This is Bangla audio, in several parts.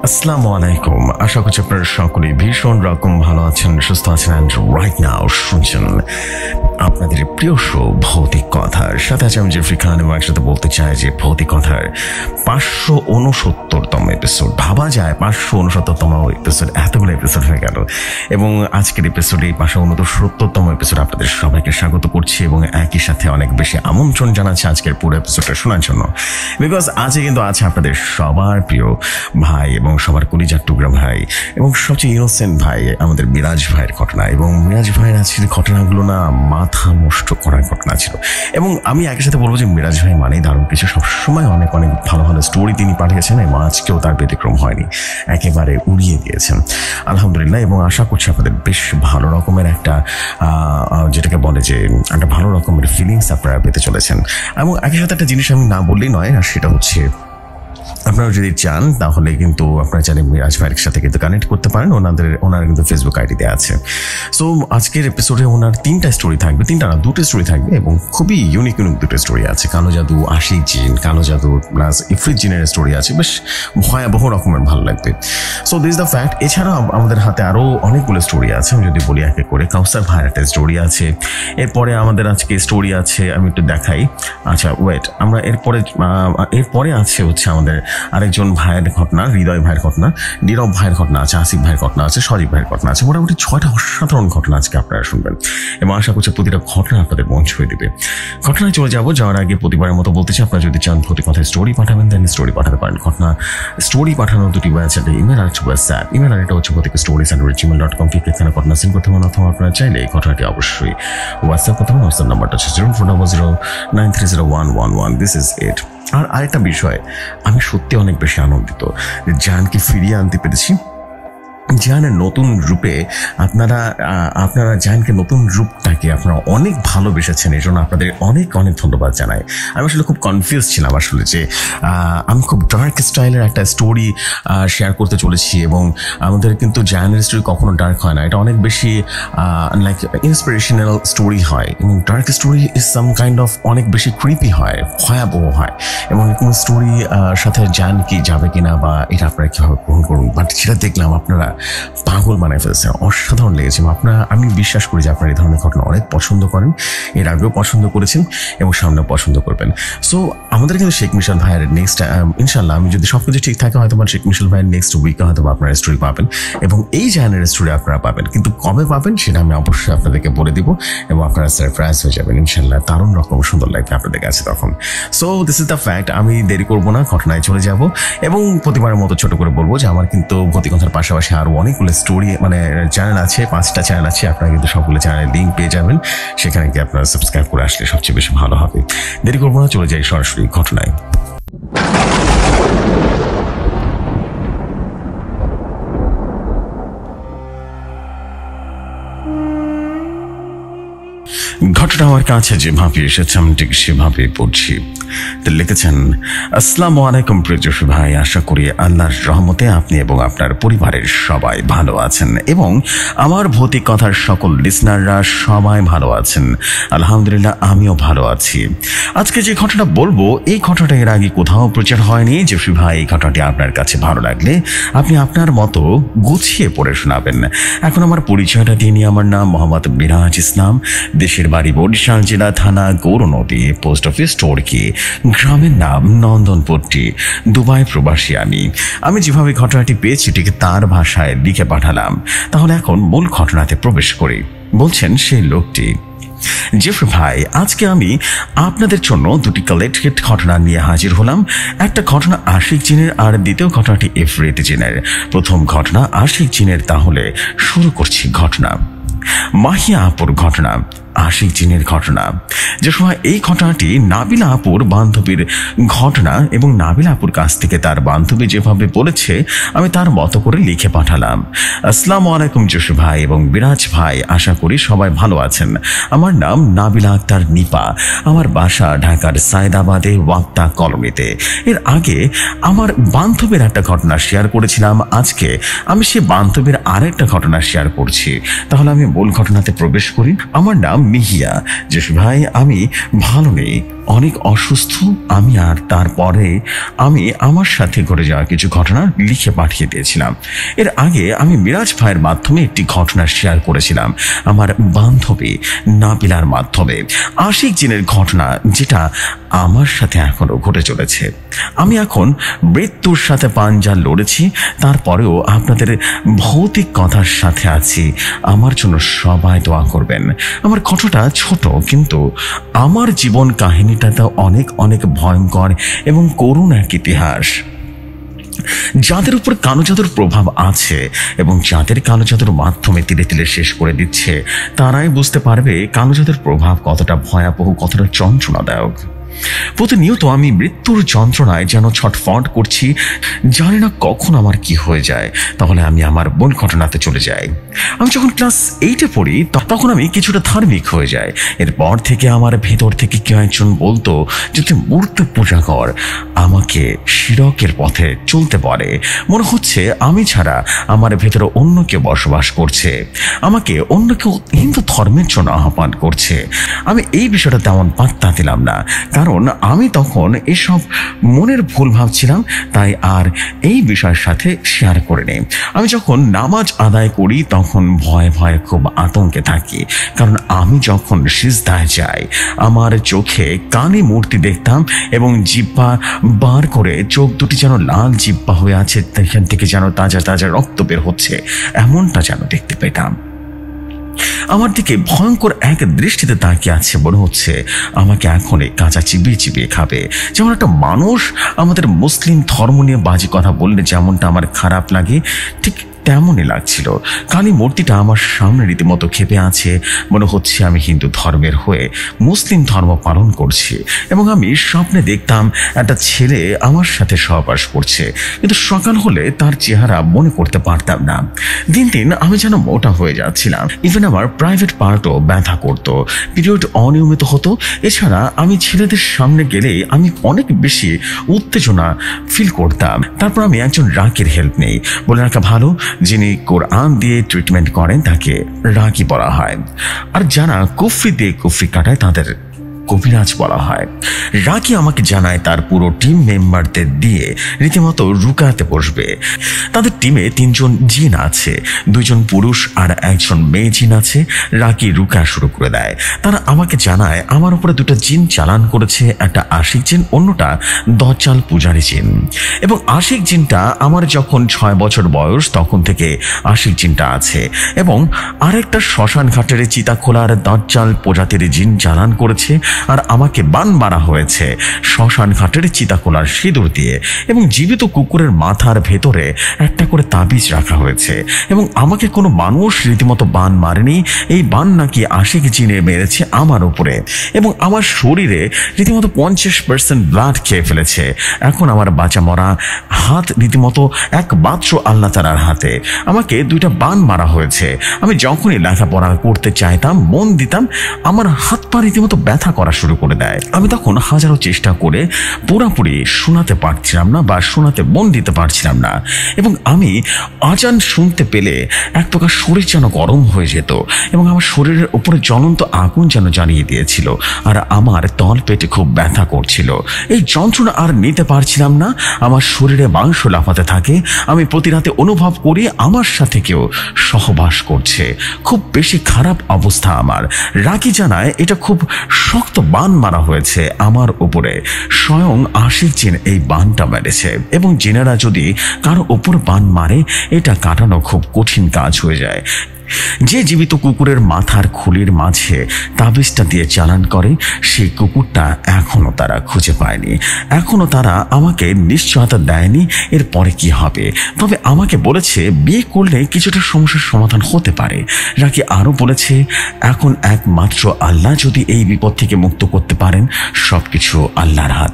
আসসালামু আলাইকুম। আশা করছি আপনারা সকলেই ভীষণ রকম ভালো আছেন, সুস্থ আছেন। অ্যান্ড রাইট নাও শুনছেন আপনাদের প্রিয় শো ভৌতিক কথার সাথে আছে আমি জেফরি খান, এবং একসাথে বলতে চাই যে ভৌতিক কথার 569তম এপিসোড। ভাবা যায় 569তম এপিসোড, এতগুলো এপিসোড হয়ে গেল। এবং আজকের এপিসোডে 569তম এপিসোড আপনাদের সবাইকে স্বাগত করছি, এবং একই সাথে অনেক বেশি আমন্ত্রণ জানাচ্ছি আজকের পুরো এপিসোডটা শোনার জন্য। বিকজ আজকে কিন্তু আছে আপনাদের সবার প্রিয় ভাই এবং সবার কলিজার টুকরা ভাই এবং সবচেয়ে ইনোসেন্ট ভাই, আমাদের মিরাজ ভাইয়ের ঘটনা। এবং মিরাজ ভাইয়ের আজকের ঘটনাগুলো না মাথা নষ্ট করার ঘটনা ছিল। এবং আমি একই সাথে বলবো যে মিরাজ ভাই মানেই দারুণ কিছু, সবসময় অনেক অনেক ভালো ভালো স্টোরি তিনি পাঠিয়েছেন, এবং আজকেও তার ব্যতিক্রম হয়নি, একেবারে উড়িয়ে দিয়েছেন আলহামদুলিল্লাহ। এবং আশা করছি আপনাদের বেশ ভালো রকমের একটা যেটাকে বলে যে একটা ভালো রকমের ফিলিংস আপনারা পেতে চলেছেন। এবং একই সাথে একটা জিনিস আমি না বললেই নয়, আর সেটা হচ্ছে আপনারা যদি চান তাহলে কিন্তু আপনারা চাইলে মিরাজ ভাইয়ের সাথে কিন্তু কানেক্ট করতে পারেন। ওনার কিন্তু ফেসবুক আইডিতে আছে। সো আজকের এপিসোডে ওনার তিনটা স্টোরি থাকবে, দুটো স্টোরি থাকবে, এবং খুবই ইউনিক দুটো স্টোরি আছে। কালো জাদু, আশিক জিন, কালো জাদু প্লাস ইফরিত জিনের স্টোরি আছে, বেশ ভয়াবহ রকমের ভালো লাগবে। So this the fact. এছাড়াও আমাদের হাতে আরও অনেকগুলো স্টোরি আছে, আমি যদি বলি এক এক করে। কাউসার ভাইয়ের একটা স্টোরি আছে, এরপরে আমাদের আজকে স্টোরি আছে, আমি একটু দেখাই। আচ্ছা ওয়েট, আমরা এরপরে আছে হচ্ছে আমাদের আরেকজন ভাইয়ের ঘটনা, হৃদয় ভাইয়ের ঘটনা, নীরব ভাইয়ের ঘটনা আছে, আসিফ ভাইয়ের ঘটনা আছে, সজীব ভাইয়ের ঘটনা আছে। মোটামুটি 6টা অসাধারণ ঘটনা আজকে আপনারা শুনবেন, এবং আশা করছি প্রতিটা ঘটনা আপনাদের মন ছুঁয়ে দেবে। ঘটনায় চলে যাওয়ার আগে প্রতিবারের মতো বলতে চাই, আপনারা যদি চান ভৌতিক কথায় স্টোরি পাঠাবেন দেন স্টোরি পাঠাতে পারেন। ঘটনা স্টোরি পাঠানোর দুটি ওয়ে আছে, ইমেল আর হোয়াটসঅ্যাপ। ইমেল আইডিটা হচ্ছে ভৌতিক_stories@gmail.com। এখানে ঘটনা সেন্ড করতে পারেন, অথবা আপনারা চাইলে এই ঘটনাটি অবশ্যই হোয়াটসঅ্যাপ করতে পারেন। হোয়াটসঅ্যাপ নাম্বারটা হচ্ছে 0400930111। This is it. আর আরেকটা বিষয়, আমি সত্যি অনেক বেশি আনন্দিত যে জাহানকে ফিরিয়ে আনতে পেরেছি। জাহানের নতুন রূপে আপনারা জাহানকে নতুন রূপটাকে আপনারা অনেক ভালোবেসেছেন, এই জন্য আপনাদের অনেক অনেক ধন্যবাদ জানাই। আমি আসলে খুব কনফিউজ ছিলাম আসলে যে আমি খুব ডার্ক স্টাইলের একটা স্টোরি শেয়ার করতে চলেছি, এবং আমাদের কিন্তু জাহানের স্টোরি কখনো ডার্ক হয় না, এটা অনেক বেশি লাইক ইন্সপিরেশনাল স্টোরি হয়, এবং dark story is some kind of অনেক বেশি ক্রিপি হয়, ভয়াবহ হয়। এবং এরকম স্টোরি সাথে জাহান কি যাবে কিনা বা এটা আপনারা কীভাবে গ্রহণ করুন, বাট সেটা দেখলাম আপনারা পাগল বানায় ফেলছে, অসাধারণ লেগেছে। আমি বিশ্বাস করি যে আপনারা এই ধরনের ঘটনা অনেক পছন্দ করেন, এর আগেও পছন্দ করেছেন এবং সামনেও পছন্দ করবেন। সো আমাদের কিন্তু শেখ মিশাল ভাইয়ের নেক্সট ইনশাল্লাহ, আমি যদি সব কিছু ঠিক থাকে হয়তো শেখ মিশাল ভাইয়ের নেক্সট উইকে হয়তো আপনারা স্টোরি পাবেন, এবং এই জাহানের স্টোরি আপনারা পাবেন, কিন্তু কবে পাবেন সেটা আমি অবশ্যই আপনাদেরকে বলে দিব, এবং আপনারা সারপ্রাইজ হয়ে যাবেন ইনশাল্লাহ। দারুণ রকম সুন্দর লাগবে আপনাদের কাছে তখন। So this is the fact. আমি দেরি করবো না, ঘটনায় চলে যাব, এবং প্রতিবারের মতো ছোট করে বলবো যে আমার কিন্তু ভৌতিক কথার পাশাপাশি আরও অনেকগুলো স্টোরি চ্যানেল আছে, 5টা চ্যানেল আছে। আপনারা কিন্তু সবগুলো চ্যানেলের লিঙ্ক পেয়ে যাবেন, সেখানে গিয়ে আপনারা সাবস্ক্রাইব করে আসলে সবচেয়ে বেশি ভালো হবে। দেরি করবো না, চলে যাই সরাসরি ঘটনায়। ঘটনা আমার কাছে যেভাবে এসেছে আমি ঠিক সেভাবে পড়ছি। লিখেছেন, আসসালামু আলাইকুম প্রিয় জসু ভাই, আশা করি আল্লাহর রহমতে আপনি এবং আপনার পরিবারের সবাই ভালো আছেন, এবং আমার ভৌতিক কথার সকল লিসনাররা সবাই ভালো আছেন। আলহামদুলিল্লাহ আমিও ভালো আছি। আজকে যে ঘটনা বলবো, এই ঘটনাটা এর আগে কোথাও প্রচার হয়নি। জসু ভাই, এই ঘটনাটি আপনার কাছে ভালো লাগলে আপনি আপনার মতো গুছিয়ে পড়ে শোনাবেন। এখন আমার পরিচয়টা দিয়ে নিয়ে, আমার নাম মোহাম্মদ মিরাজ ইসলাম, দেশের বাড়ি বরিশাল জেলা, থানা গৌরনদী, পোস্ট অফিস টর্কি, গ্রামের নাম নন্দনপট্টি, দুবাই প্রবাসী। আমি যেভাবে ঘটনাটি পেয়েছি ঠিক তার ভাষায় লিখে পাঠালাম। তাহলে এখন মূল ঘটনাতে প্রবেশ করি। বলছেন সেই লোকটি, জেফরি ভাই, আজকে আমি আপনাদের জন্য দুটি কালেক্টেড ঘটনা নিয়ে হাজির হলাম। একটা ঘটনা আশিক জিনের, আর দ্বিতীয় ঘটনাটি ইফরিত জিনের। প্রথম ঘটনা আশিক জিনের, তাহলে শুরু করছি ঘটনা। মাহিয়া আপুর ঘটনা, আশিক জিনের ঘটনা। যে সময় এই ঘটনাটি নাবিলা আপুর বান্ধবীর ঘটনা, এবং নাবিলা আপুর কাছ থেকে তার বান্ধবী যেভাবে বলেছে আমি তার মতো করে লিখে পাঠালাম। আসসালামু আলাইকুম জসু ভাই এবং বিরাজ ভাই, আশা করি সবাই ভালো আছেন। আমার নাম নাবিলা আক্তার নিপা, আমার বাসা ঢাকার সায়দাবাদে ওয়াক্তা কলোনিতে। এর আগে আমার বান্ধবীর একটা ঘটনা শেয়ার করেছিলাম, আজকে আমি সে বান্ধবীর আরেকটা ঘটনা শেয়ার করছি। তাহলে আমি মূল ঘটনাতে প্রবেশ করি। আমার নাম মিহিয়া। জসু ভাই, আমি ভালো নেই, অনেক অসুস্থ আমি, আর তারপরে আমি আমার সাথে ঘটে যাওয়া কিছু ঘটনা লিখে পাঠিয়ে দিয়েছিলাম। এর আগে আমি মিরাজ ভাইয়ের মাধ্যমে একটি ঘটনা শেয়ার করেছিলাম আমার বান্ধবী নাবিলার মাধ্যমে, আশিক জিনের ঘটনা, যেটা আমার সাথে এখনো ঘটে চলেছে। আমি এখন মৃত্যুর সাথে পাঞ্জা লড়েছি, তারপরেও আপনাদের ভৌতিক কথার সাথে আছি। আমার জন্য সবাই দোয়া করবেন। আমার কথাটা ছোট, কিন্তু আমার জীবন কাহিনীটা তো অনেক অনেক ভয়ঙ্কর এবং করুণ এক ইতিহাস। যাদের উপর কালো জাদুর প্রভাব আছে এবং যাদের কালো জাদুর মাধ্যমে তিলে তিলে শেষ করে দিচ্ছে, তারাই বুঝতে পারবে কালো জাদুর প্রভাব কতটা ভয়াবহ, কতটা যন্ত্রণাদায়ক। প্রতিনিয়ত আমি মৃত্যুর যন্ত্রণায় যেন ছটফট করছি, জানি না কখন আমার কি হয়ে যায়। তাহলে আমি আমার মূল ঘটনাতে চলে যাই। আমি যখন ক্লাস 8-এ পড়ি তখন আমি কিছুটা ধার্মিক হয়ে যাই। এরপর থেকে আমার ভেতর থেকে কেউ একজন বলতো যে তুই মূর্তি পূজা কর, আমাকে শিরকের পথে চলতে পারে। মনে হচ্ছে আমি ছাড়া আমার ভেতরে অন্য কেউ বসবাস করছে, আমাকে অন্য কেউ হিন্দু ধর্মের জন্য আহ্বান করছে। আমি এই বিষয়টা তেমন পাত্তা দিলাম না, কারণ আমি তখন এসব মনের ভুল ভাবছিলাম, তাই আর এই বিষয়ের সাথে শেয়ার করে নেই। আমি যখন নামাজ আদায় করি তখন ভয়ে ভয়ে খুব আতঙ্কে থাকি, কারণ আমি যখন সিজদায় যাই আমার চোখে কানে মূর্তি দেখতাম এবং জিহ্বা বার করে চোখ দুটি যেন লাল জিহ্বা হয়ে আছে, এখান থেকে যেন তাজা তাজা রক্ত বের হচ্ছে, এমনটা যেন দেখতে পেতাম। আমার দিকে ভয়ঙ্কর এক দৃষ্টিতে তাকিয়ে আছে, মনে হচ্ছে আমাকে এখন এই কাঁচা চিবিয়ে চিবিয়ে খাবে। যেমন একটা মানুষ আমাদের মুসলিম ধর্ম নিয়ে বাজে কথা বললে যেমনটা আমার খারাপ লাগে, ঠিক তেমনই লাগছিল। কালী মূর্তিটা আমার সামনে রীতিমতো খেপে আছে, মনে হচ্ছে আমি হিন্দু ধর্মের হয়ে মুসলিম ধর্ম পালন করছি। এবং আমি স্বপ্নে দেখতাম একটা ছেলে আমার সাথে সহবাস করছে, কিন্তু সকাল হলে তার চেহারা মনে করতে পারতাম না। দিন দিন আমি যেন মোটা হয়ে যাচ্ছিলাম, ইভেন আমার প্রাইভেট পার্টও ব্যথা করতো, পিরিয়ড অনিয়মিত হতো। এছাড়া আমি ছেলেদের সামনে গেলে আমি অনেক বেশি উত্তেজনা ফিল করতাম। তারপর আমি একজন রাকির হেল্প নেই। বলে রাখা ভালো, যিনি কোরআন দিয়ে ট্রিটমেন্ট করেন তাকে রাকি বলা হয়, আর যারা কুফরি দিয়ে কুফরি কাটায় তাদের কবিরাজ বলা হয়। রাকি আমাকে জানায় তার পুরো টিম মেম্বারদের দিয়ে রীতিমতো রুকাতে বসবে। তাদের টিমে 3 জন জিন আছে, 2 জন পুরুষ আর 1 জন মেয়ে জিন আছে। রাকি রুকা শুরু করে দেয়। তারা আমাকে জানায় আমার উপরে 2টা জিন চালান করেছে, একটা আশিক জিন, অন্যটা দজ্জাল পূজারী জিন। এবং আশিক জিনটা আমার যখন 6 বছর বয়স তখন থেকে আশিক জিনটা আছে, এবং আরেকটা শ্মশান ঘাটের চিতাখোলার দজ্জাল প্রজাতির জিন চালান করেছে, আর আমাকে বান মারা হয়েছে শ্মশান ঘাটের চিতাখোলার সিঁদুর দিয়ে। এবং জীবিত কুকুরের মাথার ভেতরে একটা করে তাবিজ রাখা হয়েছে, এবং আমাকে কোনো মানুষ রীতিমতো বান মারেনি। এই বান নাকি আশিক জিনে মেরেছে আমার উপরে, এবং আমার শরীরে রীতিমতো 50% ব্লাড খেয়ে ফেলেছে। এখন আমার বাঁচা মরা হাত রীতিমতো একমাত্র আল্লাহ তাআলার হাতে। আমাকে 2টা বান মারা হয়েছে। আমি যখনই লেখাপড়া করতে চাইতাম, মন দিতাম, আমার হাত পা রীতিমতো ব্যথা করা শুরু করে দেয়। আমি তখন হাজারো চেষ্টা করে পুরোপুরি শোনাতে পারছিলাম না বা শোনাতে মন দিতে পারছিলাম না। এবং আমি আজান শুনতে পেলে এক প্রকার শরীর যেন গরম হয়ে যেত, এবং আমার শরীরের উপরে জ্বলন্ত আগুন যেন জ্বালিয়ে দিয়েছিল, আর আমার তল পেটে খুব ব্যথা করছিল। এই যন্ত্রণা আর নিতে পারছিলাম না, আমার শরীরে মাংস লাফাতে থাকে। আমি প্রতি রাতে অনুভব করি আমার সাথে কেউ সহবাস করছে। খুব বেশি খারাপ অবস্থা আমার। রাকি জানায় এটা খুব শক্ত বান মারা হয়েছে আমার উপরে। স্বয়ং আশিক জিন এই বানটা মেরেছে, এবং জিনেরা যদি কারো উপর বান মারে এটা কাটানো খুব কঠিন কাজ হয়ে যায়। যে জীবিত কুকুরের মাথার খুলির মাঝে তাবিজটা দিয়ে চালান করে, সেই কুকুরটা এখনো তারা খুঁজে পায়নি। এখনো তারা আমাকে নিশ্চয়তা দেয়নি এরপরে কি হবে। তবে আমাকে বলেছে বিয়ে করলে কিছুটা সমস্যার সমাধান হতে পারে। রাকি আরো বলেছে এখন একমাত্র আল্লাহ যদি এই বিপদ থেকে মুক্ত করতে পারেন, সবকিছু আল্লাহর হাতে।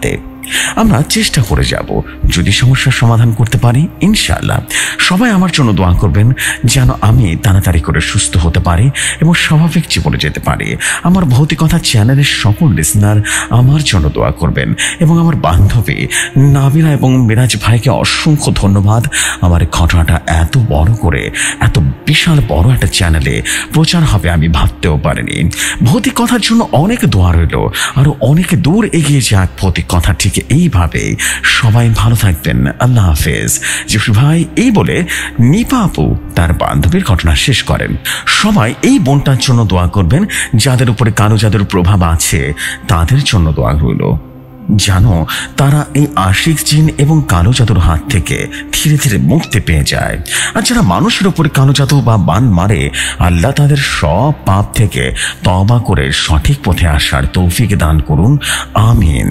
আমরা চেষ্টা করে যাব, যদি সমস্যার সমাধান করতে পারি ইনশাআল্লাহ। সবাই আমার জন্য দোয়া করবেন যেন আমি তাড়াতাড়ি করে সুস্থ হতে পারি এবং স্বাভাবিক জীবনে যেতে পারি। আমার ভৌতিকতা চ্যানেলের সকল লিসনার আমার জন্য দোয়া করবেন এবং আমার বান্ধবী নাবিলা এবং মিরাজ ভাইকে অসংখ্য ধন্যবাদ। আমার ঘটনাটা এত বড় করে, এত বিশাল বড় একটা চ্যানেলে প্রচার হবে আমি ভাবতেও পারিনি। ভৌতিকতার জন্য অনেক দোয়া রইল, আরো অনেক দূর এগিয়ে যাক ভৌতিকতা। ঠিক এইভাবে সবাই ভালো থাকবেন। আল্লাহ হাফেজ। জিফরি ভাই এই বলে নিপা আপু তার বান্ধবীর ঘটনা শেষ করেন। সবাই এই বোনটার জন্য দোয়া করবেন, যাদের উপরে কালো জাদুর প্রভাব আছে তাদের জন্য দোয়া রইল, জানো তারা এই আশিক জিন এবং কালো জাদুর হাত থেকে ধীরে ধীরে মুক্তি পেয়ে যায়। আর যারা মানুষের উপরে কালো জাদু বা বান মারে, আল্লাহ তাদের সব পাপ থেকে তওবা করে সঠিক পথে আসার তৌফিক দান করুন, আমিন।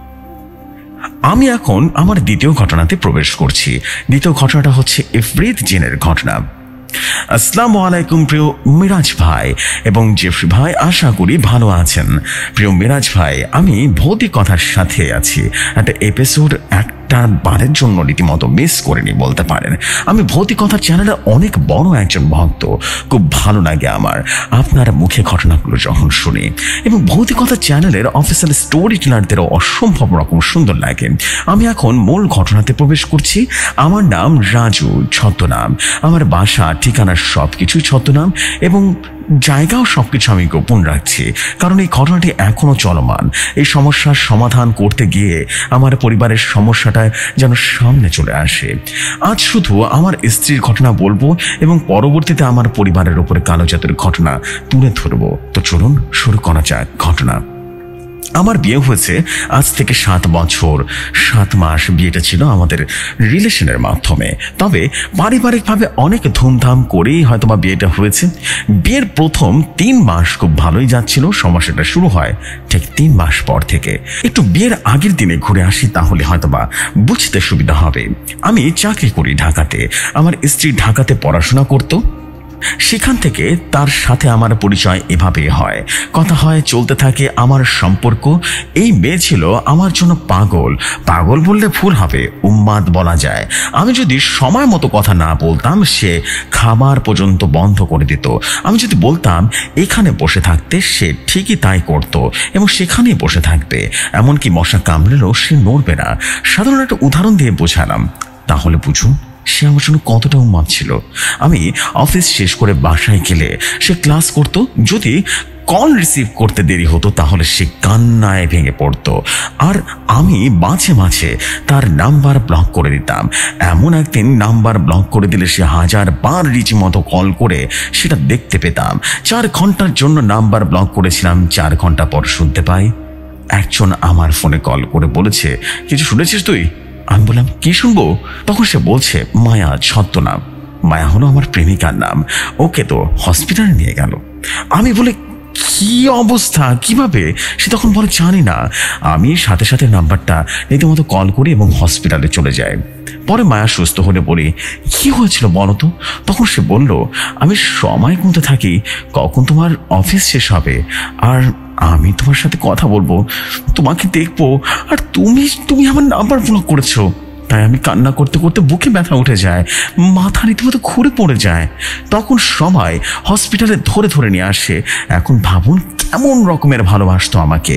আমি এখন আমার দ্বিতীয় ঘটনাতে প্রবেশ করছি। দ্বিতীয় ঘটনাটা হচ্ছে ইফরিত জিনের ঘটনা। আসসালামু আলাইকুম প্রিয় মিরাজ ভাই এবং জেফরি ভাই, আশা করি ভালো আছেন। প্রিয় মিরাজ ভাই, আমি ভৌতিকতার সাথে আছি। একটা এপিসোড একটা বারের জন্য রীতিমতো মিস করিনি বলতে পারেন। আমি ভৌতিকতা চ্যানেলের অনেক বড় একজন ভক্ত। খুব ভালো লাগে আমার আপনার মুখে ঘটনাগুলো যখন শুনি, এবং ভৌতিকতা চ্যানেলের অফিসিয়াল স্টোরি টেলারদেরও অসম্ভব রকম সুন্দর লাগে। আমি এখন মূল ঘটনাতে প্রবেশ করছি। আমার নাম রাজু, ছদ্মনাম। আমার বাসা, ঠিকানা সবকিছুই ছদ্মনাম এবং জায়গাও সবকিছু আমি গোপন রাখছি, কারণ এই ঘটনাটি এখনো চলমান। এই সমস্যার সমাধান করতে গিয়ে আমার পরিবারের সমস্যাটা যেন সামনে চলে আসে। আজ শুধু আমার স্ত্রীর ঘটনা বলবো এবং পরবর্তীতে আমার পরিবারের উপরে কালো জাদুর ঘটনা তুলে ধরবো। তো চলুন শুরু করা যাক ঘটনা। আমার বিয়ে হয়েছে আজ থেকে 7 বছর 7 মাস। বিয়েটা ছিল আমাদের রিলেশনের মাধ্যমে, তবে পারিবারিকভাবে অনেক ধুমধাম করেই হয়তোবা বিয়েটা হয়েছে। বিয়ের প্রথম 3 মাস খুব ভালোই যাচ্ছিল। সমস্যাটা শুরু হয় ঠিক 3 মাস পর থেকে। একটু বিয়ের আগের দিনে ঘুরে আসি, তাহলে হয়তোবা বুঝতে সুবিধা হবে। আমি চাকরি করি ঢাকাতে। আমার স্ত্রী ঢাকাতে পড়াশোনা করতো। সেখান থেকে তার সাথে আমার পরিচয় এভাবে হয়, কথা হয়, চলতে থাকে আমার সম্পর্ক। এই মেয়ে ছিল আমার জন্য পাগল। পাগল বললে ভুল হবে, উন্মাদ বলা যায়। আমি যদি সময় মতো কথা না বলতাম, সে খাবার পর্যন্ত বন্ধ করে দিত। আমি যদি বলতাম এখানে বসে থাকতে, সে ঠিকই তাই করত এবং সেখানেই বসে থাকবে। এমনকি মশা কামড়েলেও সে নড়বে না। সাধারণ একটা উদাহরণ দিয়ে বোঝালাম, তাহলে বুঝুন সে আমার জন্য কতটা উন্মাদ ছিল। আমি অফিস শেষ করে বাসায় গেলে সে ক্লাস করত। যদি কল রিসিভ করতে দেরি হতো তাহলে সে কান্নায় ভেঙে পড়তো, আর আমি মাঝে মাঝে তার নাম্বার ব্লক করে দিতাম। এমন একদিন নাম্বার ব্লক করে দিলে সে 1000 বার রীতিমতো কল করে সেটা দেখতে পেতাম। 4 ঘন্টার জন্য নাম্বার ব্লক করেছিলাম। 4 ঘন্টা পর শুনতে পাই একজন আমার ফোনে কল করে বলেছে, কিছু শুনেছিস তুই? আমি বললাম কি শুনবো? তখন সে বলছে মায়া, ছদ্মনাম। মায়া হলো আমার প্রেমিকার নাম। ওকে তো হসপিটালে নিয়ে গেল। আমি বলে কি অবস্থা, কিভাবে? সে তখন বলে জানি না। আমি সাথে সাথে নাম্বারটা রীতিমতো কল করি এবং হসপিটালে চলে যাই। পরে মায়া সুস্থ হলে বলি কি হয়েছিল বলো তো? তখন সে বলল, আমি সময় গুনতে থাকি কখন তোমার অফিস শেষ হবে, আর আমি তোমার সাথে কথা বলবো, তোমাকে দেখবো, আর তুমি আমার নাম্বার ব্লক করেছো। তাই আমি কান্না করতে করতে বুকে ব্যথা উঠে যায়, মাথা রীতিমতো ঘুরে পড়ে যায়। তখন সবাই হসপিটালে ধরে ধরে নিয়ে আসে। এখন ভাবুন কেমন রকমের ভালোবাসতো আমাকে।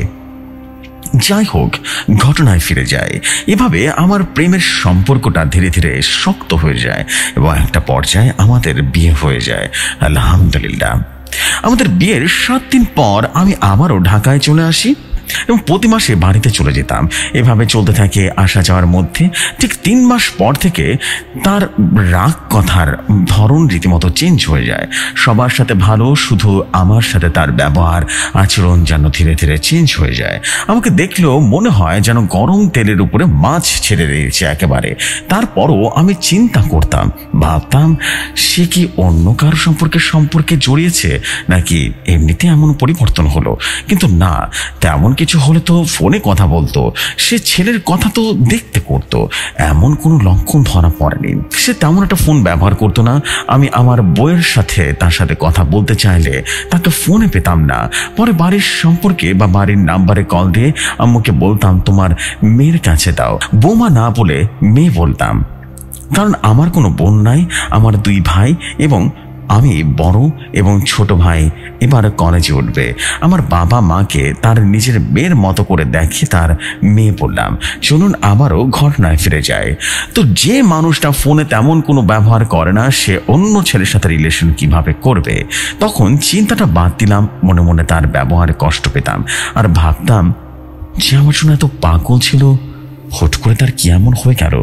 যাই হোক, ঘটনায় ফিরে যায়। এভাবে আমার প্রেমের সম্পর্কটা ধীরে ধীরে শক্ত হয়ে যায় এবং একটা পর্যায়ে আমাদের বিয়ে হয়ে যায়। আলহামদুলিল্লাহ। আমাদের বিয়ের 7 দিন পর আমি আবারও ঢাকায় চলে আসি এবং প্রতি মাসে বাড়িতে চলে যেতাম। এভাবে চলতে থাকে আসা যাওয়ার মধ্যে। ঠিক 3 মাস পর থেকে তার রাগ কথার ধরন রীতিমতো চেঞ্জ হয়ে যায়। সবার সাথে ভালো, শুধু আমার সাথে তার ব্যবহার আচরণ যেন ধীরে ধীরে চেঞ্জ হয়ে যায়। আমাকে দেখলেও মনে হয় যেন গরম তেলের উপরে মাছ ছেড়ে দিয়েছে একেবারে। তারপরও আমি চিন্তা করতাম, ভাবতাম সে কি অন্য কারো সম্পর্কে জড়িয়েছে, নাকি এমনিতে এমন পরিবর্তন হলো। কিন্তু না, তেমন কিছু হলে তো ফোনে কথা বলতো, সে ছেলের কথা তো দেখতে করতো, এমন কোনো লক্ষণ ধরা পড়েনি। সে তেমন একটা ফোন ব্যবহার করতো না। আমি আমার বইয়ের সাথে তার সাথে কথা বলতে চাইলে তাকে ফোনে পেতাম না। পরে বাড়ির সম্পর্কে বা বাড়ির নাম্বারে কল দিয়ে আম্মুকে বলতাম তোমার মেয়ের কাছে দাও, বৌমা না বলে মেয়ে বলতাম, কারণ আমার কোনো বোন নাই, আমার 2 ভাই এবং আমি বড় এবং ছোট ভাই এবার কলেজে উঠবে। আমার বাবা মাকে তার নিজের মেয়ের মতো করে দেখে তার মেয়ে বললাম। চলুন আবারও ঘটনায় ফিরে যায়। তো যে মানুষটা ফোনে তেমন কোনো ব্যবহার করে না, সে অন্য ছেলের সাথে রিলেশন কিভাবে করবে? তখন চিন্তাটা বাদ দিলাম, মনে মনে তার ব্যবহারে কষ্ট পেতাম আর ভাবতাম যে আমার জন্য এত পাগল ছিল, হুট করে তার কি এমন হয়ে গেল?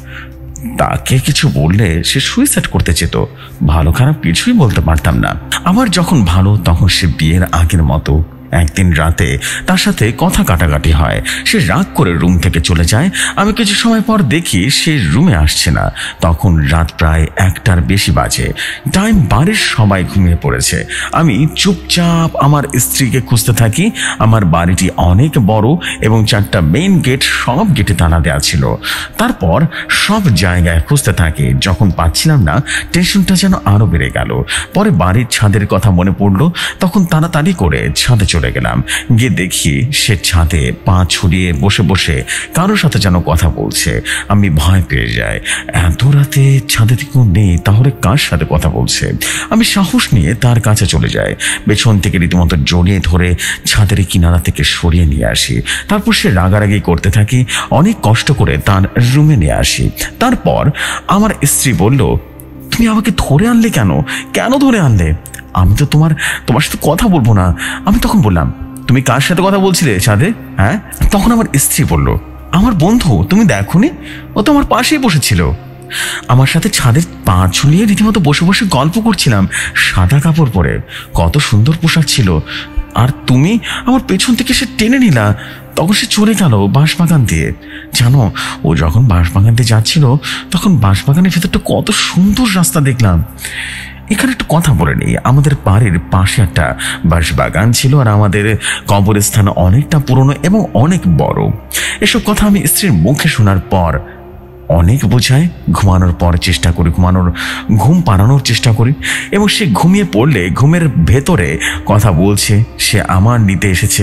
তাকে কিছু বললে সে সুইসাইড করতে চেত, ভালো খারাপ কিছুই বলতে পারতাম না। আমার যখন ভালো তখন সে বিয়ের আগের মতো। একদিন রাতে তার সাথে কথা কাটাকাটি হয়, সে রাগ করে রুম থেকে চলে যায়। আমি কিছু সময় পর দেখি সে রুমে আসছে না। তখন রাত প্রায় 1টার বেশি বাজে, টাইম বাড়ির সবাই ঘুমিয়ে পড়েছে। আমি চুপচাপ আমার স্ত্রীকে খুঁজতে থাকি। আমার বাড়িটি অনেক বড় এবং 4টা মেইন গেট, সব গেটে তালা দেওয়া ছিল। তারপর সব জায়গায় খুঁজতে থাকি, যখন পাচ্ছিলাম না টেনশনটা যেন আরো বেড়ে গেল। পরে বাড়ির ছাদের কথা মনে পড়লো, তখন তাড়াতাড়ি করে ছাদে চলে গেলাম। গিয়ে দেখি সে ছাদে পা ছড়িয়ে বসে বসে কারোর সাথে যেন কথা বলছে। আমি ভয় পেয়ে যাই, এত রাতে ছাদে কেউ নেই, তাহলে কার সাথে কথা বলছে? আমি সাহস নিয়ে তার কাছে চলে যাই, পেছন থেকে রীতিমতো জড়িয়ে ধরে ছাদের কিনারা থেকে সরিয়ে নিয়ে আসি। তারপর সে রাগারাগি করতে থাকি, অনেক কষ্ট করে তার রুমে নিয়ে আসি। তারপর আমার স্ত্রী বলল, তুমি আমাকে ধরে আনলে কেন? কেন ধরে আনলে? আমি তো তোমার সাথে কথা বলবো না। আমি তখন বললাম, তুমি কার সাথে কথা বলছিলে ছাদে? হ্যাঁ? তখন আমার স্ত্রী বলল, আমার বন্ধু, তুমি দেখোনি? ও তো আমার পাশেই বসেছিল। আমার সাথে ছাদের পা ঝুলিয়ে রীতিমতো বসে বসে গল্প করছিলাম, সাদা কাপড় পরে, কত সুন্দর পোশাক ছিল। আর তুমি আমার পেছন থেকে সে টেনে নিলা। তখন সে চলে গেল বাঁশবাগান দিয়ে। জানো, ও যখন বাঁশবাগান দিয়ে যাচ্ছিল তখন বাঁশবাগানের ভেতরটা কত সুন্দর রাস্তা দেখলাম। এখানে একটা কথা বলে নেই, আমাদের বাড়ির পাশে একটা বাঁশবাগান ছিল আর আমাদের কবরস্থান অনেকটা পুরনো এবং অনেক বড়। এসব কথা আমি স্ত্রীর মুখে শোনার পর অনেক বোঝায়, ঘুমানোর পর চেষ্টা করি, ঘুম পাড়ানোর চেষ্টা করি এবং সে ঘুমিয়ে পড়লে ঘুমের ভেতরে কথা বলছে, সে আমায় নিতে এসেছে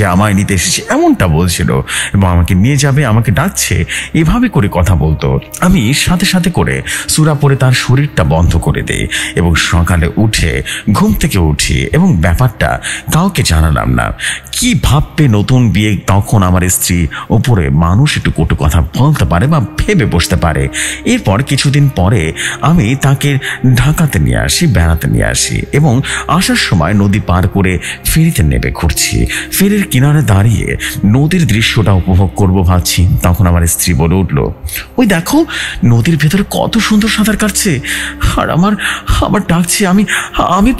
এমনটা বলছিল এবং আমাকে নিয়ে যাবে, আমাকে ডাকছে, এভাবে করে কথা বলতো। আমি সাথে সাথে করে সূরা পড়ে তার শরীরটা বন্ধ করে দেই এবং সকালে উঠে ঘুম থেকে উঠি এবং ব্যাপারটা কাউকে জানালাম না। কি ভাববে নতুন বিয়ে তখন আমার স্ত্রী ওপরে মানুষ একটু কটু কথা বলতে পারে বা ভেবে বসতে পারে। এরপর কিছুদিন পরে আমি তাকে ঢাকাতে নিয়ে আসি, বেড়াতে নিয়ে আসি এবং আসার সময় নদী পার করে ফেরিতে নেমে ঘুরছি। ফেরির কিনারে দাঁড়িয়ে নদীর দৃশ্যটা উপভোগ করব ভাবছি, তখন আমার স্ত্রী বলে উঠলো, ওই দেখো নদীর ভেতরে কত সুন্দর সাঁতার কাটছে আর আমার ডাকছে, আমি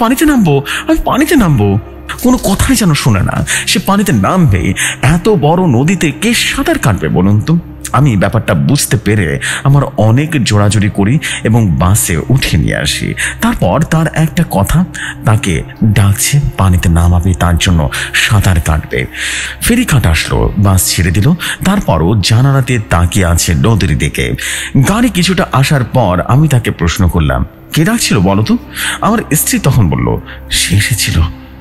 পানিতে নামবো। কোনো কথাই যেন শোনে না, সে পানিতে নামবে। এত বড় নদীতে কে সাঁতার কাটবে বলুন তো? আমি ব্যাপারটা বুঝতে পেরে আমার অনেক জোড়াজুড়ি করি এবং বাসে উঠে নিয়ে আসি। তারপর তার একটা কথা, তাকে ডাকছে, পানিতে নামাবে, তার জন্য সাঁতার কাটবে। ফেরি কাট আসলো, বাস ছেড়ে দিল। তারপরও জানালাতে তাকিয়ে আছে নদীর দিকে। গাড়ি কিছুটা আসার পর আমি তাকে প্রশ্ন করলাম, কে ডাকছিল বলো তো? আমার স্ত্রী তখন বলল, সে এসেছিল,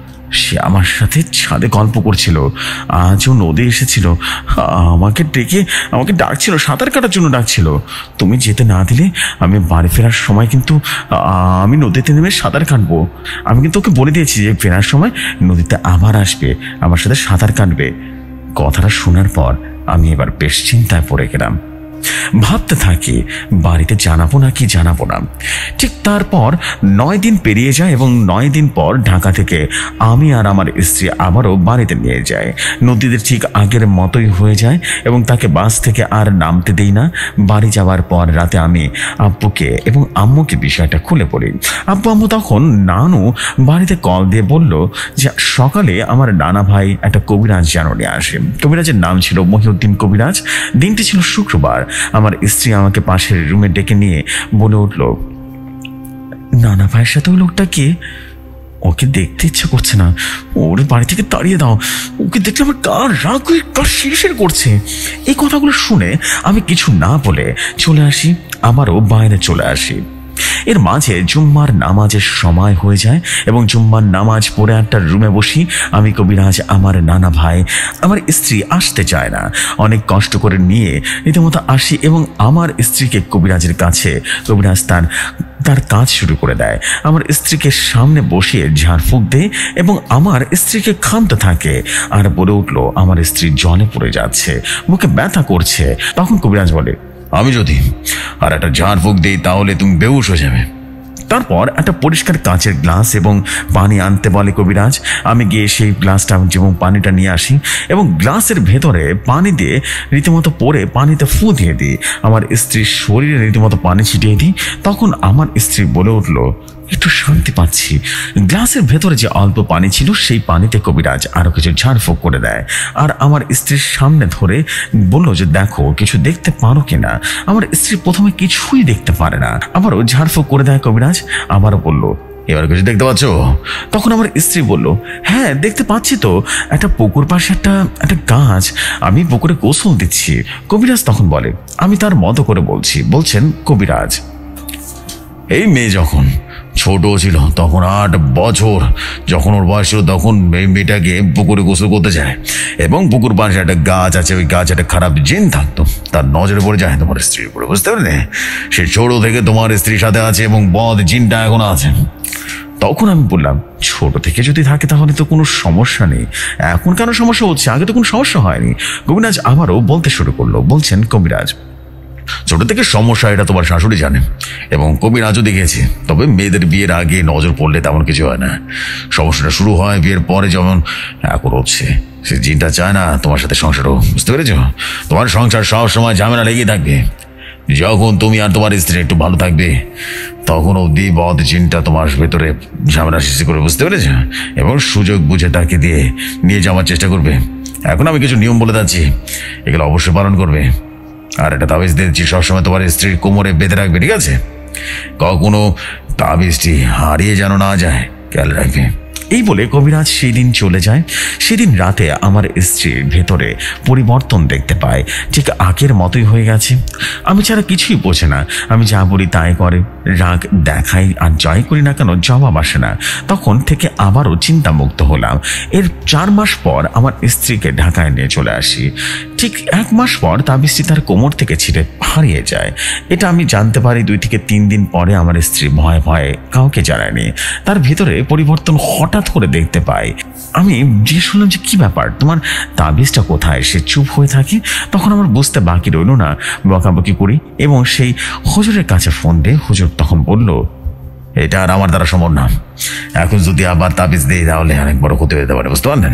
সে আমার সাথে ছাদে গল্প করছিল, আজও নদী এসেছিল, আমাকে ডাকছিল, সাঁতার কাটার জন্য ডাকছিল। তুমি যেতে না দিলে আমি বাড়ি ফেরার সময় কিন্তু আমি নদীতে নেমে সাঁতার কাটবো। আমি কিন্তু ওকে বলে দিয়েছি যে ফেরার সময় নদীতে আবার আসবে, আমার সাথে সাঁতার কাটবে। কথাটা শোনার পর আমি এবার বেশ চিন্তায় পড়ে গেলাম। ভাবতে থাকি বাড়িতে জানাবো নাকি জানাবো না। ঠিক তারপর 9 দিন পেরিয়ে যায় এবং 9 দিন পর ঢাকা থেকে আমি আর আমার স্ত্রী আবারও বাড়িতে নিয়ে যায়। নদীতে ঠিক আগের মতোই হয়ে যায় এবং তাকে বাস থেকে আর নামতে দেই না। বাড়ি যাওয়ার পর রাতে আমি আব্বুকে এবং আম্মুকে বিষয়টা খুলে বলি। আব্বু আম্মু তখন নানু বাড়িতে কল দিয়ে বলল যে সকালে আমার নানা ভাই একটা কবিরাজ যেন নিয়ে আসে। কবিরাজের নাম ছিল মহিউদ্দিন কবিরাজ। দিনটি ছিল শুক্রবার। আমার স্ত্রী আমাকে পাশের রুমে ডেকে নিয়ে বলে উঠল, নানা ভাইয়ের সাথে ওই লোকটা কে? ওকে দেখতে ইচ্ছে করছে না, ওর বাড়ি থেকে তাড়িয়ে দাও, ওকে দেখলে আমার কার শিরশির করছে। এই কথাগুলো শুনে আমি কিছু না বলে চলে আসি, আবারও বাইরে চলে আসি। এর মাঝে জুম্মার নামাজের সময় হয়ে যায় এবং জুম্মার নামাজ পড়ে একটা রুমে বসি। আমি কবিরাজ, আমার নানা ভাই, আমার স্ত্রী আসতে চায় না, অনেক কষ্ট করে নিয়ে রীতিমতো আসি এবং আমার স্ত্রীকে কবিরাজের কাছে কবিরাজ তার কাজ শুরু করে দেয়। আমার স্ত্রীকে সামনে বসিয়ে ঝাড়ফুঁক দেয় এবং আমার স্ত্রীকে ক্ষান্ত থাকে আর বলে উঠলো আমার স্ত্রী জলে পড়ে যাচ্ছে, মুখে ব্যথা করছে। তখন কবিরাজ বলে, আমি যদি আর একটা ঝাড়ফুঁক দিই তাহলে তুমি বেহুশ হয়ে যাবে। তারপর একটা পরিষ্কার কাঁচের গ্লাস এবং পানি আনতে বলে কবিরাজ। আমি গিয়ে সেই গ্লাসটা এবং পানিটা নিয়ে আসি এবং গ্লাসের ভেতরে পানি দিয়ে রীতিমতো পরে পানিতে ফু দিয়ে দিই, আমার স্ত্রীর শরীরে রীতিমতো পানি ছিটিয়ে দিই। তখন আমার স্ত্রী বলে উঠলো, একটু শান্তি পাচ্ছি। গ্লাসের ভেতরে যে অল্প পানি ছিল সেই পানিতে কবিরাজ আরো কিছু ঝাড়ফুঁক করে দেয় আর আমার স্ত্রীর সামনে ধরে বললো যে দেখো কিছু দেখতে পারো কিনা। আমার স্ত্রী প্রথমে কিছুই দেখতে পারে না, আবারও ঝাড়ফুঁক করে দেয় কবিরাজ, আবারও বলল, এবার কিছু দেখতে পাচ্ছ? তখন আমার স্ত্রী বলল, হ্যাঁ দেখতে পাচ্ছি তো, একটা পুকুর পাশে একটা গাছ, আমি পুকুরে গোসল দিচ্ছি। কবিরাজ তখন বলে, আমি তার মতো করে বলছেন কবিরাজ, এই মেয়ে যখন ছোট ছিল তখন 8 বছর যখন ওর বয়স ছিল তখন এই মেয়েটাকে পুকুরে গোসল করতে যায় এবং পুকুর পাশে একটা গাছ আছে, ওই গাছ একটা খারাপ জিন থাকতো, তার নজরে পড়ে যায় তোমার স্ত্রীর উপরে, বুঝতে পারলে? সে ছোট থেকে তোমার স্ত্রীর সাথে আছে এবং বদ জিনটা এখন আছে। তখন আমি বললাম, ছোট থেকে যদি থাকে তাহলে তো কোনো সমস্যা নেই, এখন কেন সমস্যা হচ্ছে? আগে তো কোনো সমস্যা হয়নি। কবিরাজ আবারও বলতে শুরু করলো, বলছেন কবিরাজ, ছোট থেকে সমস্যা এটা তোমার শাশুড়ি জানে এবং কবিরাজও দেখেছে, তবে মেয়েদের বিয়ের আগে নজর পড়লে তেমন কিছু হয় না, সমস্যাটা শুরু হয় বিয়ের পরে, যেমন এখন হচ্ছে। সে জিনটা চায় না তোমার সাথে সংসার হোক, বুঝতে পেরেছ? তোমার সংসার সব সময় ঝামেলা লেগেই থাকবে। যখন তুমি আর তোমার স্ত্রী একটু ভালো থাকবে তখন অব্দি বদ জিনটা তোমার ভেতরে ঝামেলা সৃষ্টি করবে, বুঝতে পেরেছ? এবং সুযোগ বুঝে তাকে দিয়ে নিয়ে যাওয়ার চেষ্টা করবে। এখন আমি কিছু নিয়ম বলে যাচ্ছি, এগুলো অবশ্যই পালন করবে। আর একটা তাবিজ দিচ্ছি, সবসময় তোমার স্ত্রীর কোমরে বেঁধে রাখবে, ঠিক আছে? কখনো তাবিজটি হারিয়ে যেন না যায়, খেয়াল রাখবে। এই বলে কবিরাজ সেদিন চলে যায়। সেদিন রাতে আমার স্ত্রীর ভেতরে পরিবর্তন দেখতে পায়, ঠিক আগের মতোই হয়ে গেছে। আমি ছাড়া কিছুই বোঝে না, আমি যা বলি তাই করে, রাগ দেখাই আর যাই করি না কেন জবাব আসে না। তখন থেকে আবারও চিন্তামুক্ত হলাম। এর 4 মাস পর আমার স্ত্রীকে ঢাকায় নিয়ে চলে আসি। ঠিক 1 মাস পর তাবিজটি তার কোমর থেকে ছিঁড়ে হারিয়ে যায়। এটা আমি জানতে পারি 2 থেকে 3 দিন পরে। আমার স্ত্রী ভয়ে ভয়ে কাউকে জানায়নি। তার ভিতরে পরিবর্তন হঠাৎ করে দেখতে পাই। আমি জিজ্ঞেস করলাম যে কি ব্যাপার, তোমার তাবিজটা কোথায়? সে চুপ হয়ে থাকে। তখন আমার বুঝতে বাকি রইল না, বকাবকি করি এবং সেই হুজুরের কাছে ফোন দিয়ে হুজুর তখন বলল, এটা আর আমার দ্বারা সম্ভব না, এখন যদি আবার তাবিজ দিই তাহলে অনেক বড় ক্ষতি হতে পারে, বুঝতে পারলেন?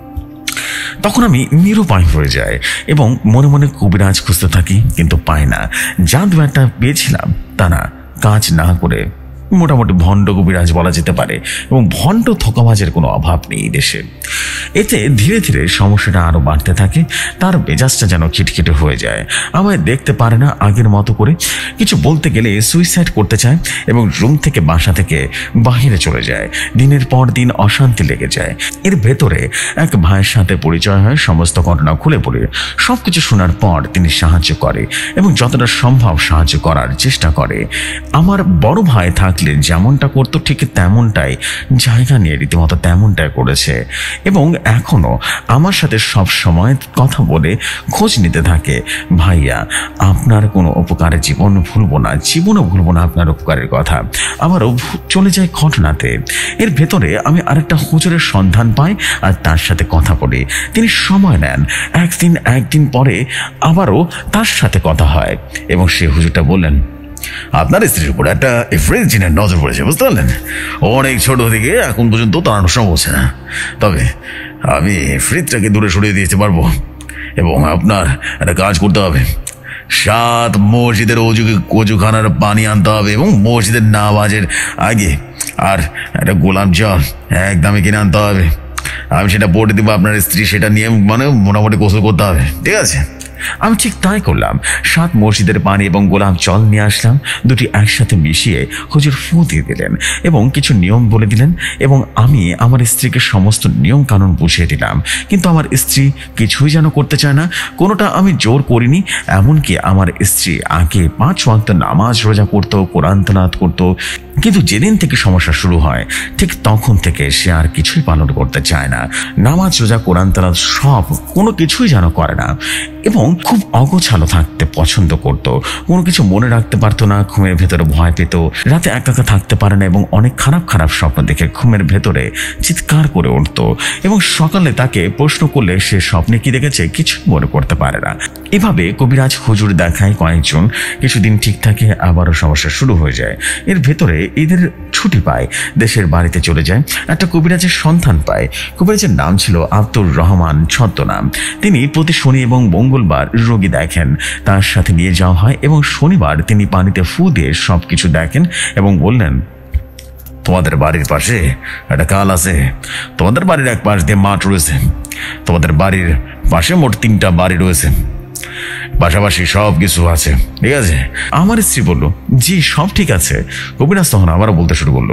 তখন আমি নিরুপায় হয়ে যাই এবং মনে মনে কবিরাজ খুঁজতে থাকি, কিন্তু পাই না। যা 2-1টা পেয়েছিলাম তা না, কাজ না করে মোটামুটি ভণ্ড কবিরাজ বলা যেতে পারে এবং ভণ্ড থোকাবাজের কোনো অভাব নেই দেশে। এতে ধীরে ধীরে সমস্যাটা আরো বাড়তে থাকে। তার মেজাজটা যেন খিটখিটে হয়ে যায়, আমায় দেখতে পারে না আগের মতো করে। কিছু বলতে গেলে সুইসাইড করতে চায় এবং রুম থেকে বাসা থেকে বাহিরে চলে যায়। দিনের পর দিন অশান্তি লেগে যায়। এর ভেতরে এক ভাইয়ের সাথে পরিচয় হয়, সমস্ত ঘটনা খুলে পড়ে। সবকিছু শোনার পর তিনি সাহায্য করে এবং যতটা সম্ভব সাহায্য করার চেষ্টা করে। আমার বড় ভাই থাকলে যেমনটা করতো ঠিক তেমনটাই জায়গা নিয়ে রীতিমতো তেমনটাই করেছে এবং এখনো আমার সাথে সব সময় কথা বলে খোঁজ নিতে থাকে। ভাইয়া, আপনার কোনো উপকারের জীবনও ভুলবো না আপনার উপকারের কথা। আবারও চলে যায় ঘটনাতে। এর ভেতরে আমি আরেকটা হুজুরের সন্ধান পাই আর তার সাথে কথা বলি। তিনি সময় নেন। একদিন পরে আবারও তার সাথে কথা হয় এবং সে হুজুরটা বললেন, আপনার স্ত্রীর উপর একটা ইফরিত জিনের নজর পড়েছে, বুঝতে পারলেন? অনেক ছোট থেকে এখন পর্যন্ত তাড়ানো সম্ভব হচ্ছে না, তবে আমি ইফরিতটাকে দূরে সরিয়ে দিতে পারবো এবং আপনার একটা কাজ করতে হবে। 7 মসজিদের অজুখানার পানি আনতে হবে এবং মসজিদের নামাজের আগে আর একটা গোলাপ জল একদমই কিনে আনতে হবে। আমি সেটা পড়ে দিব, আপনার স্ত্রী সেটা নিয়ে মোটামুটি গোসল করতে হবে, ঠিক আছে? আমি ঠিক তাই করলাম। 7 মসজিদের পানি এবং গোলাপ জল নিয়ে আসলাম। দুটি একসাথে মিশিয়ে হুজুর ফু দিয়ে দিলেন এবং কিছু নিয়ম বলে দিলেন এবং আমি আমার স্ত্রীকে সমস্ত নিয়ম কানুন বুঝিয়ে দিলাম। কিন্তু আমার স্ত্রী কিছুই যেন করতে চায় না। কোনোটা আমি জোর করিনি। এমনকি আমার স্ত্রী আগে 5 ওয়াক্ত নামাজ রোজা করতো, কোরআন তেলাওয়াত করতো, কিন্তু যেদিন থেকে সমস্যা শুরু হয় ঠিক তখন থেকে সে আর কিছুই পালন করতে চায় না। নামাজ রোজা কোরআন তেলাওয়াত সব কোনো কিছুই যেন করে না এবং খুব অগোছালো থাকতে পছন্দ করত। কোনো কিছু মনে রাখতে পারতো না, ঘুমের ভেতরে ভয় পেত, রাতে একা একা থাকতে পারে না এবং অনেক খারাপ খারাপ স্বপ্ন দেখে ঘুমের ভেতরে চিৎকার করে উঠত এবং সকালে তাকে প্রশ্ন করলে সে স্বপ্নে কি দেখেছে কিছুই মনে করতে পারে না। এভাবে কবিরাজ হুজুর দেখায় কয়েকজন, কিছুদিন ঠিক থাকে, আবারও সমস্যা শুরু হয়ে যায়। এর ভেতরে ঈদের ছুটি পায়, দেশের বাড়িতে চলে যায়। একটা কবিরাজের সন্ধান পায়। কবিরাজের নাম ছিল আব্দুর রহমান ছদ্মনাম। তিনি প্রতি শনি এবং মঙ্গলবার রোগী দেখেন। তার সাথে নিয়ে যাওয়া হয় এবং শনিবার তিনি পানিতে ফু দিয়ে সবকিছু দেখেন এবং বললেন, তোমাদের বাড়ির পাশে একটা খাল আছে, তোমাদের বাড়ির এক পাশ দিয়ে মাঠ রয়েছে, তোমাদের বাড়ির পাশে মোট 3টা বাড়ি রয়েছে, পাশাপাশি সব কিছু আছে, ঠিক আছে? আমার স্ত্রী বলল, জি সব ঠিক আছে। কবিরাজ তখন আবারও বলতে শুরু করলো,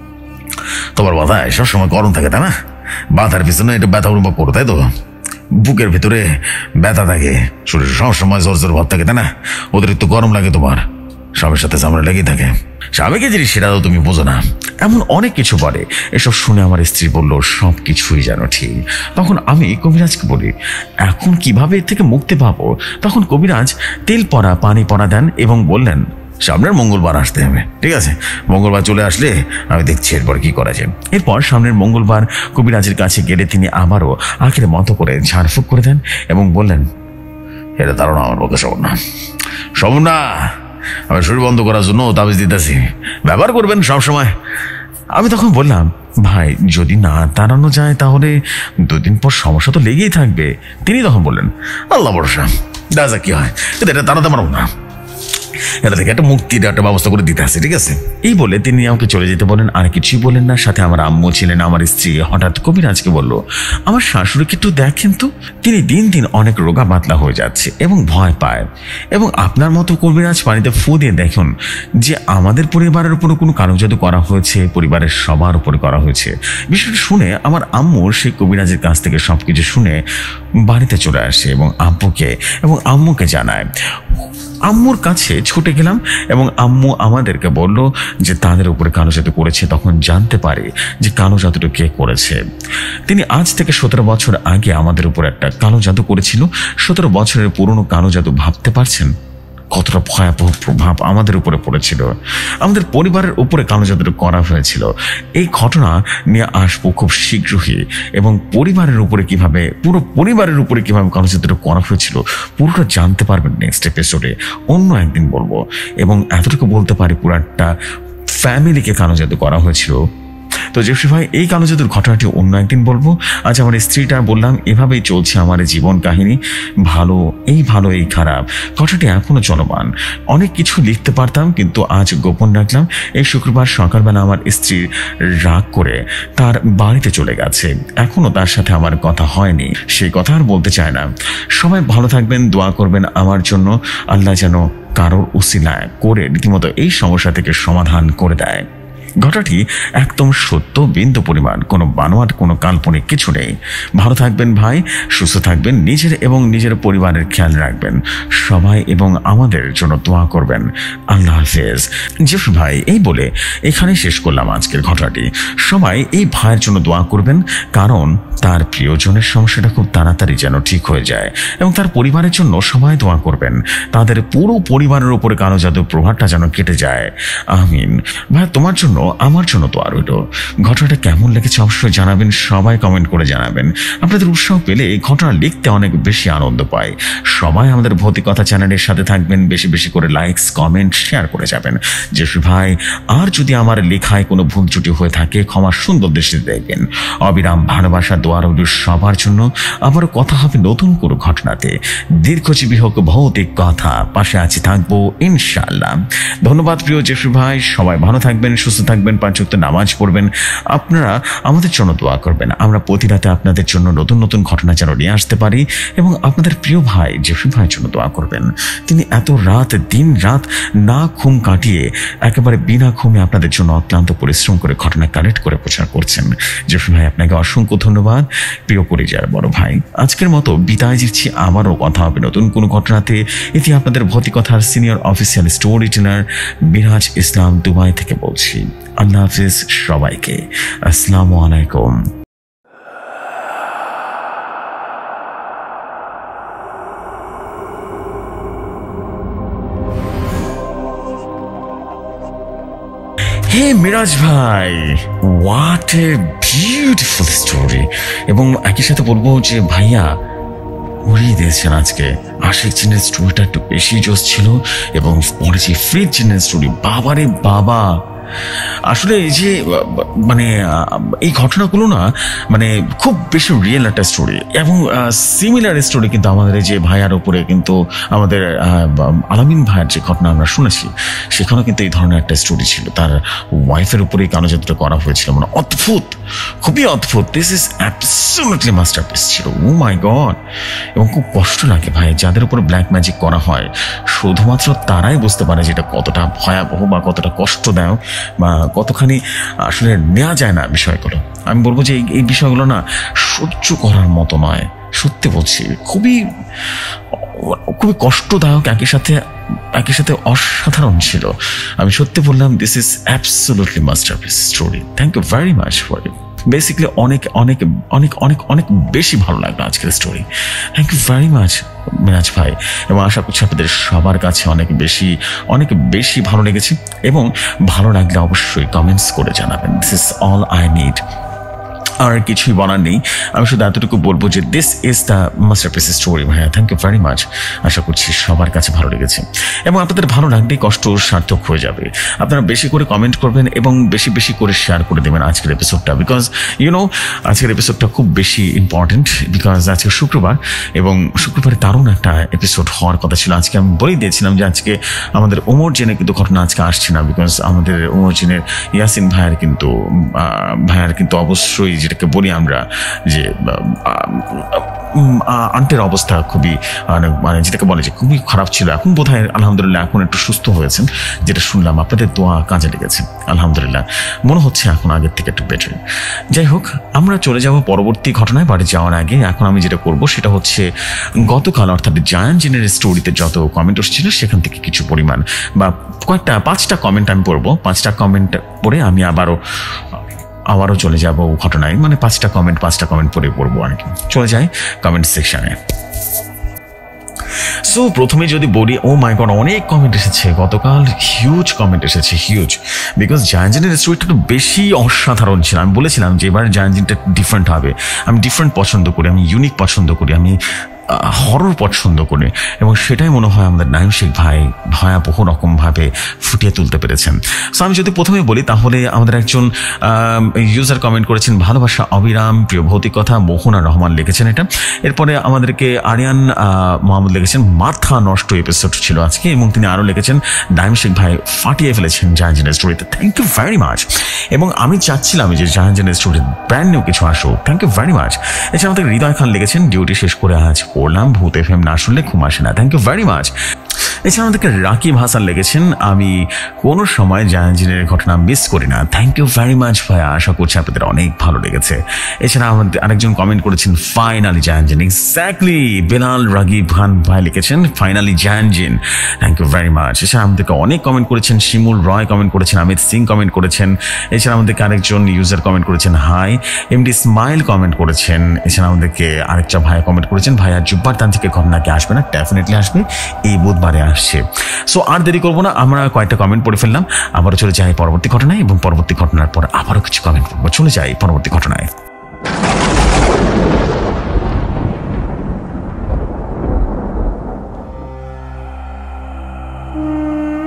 তোমার মাথায় সবসময় গরম থাকে তাই না? মাথার পিছনে এটা ব্যথা অনুভব করো তাই তো? বুকের ভেতরে ব্যথা থাকে, শরীরে সবসময় জ্বর জ্বর ভাব থাকে তাই না? অতিরিক্ত গরম লাগে তোমার, স্বামীর সাথে ঝামেলা লেগে থাকে, স্বামীকে জিনিস সেটা তো তুমি বোঝো না, এমন অনেক কিছু বলে। এসব শুনে আমার স্ত্রী বলল, সব কিছুই যেন ঠিক। তখন আমি কবিরাজকে বলি, এখন কিভাবে এর থেকে মুক্তি পাবো? তখন কবিরাজ তেল পরা পানি পরা দেন এবং বললেন, সামনের মঙ্গলবার আসতে হবে, ঠিক আছে? মঙ্গলবার চলে আসলে আমি দেখছি এরপর কি করা যায়। এরপর সামনের মঙ্গলবার কবিরাজের কাছে গেলে তিনি আবারও আখের মতো করে ঝাড়ফুঁক করে দেন এবং বললেন, এটা ধারণা আমার পক্ষে সব না, আমি শরীর বন্ধ করার জন্য তাবিজ দিতেছি, ব্যবহার করবেন সবসময়। আমি তখন বললাম, ভাই যদি না তাড়ানো যায় তাহলে 2 দিন পর সমস্যা তো লেগেই থাকবে। তিনি তখন বললেন, আল্লাহ ভরসা, দেখা যাক কি হয়, কিন্তু এটা তাড়াতে পারবো না, এটা থেকে একটা মুক্তির একটা ব্যবস্থা করে দিতে আছে, ঠিক আছে? এই বলে তিনি আমাকে চলে যেতে বলেন, আর কিছুই বলেন না। সাথে আমার আম্মু ছিলেন। আমার স্ত্রী হঠাৎ কবিরাজকে বলল, আমার শাশুড়িকে একটু দেখেন তো, তিনি দিন দিন অনেক রোগা পাতলা হয়ে যাচ্ছে এবং ভয় পায়, এবং আপনার মতো কবিরাজ পানিতে ফু দিয়ে দেখুন যে আমাদের পরিবারের উপরে কোনো কালো জাদু করা হয়েছে, পরিবারের সবার উপরে করা হয়েছে। বিষয়টা শুনে আমার আম্মুর সেই কবিরাজের কাছ থেকে সবকিছু শুনে বাড়িতে চলে আসে এবং আম্মুকে জানায়। আম্মুর কাছে ছুটে গেলাম এবং আম্মু আমাদেরকে বলল যে তাদের উপরে কালো জাদু করেছে। তখন জানতে পারে যে কালো জাদুটা কে করেছে। তিনি আজ থেকে 17 বছর আগে আমাদের উপর একটা কালো জাদু করেছিল। 17 বছরের পুরনো কালো জাদু, ভাবতে পারছেন কতটা ভয়াবহ প্রভাব আমাদের উপরে পড়েছিল। আমাদের পরিবারের উপরে কালো জাদুটা করা হয়েছিল। এই ঘটনা নিয়ে আসবো খুব শীঘ্রই, এবং পরিবারের উপরে কিভাবে, পুরো পরিবারের উপরে কিভাবে কালো জাদুটা করা হয়েছিল পুরোটা জানতে পারবেন নেক্সট এপিসোডে, অন্য একদিন বলবো। এবং এতটুকু বলতে পারি, পুরো একটা ফ্যামিলিকে কালো জাদু করা হয়েছিল। তো জেফরি ভাই, এই কালো জাদুর ঘটনাটি অন্য একদিন বলবো। আজ আমার স্ত্রীটা বললাম, এভাবেই চলছে আমার জীবন কাহিনী, ভালো এই খারাপ। ঘটনাটি এখনো চলমান। অনেক কিছু লিখতে পারতাম কিন্তু আজ গোপন রাখলাম। এই শুক্রবার সকালবেলা আমার স্ত্রী রাগ করে তার বাড়িতে চলে গেছে। এখনো তার সাথে আমার কথা হয়নি, সেই কথা আর বলতে চায় না। সবাই ভালো থাকবেন, দোয়া করবেন আমার জন্য। আল্লাহ যেন কারোর উসিলা করে রীতিমতো এই সমস্যা থেকে সমাধান করে দেয়। ঘটনাটি একদম সত্য, বিন্দু পরিমাণ কোনো বানোয়াট, কোনো কাল্পনিক কিছু নেই। ভালো থাকবেন ভাই, সুস্থ থাকবেন, নিজের এবং নিজের পরিবারের খেয়াল রাখবেন সবাই, এবং আমাদের জন্য দোয়া করবেন। আল্লাহ হাফেজ। জেফরি ভাই, এই বলে এখানেই শেষ করলাম আজকের ঘটনাটি। সবাই এই ভাইয়ের জন্য দোয়া করবেন, কারণ তার প্রিয়জনের সমস্যাটা খুব তাড়াতাড়ি যেন ঠিক হয়ে যায়, এবং তার পরিবারের জন্য সবাই দোয়া করবেন, তাদের পুরো পরিবারের উপরে কালো জাদুর প্রভাবটা যেন কেটে যায়। আমিন। ভাই, তোমার জন্য আমার জন্য দোয়া রইল। ঘটনাটা কেমন লেগেছে অবশ্যই জানাবেন, সবাই কমেন্ট করে জানাবেন। আপনাদের উৎসাহ পেলে এই ঘটনা লিখতে অনেক বেশি আনন্দ পাই। সবাই আমাদের ভৌতিকতা চ্যানেলের সাথে থাকবেন, বেশি বেশি করে লাইকস, কমেন্ট, শেয়ার করে যাবেন। জেফরি ভাই, আর যদি আমার লেখায় কোনো ভুল ত্রুটি হয়ে থাকে ক্ষমা সুন্দর দৃষ্টিতে দেখবেন। অবিরাম ভালোবাসা, দোয়া রইল সবার জন্য। আবারও কথা হবে নতুন কোনো ঘটনাতে। দীর্ঘজীবী হোক ভৌতিক কথা, পাশে আছি, থাকবো ইনশাআল্লাহ। ধন্যবাদ প্রিয় জেফরি ভাই, সবাই ভালো থাকবেন, সুস্থ থাকবেন। থাকবেন, 5 ওয়াক্ত নামাজ পড়বেন, আপনারা আমাদের জন্য দোয়া করবেন। আমরা প্রতি রাতে আপনাদের জন্য নতুন নতুন ঘটনা যেন নিয়ে আসতে পারি, এবং আপনাদের প্রিয় ভাই জেফরি ভাইয়ের জন্য দোয়া করবেন। তিনি এত রাত দিন রাত না ঘুম কাটিয়ে একেবারে বিনা ঘুমে আপনাদের জন্য অক্লান্ত পরিশ্রম করে ঘটনা কালেক্ট করে প্রচার করছেন। জেফরি ভাই, আপনাকে অসংখ্য ধন্যবাদ। প্রিয় পরিচয়ের বড় ভাই, আজকের মতো বিদায় দিচ্ছি। আবারও কথা হবে নতুন কোনো ঘটনাতে। এটি আপনাদের ভৌতিকথার senior official story teller Miraj Islam Dubai থেকে বলছি। আল্লাহ হাফিজ সবাইকে। আসসালামু আলাইকুম। হে মিরাজ ভাই, হোয়াট এ বিউটিফুল স্টোরি। এবং একই সাথে বলবো যে ভাইয়া উড়িয়ে দিয়েছেন আজকে। আশিক জিনের স্টোরিটা একটু বেশি জোশ ছিল, এবং পরে যে ফ্রিজ জিনের স্টোরি, বাবারে বাবা, আসলে এই যে মানে এই ঘটনাগুলো না মানে খুব বেশি রিয়েল একটা স্টোরি, এবং সিমিলার স্টোরি কিন্তু আমাদের এই যে ভাইয়ার উপরে কিন্তু আমাদের আলামিন ভাইয়ের যে ঘটনা আমরা শুনেছি, সেখানেও কিন্তু এই ধরনের একটা স্টোরি ছিল। তার ওয়াইফের উপরেই কালোজাদুটা করা হয়েছিল, মানে অদ্ভুত, খুবই অদ্ভুত। দিস ইজ অ্যাবসলিউটলি মাস্টারপিস ছিল। Oh my God. এবং খুব কষ্ট লাগে ভাই, যাদের উপর ব্ল্যাক ম্যাজিক করা হয় শুধুমাত্র তারাই বুঝতে পারে যে এটা কতটা ভয়াবহ বা কতটা কষ্টদায়ক বা কতখানি আসলে নেওয়া যায় না বিষয়গুলো। আমি বলবো যে এই বিষয়গুলো না সহ্য করার মতো নয়, সত্যি বলছি, খুবই খুবই কষ্টদায়ক, একই সাথে অসাধারণ ছিল। আমি সত্যি বললাম, this is absolutely masterpiece story. Thank you very much for it. Basically অনেক অনেক অনেক অনেক অনেক বেশি ভালো লাগলো আজকের story. Thank you very much Miraj ভাই, এবং আশা করছি আপনাদের সবার কাছে অনেক বেশি ভালো লেগেছে, এবং ভালো লাগলে অবশ্যই কমেন্টস করে জানাবেন। This is all I need. আর কিছুই বলার নেই, আমি শুধু এতটুকু বলবো যে this is the masterpiece story ভাইয়া। Thank you very much. আশা করছি সবার কাছে ভালো লেগেছে, এবং আপনাদের ভালো লাগলেই কষ্ট সার্থক হয়ে যাবে। আপনারা বেশি করে কমেন্ট করবেন এবং বেশি বেশি করে শেয়ার করে দেবেন আজকের এপিসোডটা, বিকজ আজকের এপিসোডটা খুব বেশি ইম্পর্টেন্ট, বিকজ আজকে শুক্রবার, এবং শুক্রবারে দারুণ একটা এপিসোড হওয়ার কথা ছিল। আজকে আমি বলেই দিয়েছিলাম যে আজকে আমাদের ওমর জেনের কিন্তু ঘটনা আজকে আসছে না, বিকজ আমাদের ওমর জেনের ইয়াসিন ভাইয়ের কিন্তু অবশ্যই, যেটাকে বলি আমরা যে আন্টের অবস্থা খুবই মানে যেটাকে বলে যে খুবই খারাপ ছিল। এখন বোধহয় আলহামদুলিল্লাহ এখন একটু সুস্থ হয়েছেন, যেটা শুনলাম। আপনাদের দোয়া কাজে লেগেছে, আলহামদুলিল্লাহ মনে হচ্ছে এখন আগের থেকে একটু বেটার। যাই হোক, আমরা চলে যাব পরবর্তী ঘটনায়। বাড়ি যাওয়ার আগে এখন আমি যেটা করব সেটা হচ্ছে গতকাল অর্থাৎ জায়ান্ট জিনের স্টোরিতে যত কমেন্ট এসেছিল সেখান থেকে কিছু পরিমাণ বা 5টা কমেন্ট আমি পড়বো। 5টা কমেন্ট পড়ে আমি আবারও চলে যাব ঘটনায়, মানে 5টা কমেন্ট পরে পড়বো আর কি। চলে যাই কমেন্ট সেকশনে। সো প্রথমে যদি বলি, ও মাই গড, অনেক কমেন্ট এসেছে গতকাল, হিউজ কমেন্ট এসেছে, হিউজ। বিকজ জায়ান্ট জিনের স্টোরিটা একটু বেশি অসাধারণ ছিল। আমি বলেছিলাম যে এবার জায়ান্ট জিনটা ডিফারেন্ট হবে। আমি ডিফারেন্ট পছন্দ করি, আমি ইউনিক পছন্দ করি, আমি হরর পছন্দ করি, এবং সেটাই মনে হয় আমাদের নাইম শেখ ভাই ভয়াবহ রকমভাবে ফুটিয়ে তুলতে পেরেছেন। সো আমি যদি প্রথমে বলি, তাহলে আমাদের একজন ইউজার কমেন্ট করেছেন, ভালোবাসা অবিরাম, প্রিয় ভৌতিক কথা, মোহনা রহমান লিখেছেন এটা। এরপরে আমাদেরকে আরিয়ান মোহাম্মদ লিখেছেন, মাথা নষ্ট এপিসোড ছিল আজকে, এবং তিনি আরও লিখেছেন, নাইম শেখ ভাই ফাটিয়ে ফেলেছেন জায়ান্ট জিনের স্টোরিতে। Thank you very much. এবং আমি চাচ্ছিলাম যে জায়ান্ট জিনের স্টোরি ব্র্যান্ড নিউ কিছু আসুক। Thank you very much. এছাড়া আমাদের হৃদয় খান লিখেছেন, ডিউটি শেষ করে আজ পড়লাম, ভূত এফএম না শুনলে ঘুম আসে না। Thank you very much. এছাড়া আমাদেরকে রাকিব হাসান লিখেছেন, আমি কোনো সময় জায়ান্ট জিনের ঘটনা মিস করি না। থ্যাংক ইউ ভেরি মাচ ভাইয়া, আশা করছি আপনাদের অনেক ভালো লেগেছে। এছাড়া আমাদের আরেকজন কমেন্ট করেছেন, ফাইনালি জায়ান্ট জিন। এক্স্যাক্টলি, বেলাল রাগিব খান ভাই লিখেছেন, ফাইনালি জায়ান্ট জিন। Thank you very much. এছাড়া আমাদেরকে অনেক কমেন্ট করেছেন, শিমুল রয় কমেন্ট করেছেন, অমিত সিং কমেন্ট করেছেন। এছাড়া আমাদেরকে আরেকজন ইউজার কমেন্ট করেছেন, হাই। এমডি স্মাইল কমেন্ট করেছেন। এছাড়া আমাদেরকে আরেকটা ভাইয়া কমেন্ট করেছেন, ভাইয়া জুব্বার তান্ত্রিকের ঘটনা কি আসবে না? ডেফিনেটলি আসবে, এই বুধবারে আসছে। সো আর দেরি করবো না, আমরা কয়েকটা কমেন্ট পড়ে ফেললাম, আবারও চলে যাই পরবর্তী ঘটনায়, এবং পরবর্তী ঘটনার পর আবারও কিছু কমেন্ট পড়বো। চলে যাই পরবর্তী ঘটনায়।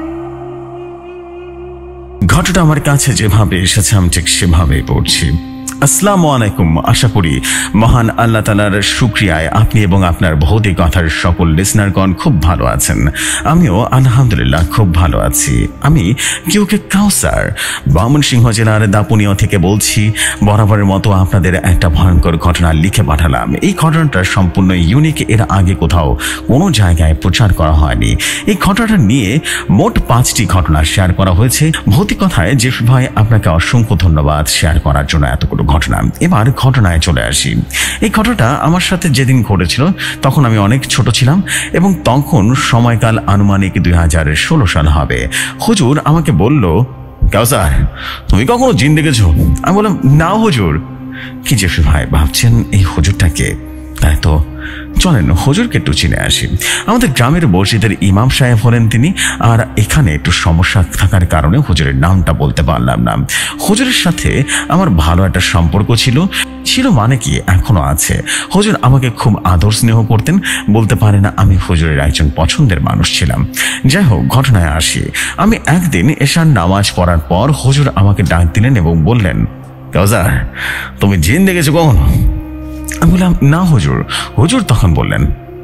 ঘটনাটা আমার কাছে যেভাবে এসেছে আমি ঠিক সেভাবেই পড়ছি। আসসালামু আলাইকুম। আশা করি মহান আল্লাহ তাআলার শুকরিয়ায় আপনি এবং আপনার ভৌতিক কথার সকল লিসনারগণ খুব ভালো আছেন। আমিও আলহামদুলিল্লাহ খুব ভালো আছি। আমি কেউকে কাউসার ময়মনসিংহ জেলার দাপুনিয়া থেকে বলছি। বরাবরের মতো আপনাদের একটা ভয়ঙ্কর ঘটনা লিখে পাঠালাম। এই ঘটনাটা সম্পূর্ণ ইউনিক, এর আগে কোথাও কোনো জায়গায় প্রচার করা হয়নি। এই ঘটনাটা নিয়ে মোট 5টি ঘটনা শেয়ার করা হয়েছে। ভৌতিক কথায় যে ভাই আপনাকে অসংখ্য ধন্যবাদ শেয়ার করার জন্য এতগুলো ঘটনা। এবার ঘটনায় চলে আসি। এই ঘটনাটা আমার সাথে যেদিন ঘটেছিল তখন আমি অনেক ছোট ছিলাম এবং তখন সময়কাল আনুমানিক 2016 সাল হবে। হুজুর আমাকে বলল, কাউসার তুমি কখনো জিন দেখেছো? আমি বললাম, না হুজুর। কি যে ভাই ভাবছেন এই হুজুরটাকে, তাই তো চলেন হুজুরকে একটু চিনে আসি। আমাদের গ্রামের মসজিদের ইমাম সাহেব হলেন তিনি, আর এখানে একটু সমস্যা থাকার কারণে হুজুরের নামটা বলতে পারলাম না। হুজুরের সাথে আমার ভালো একটা সম্পর্ক ছিল মানে কি এখনো আছে। হুজুর আমাকে খুব আদর স্নেহ করতেন, বলতে পারে না আমি হুজুরের একজন পছন্দের মানুষ ছিলাম। যাই হোক ঘটনায় আসি। আমি একদিন এশার নামাজ পড়ার পর হুজুর আমাকে ডাক দিলেন এবং বললেন, কাউসার তুমি জিন দেখেছো কখনো? আমি বললাম, না হুজুর। হুজুর তখন বললেন,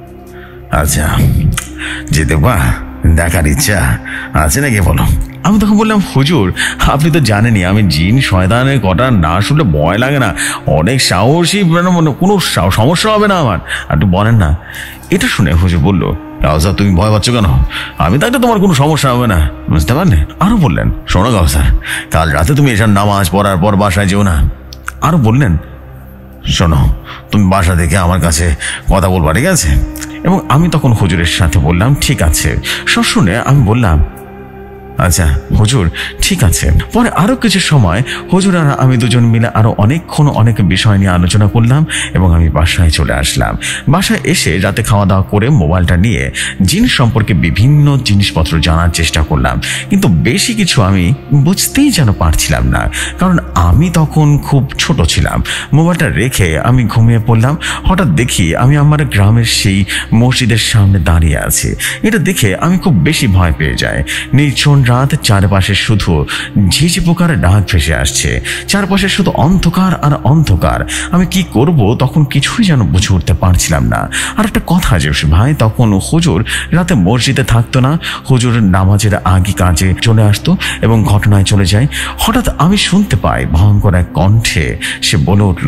আচ্ছা যেতে দেখার ইচ্ছা আছে নাকি বলো? আমি তখন বললাম, হুজুর আপনি তো জানেনই আমি জিন শয়তানের কথা না শুনলে ভয় লাগে না, অনেক সাহসী, কোনো সমস্যা হবে না আমার, একটু বলেন না। এটা শুনে হুজুর বলল, কাউসার তুমি ভয় পাচ্ছ কেন? আমি থাকলে তোমার কোনো সমস্যা হবে না, বুঝতে পারলে? আরো বললেন, শোনো কাউসার কাল রাতে তুমি এসব নামাজ পড়ার পর বাসায় যেও না। আরো বললেন, শোনো তুমি বাসা থেকে আমার কাছে কথা বলবা, ঠিক আছে? এবং আমি তখন হুজুরের সাথে বললাম, ঠিক আছে। সব শুনে আমি বললাম, আচ্ছা হুজুর ঠিক আছে। পরে আরো কিছু সময় হুজুর আর আমি দুজন মিলে আরো অনেকক্ষণ অনেক বিষয় নিয়ে আলোচনা করলাম এবং আমি বাসায় চলে আসলাম। বাসায় এসে রাতে খাওয়া দাওয়া করে মোবাইলটা নিয়ে জিন সম্পর্কে বিভিন্ন জিনিসপত্র জানার চেষ্টা করলাম, কিন্তু বেশি কিছু আমি বুঝতেই যেন পারছিলাম না, কারণ আমি তখন খুব ছোট ছিলাম। মোবাইলটা রেখে আমি ঘুমিয়ে পড়লাম। হঠাৎ দেখি আমি আমার গ্রামের সেই মসজিদের সামনে দাঁড়িয়ে আছি। এটা দেখে আমি খুব বেশি ভয় পেয়ে যাই। নির্জন রাত, চারপাশে শুধু ঝিঝি পোকার ডাক ভেসে আসছে, চারপাশে শুধু অন্ধকার আর অন্ধকার। আমি কি করব তখন কিছুই যেন বুঝে উঠতে পারছিলাম না। আর একটা কথা যে ভাই, তখন হুজুর রাতে মসজিদে থাকতো না, হুজুর নামাজের আগে কাজে চলে আসতো এবং ঘটনায় চলে যায়। হঠাৎ আমি শুনতে পাই ভয়ঙ্কর এক কণ্ঠে সে বলে উঠল,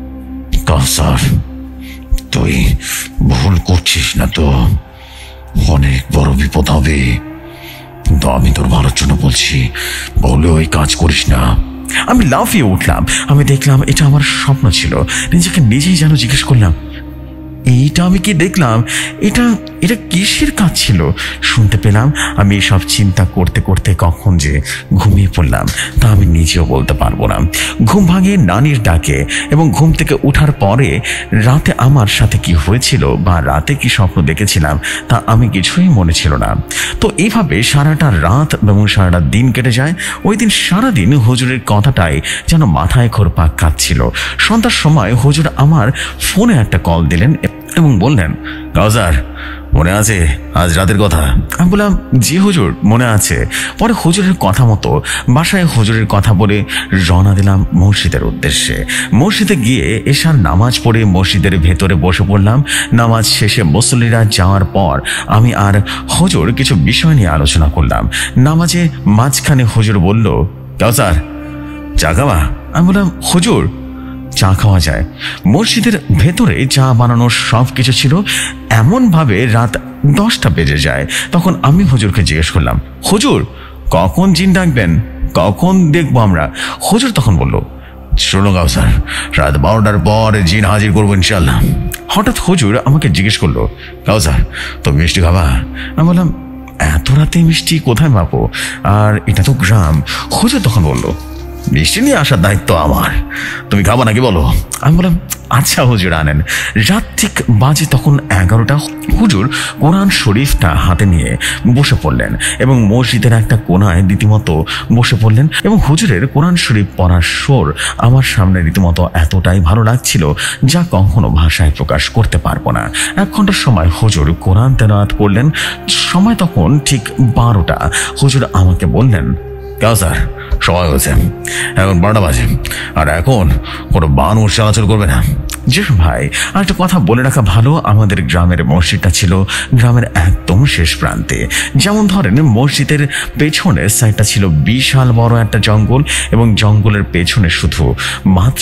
কাউসার তুই ভুল করছিস না তো, অনেক বড় বিপদ হবে, তো আমি তোর ভালোর জন্য বলছি, বলে ওই কাজ করিস না। আমি লাফিয়ে উঠলাম। আমি দেখলাম এটা আমার স্বপ্ন ছিল। নিজেকে নিজেই যেন জিজ্ঞেস করলাম, এইটা আমি কি দেখলাম? এটা এটা কিসের কাজ ছিল? শুনতে পেলাম। আমি সব চিন্তা করতে করতে কখন যে ঘুমিয়ে পড়লাম তা আমি নিজেও বলতে পারবো না। ঘুম ভাঙে নানির ডাকে এবং ঘুম থেকে ওঠার পরে রাতে আমার সাথে কি হয়েছিল বা রাতে কি স্বপ্ন দেখেছিলাম তা আমি কিছুই মনে ছিল না। তো এইভাবে সারাটা রাত এবং সারাটা দিন কেটে যায়। ওই দিন সারাদিন হুজুরের কথাটাই যেন মাথায় ঘুরপাক খাচ্ছিল। সন্ধ্যার সময় হুজুর আমার ফোনে একটা কল দিলেন এবং বললেন, কাউসার মনে আছে আজ রাতের কথা? আমি বললাম, জি হুজুর মনে আছে। পরে হুজুরের কথা মতো বাসায় হুজুরের কথা বলে রওনা দিলাম মসজিদের উদ্দেশ্যে। মসজিদে গিয়ে এশার নামাজ পড়ে মসজিদের ভেতরে বসে পড়লাম। নামাজ শেষে মুসল্লিরা যাওয়ার পর আমি আর হুজুর কিছু বিষয় নিয়ে আলোচনা করলাম। নামাজে মাঝখানে হুজুর বলল, কাউসার চা খাওয়া? আমি বললাম, হুজুর চা খাওয়া যায়। মসজিদের ভেতরে চা বানানোর সব কিছু ছিল। এমনভাবে রাত 10টা বেজে যায়। তখন আমি হুজুরকে জিজ্ঞেস করলাম, হুজুর কখন জিন ডাকবেন, কখন দেখবো আমরা? হুজুর তখন বলল, শোনো কাউসার রাত 12টার পর জিন হাজির করবো ইনশাল্লাহ। হঠাৎ হুজুর আমাকে জিজ্ঞেস করলো, কাউসার তো মিষ্টি খাবা? আমি বললাম, এত রাতে মিষ্টি কোথায় পাবো, আর এটা তো গ্রাম। হুজুর তখন বলল, মিষ্টি নিয়ে আসার দায়িত্ব আমার, তুমি খাবা নাকি বলো? আমি বললাম, আচ্ছা হুজুর আনেন। রাত ঠিক বাজে তখন 11টা। হুজুর কোরআন শরীফটা হাতে নিয়ে বসে পড়লেন এবং মসজিদের একটা কোনায় রীতিমতো বসে পড়লেন এবং হুজুরের কোরআন শরীফ পড়ার সুর আমার সামনে রীতিমতো এতটাই ভালো লাগছিল যা কখনো ভাষায় প্রকাশ করতে পারবো না। 1 ঘন্টার সময় হুজুর কোরআন তেলাওয়াত করলেন। সময় তখন ঠিক 12টা। হুজুর আমাকে বললেন, কাউসার সময় হয়েছে, এখন 12টা বাজে, আর এখন কোনো মানুষ চলাচল করবে না। জি ভাই, আর একটা কথা বলে রাখা ভালো, আমাদের গ্রামের মসজিদটা ছিল গ্রামের একদম শেষ প্রান্তে। যেমন ধরেন মসজিদের পেছনের সাইডটা ছিল বিশাল বড় একটা জঙ্গল, এবং জঙ্গলের পেছনে শুধু মাত্র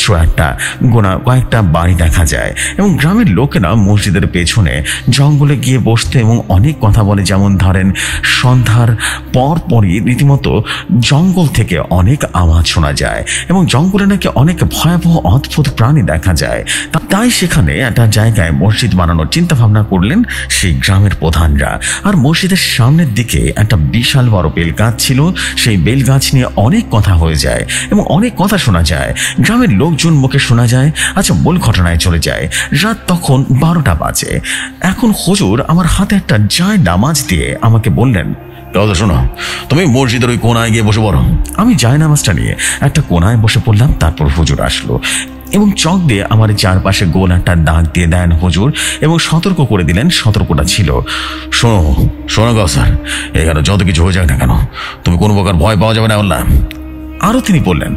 কয়েকটা বাড়ি দেখা যায়। এবং গ্রামের লোকেরা মসজিদের পেছনে জঙ্গলে গিয়ে বসতে এবং অনেক কথা বলে। যেমন ধরেন সন্ধ্যার পরই রীতিমতো জঙ্গল থেকে অনেক আওয়াজ শোনা যায়, এবং জঙ্গলে নাকি অনেক ভয়াবহ অদ্ভুত প্রাণী দেখা যায়। তাই সেখানে একটা জায়গায় মসজিদ বানানোর চিন্তা ভাবনা করলেন সেই গ্রামের প্রধানরা। আর মসজিদের সামনের দিকে একটা বিশাল বড় বেল গাছ ছিল। সেই বেল গাছ নিয়ে অনেক কথা হয়ে যায় এবং অনেক কথা শোনা যায়, গ্রামের লোকজন মুখে শোনা যায়। আচ্ছা, মূল ঘটনায় চলে যায়। রাত তখন 12টা বাজে। এখন হুজুর আমার হাতে একটা জায় নামাজ দিয়ে আমাকে বললেন, শোনো, তুমি মসজিদের ওই কোনায় গিয়ে বসে পড়ো। আমি জায় নামাজটা নিয়ে একটা কোনায় বসে পড়লাম। তারপর হুজুর আসলো এবং চক দিয়ে আমার চারপাশে গোল একটা দাগ দিয়ে দেন হুজুর, এবং সতর্ক করে দিলেন। সতর্কটা ছিল, শোনো কাউসার, এখানে যত কিছু হয়ে যাক না কেন, তুমি কোনো প্রকার ভয় পাওয়া যাবে না বললাম। আরো তিনি বললেন,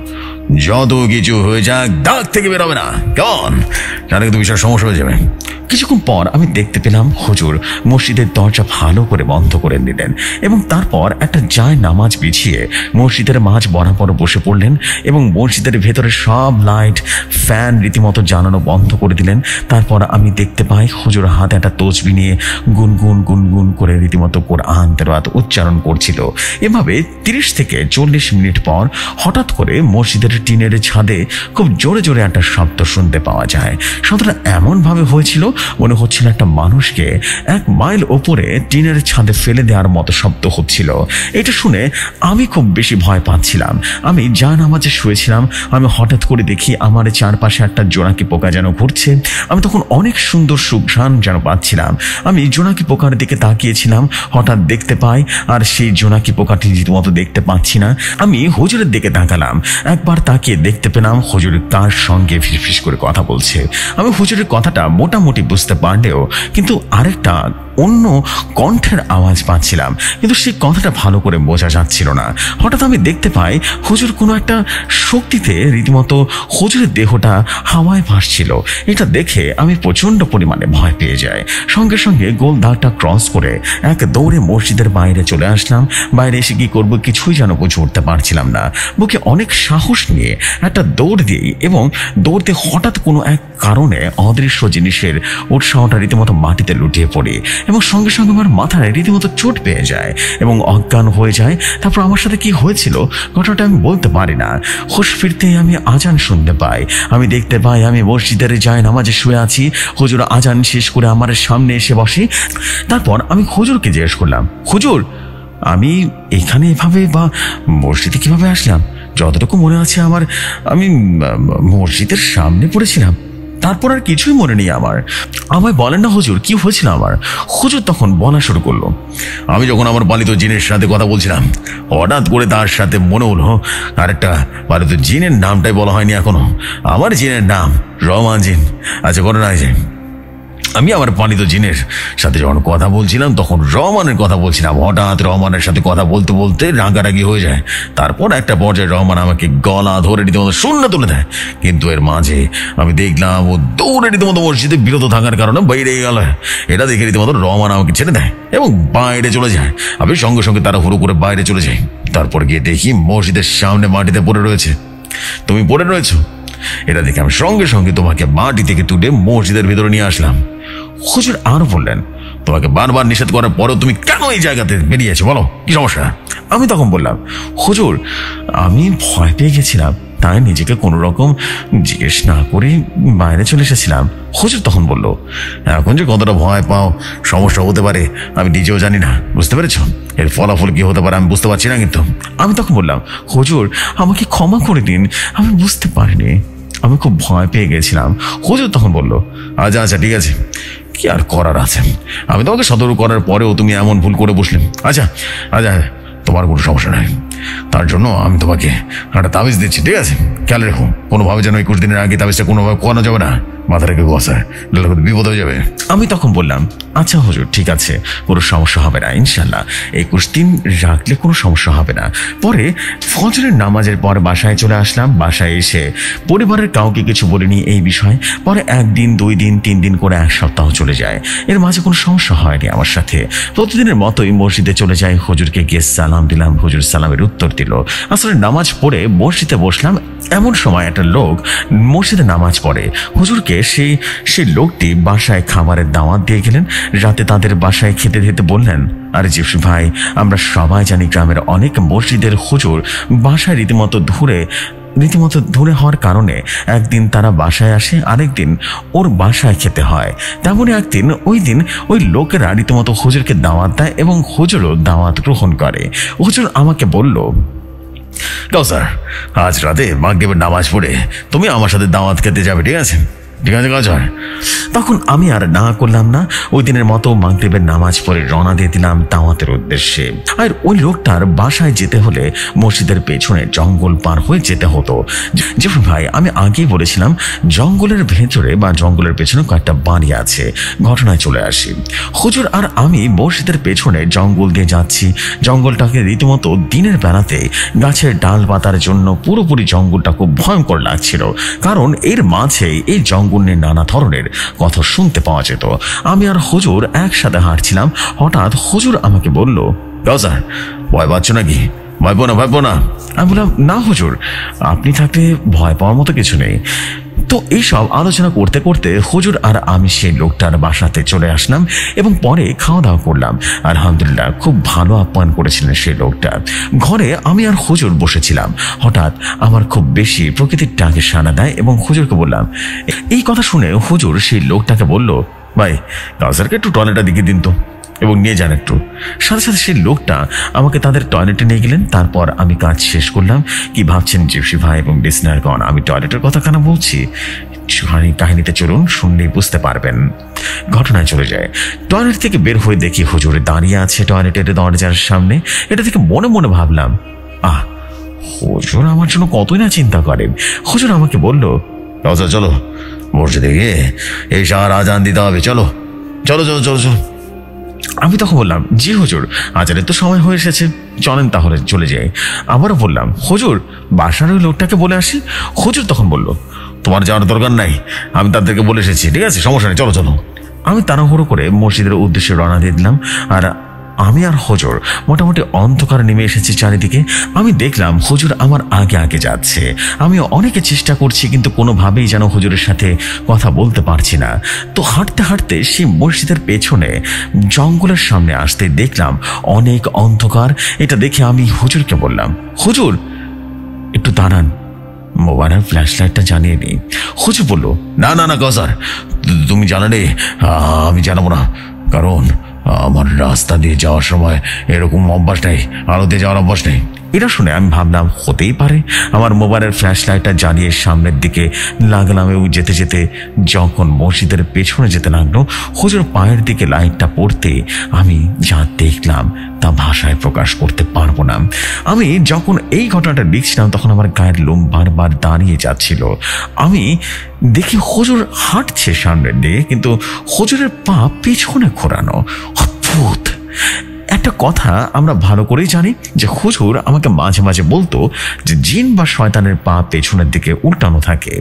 যত কিছু হয়ে যাক দাগ থেকে বেরোবে না, কেমন? জানে কিন্তু বিশাল সমস্যা হয়ে যাবে। কিছুক্ষণ পর আমি দেখতে পেলাম হুজুর মসজিদের দরজা ভালো করে বন্ধ করে দিলেন, এবং তারপর একটা জায় নামাজ বিছিয়ে মসজিদের মাঝ বরাবর বসে পড়লেন, এবং মসজিদের ভেতরে সব লাইট ফ্যান রীতিমতো জ্বালানো বন্ধ করে দিলেন। তারপর আমি দেখতে পাই হুজুর হাতে একটা তসবিহ নিয়ে গুনগুন গুনগুন করে রীতিমতো কোরআন তেলাওয়াত উচ্চারণ করছিল। এভাবে 30 থেকে 40 মিনিট পর হঠাৎ করে মসজিদের টিনের ছাদে খুব জোরে জোরে একটা শব্দ শুনতে পাওয়া যায়। শব্দটা এমনভাবে হয়েছিল মনে হচ্ছিল একটা মানুষকে 1 মাইল ওপরে টিনের ছাদে ফেলে দেওয়ার মতো শব্দ হচ্ছিল। এটা শুনে আমি খুব বেশি ভয় পাচ্ছিলাম। আমি যা নামাজে শুয়েছিলাম, আমি হঠাৎ করে দেখি আমার চারপাশে একটা জোনাকি পোকা যেন ঘুরছে। আমি তখন অনেক সুন্দর সুঘ্রাণ যেন পাচ্ছিলাম। আমি জোনাকি পোকার দিকে তাকিয়েছিলাম, হঠাৎ দেখতে পাই আর সেই জোনাকি পোকাটি রীতিমতো দেখতে পাচ্ছি না। আমি হুজুরের দিকে তাকালাম, একবার তাকিয়ে দেখতে পেলাম হুজুর তার সঙ্গে ফিসফিস করে কথা বলছে। আমি হুজুরের কথাটা মোটামুটি বুঝতে পারলেও কিন্তু আরেকটা অন্য কণ্ঠের আওয়াজ পাচ্ছিলাম, কিন্তু সেই কথাটা ভালো করে বোঝা যাচ্ছিল না। হঠাৎ আমি দেখতে পাই হুজুর কোনো একটা শক্তিতে রীতিমতো হুজুরের দেহটা হাওয়ায় ভাসছিল। এটা দেখে আমি প্রচন্ড পরিমাণে ভয় পেয়ে যাই। সঙ্গে সঙ্গে গোল দাগটা ক্রস করে এক দৌড়ে মসজিদের বাইরে চলে আসলাম। বাইরে এসে কি করবো কিছুই যেন বুঝে উঠতে পারছিলাম না। বুকে অনেক সাহস নিয়ে একটা দৌড় দিই, এবং দৌড়তে হঠাৎ কোনো এক কারণে অদৃশ্য জিনিসের উৎসাহটা রীতিমতো মাটিতে লুটিয়ে পড়ি, এবং সঙ্গে সঙ্গে আমার মাথায় রীতিমতো চোট পেয়ে যায় এবং অজ্ঞান হয়ে যায়। তারপর আমার সাথে কি হয়েছিল ঘটনাটা আমি বলতে পারি না। হুঁশ ফিরতেই আমি আজান শুনতে পাই। আমি দেখতে পাই আমি মসজিদের জায় নামাজে শুয়ে আছি। হুজুর আজান শেষ করে আমার সামনে এসে বসে। তারপর আমি হুজুরকে জিজ্ঞেস করলাম, হুজুর আমি এখানে এভাবে বা মসজিদে কিভাবে আসলাম? যতটুকু মনে আছে আমি মসজিদের সামনে পড়েছিলাম, তারপর আর কিছুই মনে নেই আমার। আমায় বলেন না হুজুর কি হয়েছিল আমার। হুজুর তখন বলা শুরু করলো, আমি যখন আমার পালিত জিনের সাথে কথা বলছিলাম, হঠাৎ করে তার সাথে মনে হলো আরেকটা পালিত জিনের নামটাই বলা হয়নি এখনো, আমার জিনের নাম রহমান জিন। আচ্ছা, ঘটনা আছে, আমি আমার পালিত জিনের সাথে যখন কথা বলছিলাম তখন রহমানের কথা বলছিলাম। হঠাৎ রহমানের সাথে কথা বলতে বলতে রাগারাগি হয়ে যায়। তারপর একটা পর্যায়ে রহমান আমাকে গলা ধরে রীতিমতো শূন্য তুলে দেয়, কিন্তু এর মাঝে আমি দেখলাম ও দৌড়ে রীতিমতো মসজিদে বিরত থাকার কারণে বাইরে গেল। এটা দেখে রীতিমতো রহমান আমাকে ছেড়ে দেয় এবং বাইরে চলে যায়। আমি সঙ্গে সঙ্গে তারা হুড়ো করে বাইরে চলে যাই। তারপর গিয়ে দেখি মসজিদের সামনে মাটিতে পড়ে রয়েছে, তুমি পড়ে রয়েছো। এটা দেখে আমি সঙ্গে সঙ্গে তোমাকে মাটি থেকে তুলে মসজিদের ভিতরে নিয়ে আসলাম। হুজুর আরো বললেন, তোমাকে বারবার নিষেধ করার পরেও তুমি কেন এই জায়গাতে বেরিয়েছো, বলো কি সমস্যা? আমি তখন বললাম, হুজুর আমি ভয় পেয়ে গেছিলাম, তাই নিজেকে কোনো রকম জিজ্ঞেস না করে বাইরে চলে এসেছিলাম। হুজুর তখন বলল, এখন যে কতটা ভয় পাও, সমস্যা হতে পারে আমি নিজেও জানি না, বুঝতে পেরেছ? এর ফলাফল কি হতে পারে আমি বুঝতে পারছি না। কিন্তু আমি তখন বললাম, হুজুর আমাকে ক্ষমা করে দিন, আমি বুঝতে পারিনি, আমি খুব ভয় পেয়ে গেছিলাম। হুজুর তখন বলল, আচ্ছা আচ্ছা ঠিক আছে, কি আর করার আছে, আমি তোমাকে সতর্ক করার পরেও তুমি এমন ভুল করে বসলে। আচ্ছা আচ্ছা তোমার কোনো সমস্যা নাই। তার জন্য আমি তোমাকে একটা তাবিজ দিচ্ছি, ঠিক আছে? খেয়াল রেখো, কোনোভাবে যেন 21 দিনের আগে তাবিজটা কোনোভাবে করানো যাবে না, মাথা রেখে গোসায়, বিপদ হয়ে যাবে। আমি তখন বললাম, আচ্ছা হুজুর, ঠিক আছে, কোনো সমস্যা হবে না, ইনশাল্লাহ 21 দিন রাখলে কোনো সমস্যা হবে না। পরে ফজরের নামাজের পর বাসায় চলে আসলাম। বাসায় এসে পরিবারের কাউকে কিছু বলিনি এই বিষয়ে। পরে 1 দিন 2 দিন 3 দিন করে 1 সপ্তাহ চলে যায়। এর মাঝে কোনো সমস্যা হয়নি আমার সাথে। প্রতিদিনের মতোই মসজিদে চলে যাই, হুজুরকে গিয়ে সালাম দিলাম, হুজুর সালামের উত্তর দিল। আসলে নামাজ পড়ে মসজিদে বসলাম, এমন সময় একটা লোক মসজিদে নামাজ পড়ে। হুজুরকে সেই লোকটি বাসায় খাবারের দাওয়াত দিয়ে গেলেন। রাতে তাদের বাসায় খেতে খেতে বললেন, আরে জিপসি ভাই, আমরা সবাই জানি গ্রামের অনেক মসজিদের হুজুর বাসায় রীতিমতো ধরে হওয়ার কারণে একদিন তারা বাসায় আসে, আরেকদিন ওর বাসায় খেতে হয়। তেমনই একদিন ওই লোকেরা রীতিমতো হুজুরকে দাওয়াত দেয় এবং হুজুরও দাওয়াত গ্রহণ করে। হুজুর আমাকে বলল, কাউসার, আজ রাতে মাগরিবের নামাজ পড়ে তুমি আমার সাথে দাওয়াত খেতে যাবে, ঠিক আছে? ঠিক আছে কাউসার। তখন আমি আর না করলাম না। ওই দিনের মতো মাগরিবের নামাজ পড়ে রওনা দিয়ে দিলাম দাওয়াতের উদ্দেশ্যে। আর ওই লোকটার বাসায় যেতে হলে মসজিদের পেছনে জঙ্গল পার হয়ে যেতে হতো। জিফর ভাই, আমি আগেই বলেছিলাম জঙ্গলের ভেতরে বা জঙ্গলের পেছনে কয়েকটা বাড়ি আছে। ঘটনায় চলে আসি। হুজুর আর আমি মসজিদের পেছনে জঙ্গল দিয়ে যাচ্ছি। জঙ্গলটাকে রীতিমতো দিনের বেলাতে গাছের ডাল পাতার জন্য পুরোপুরি জঙ্গলটা খুব ভয়ঙ্কর লাগছিল, কারণ এর মাঝে এই জঙ্গল নিয়ে নানা ধরনের কথা শুনতে পাওয়া যেত। আমি আর হুজুর একসাথে হাঁটছিলাম। হঠাৎ হুজুর আমাকে বলল, কাউসার, ভয় পাচ্ছ নাকি? ভয় পাবো না। আমি বললাম, না হুজুর, আপনি থাকলে ভয় পাওয়ার মতো কিছু নেই। তো এইসব আলোচনা করতে করতে হুজুর আর আমি সেই লোকটার বাসাতে চলে আসলাম এবং পরে খাওয়া দাওয়া করলাম। আলহামদুলিল্লাহ, খুব ভালো আপ্যায়ন করেছিলেন সেই লোকটা। ঘরে আমি আর হুজুর বসেছিলাম। হঠাৎ আমার খুব বেশি প্রকৃতির ডাকে সাড়া দেয় এবং হুজুরকে বললাম। এই কথা শুনে হুজুর সেই লোকটাকে বলল, ভাই, কাউসারকে একটু টয়লেটটা দিকে দিন তো, এবং নিয়ে যান একটু। সাথে সাথে সেই লোকটা আমাকে তাদের টয়লেটে নিয়ে গেলেন। তারপর আমি কাজ শেষ করলাম। কি ভাবছেন জিপসি ভাই এবং লিসনারগণ, আমি টয়লেটের কথা কেন বলছি? কাহিনীতে চলুন, শুনলেই বুঝতে পারবেন। ঘটনায় চলে যায়। টয়লেট থেকে বের হয়ে দেখি হুজুর দাঁড়িয়ে আছে টয়লেটের দরজার সামনে। এটা থেকে মনে মনে ভাবলাম, হুজুর আমার জন্য কতই না চিন্তা করেন। হুজুর আমাকে বলল, চলো মসজিদে গিয়ে এই শাহর আজান দিতে হবে, চলো চলো চলো চলো চলো। আমি তখন বললাম, জি হুজুর, আজানের তো সময় হয়ে এসেছে, চলেন তাহলে চলে যাই। আবারও বললাম, হুজুর, বাসার ওই লোকটাকে বলে আসি। হুজুর তখন বলল, তোমার যাওয়ার দরকার নাই, আমি তাদেরকে বলে এসেছি, ঠিক আছে, সমস্যা নেই, চলো চলো। আমি তাড়াহুড়ো করে মসজিদের উদ্দেশ্যে রওনা দিয়ে দিলাম। আর আমি আর হুজুর মোটামুটি অন্ধকার নেমে এসেছি চারিদিকে। আমি দেখলাম হুজুর আমার আগে আগে যাচ্ছে। আমি অনেকে চেষ্টা করছি, কিন্তু কোনোভাবেই যেন হুজুরের সাথে কথা বলতে পারছি না। তো হাঁটতে হাঁটতে সেই মসজিদের পেছনে জঙ্গলের সামনে আসতে দেখলাম অনেক অন্ধকার। এটা দেখে আমি হুজুরকে বললাম, হুজুর একটু দাঁড়ান, মোবাইলের ফ্ল্যাশ লাইটটা জ্বালিয়ে নিই। হুজুর বলল, না না না কাউসার, তুমি জানালে আমি জানাবো না, কারণ আমার রাস্তা দিয়ে যাওয়ার সময় এরকম অভ্যাস নেই, আলো দিয়ে যাওয়ার অভ্যাস নেই। এটা শুনে আমি ভাবলাম, হতেই পারে। আমার মোবাইলের ফ্ল্যাশ লাইটটা জ্বালিয়ে সামনের দিকে লাগলাম এবং যেতে যেতে যখন মসজিদের পেছনে যেতে লাগলো, হুজুর পায়ের দিকে লাইটটা পড়তে আমি যা দেখলাম তা ভাষায় প্রকাশ করতে পারবো না। আমি যখন এই ঘটনাটা লিখছিলাম তখন আমার গায়ের লোম বারবার দাঁড়িয়ে যাচ্ছিল। আমি দেখি হুজুর হাঁটছে সামনের দিকে, কিন্তু হুজুরের পা পেছনে ঘোরানো। অদ্ভুত একটা কথা আমরা ভালো করেই জানি যে হুজুর আমাকে মাঝে মাঝে বলতো যে জিন বা শয়তানের পা পেছনের দিকে উল্টানো থাকে।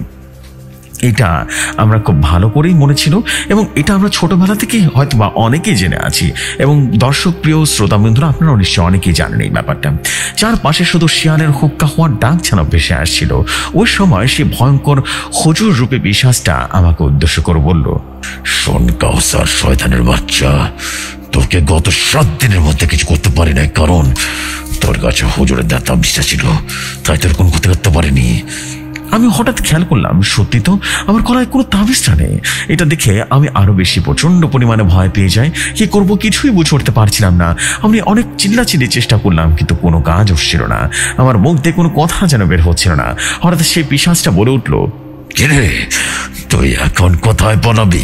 এটা আমরা খুব ভালো করেই মনে ছিল এবং এটা আমরা ছোটবেলা থেকেই হয়তো বা অনেকেই জেনে আছি এবং দর্শক প্রিয় শ্রোতা বন্ধুরা, আপনারা নিশ্চয়ই অনেকেই জানেন এই ব্যাপারটা। চারপাশে শুধু শিয়ালের হুক্কা হওয়ার ডাক যেন ভেসে আসছিল। ওই সময় সে ভয়ঙ্কর হুজুর রূপে বিশ্বাসটা আমাকে উদ্দেশ্য করে বলল, শোন কাউসার, শয়তানের বাচ্চা, তোকে গত 7 দিনের মধ্যে কিছু করতে পারি নাই, কারণ তোর কাছে হুজুরের দাতা বিশ্বাস ছিল, তাই তোর কোনো ক্ষতি করতে পারিনি। আমি হঠাৎ খেয়াল করলাম সত্যি তো আমার গলায় কোনো তাবিজটা নেই। এটা দেখে আমি আরো বেশি প্রচন্ড পরিমাণে ভয় পেয়ে যাই। কি করব কিছুই বুঝে উঠতে পারছিলাম না। আমি অনেক চিল্লাচিল্লি চেষ্টা করলাম, কিন্তু কোনো কাজ হচ্ছিল না। আমার মুখ দিয়ে কোনো কথা যেন বের হচ্ছিল না। হঠাৎ সেই পিশাচটা বলে উঠল, কিরে, তুই এখন কোথায় পালাবি?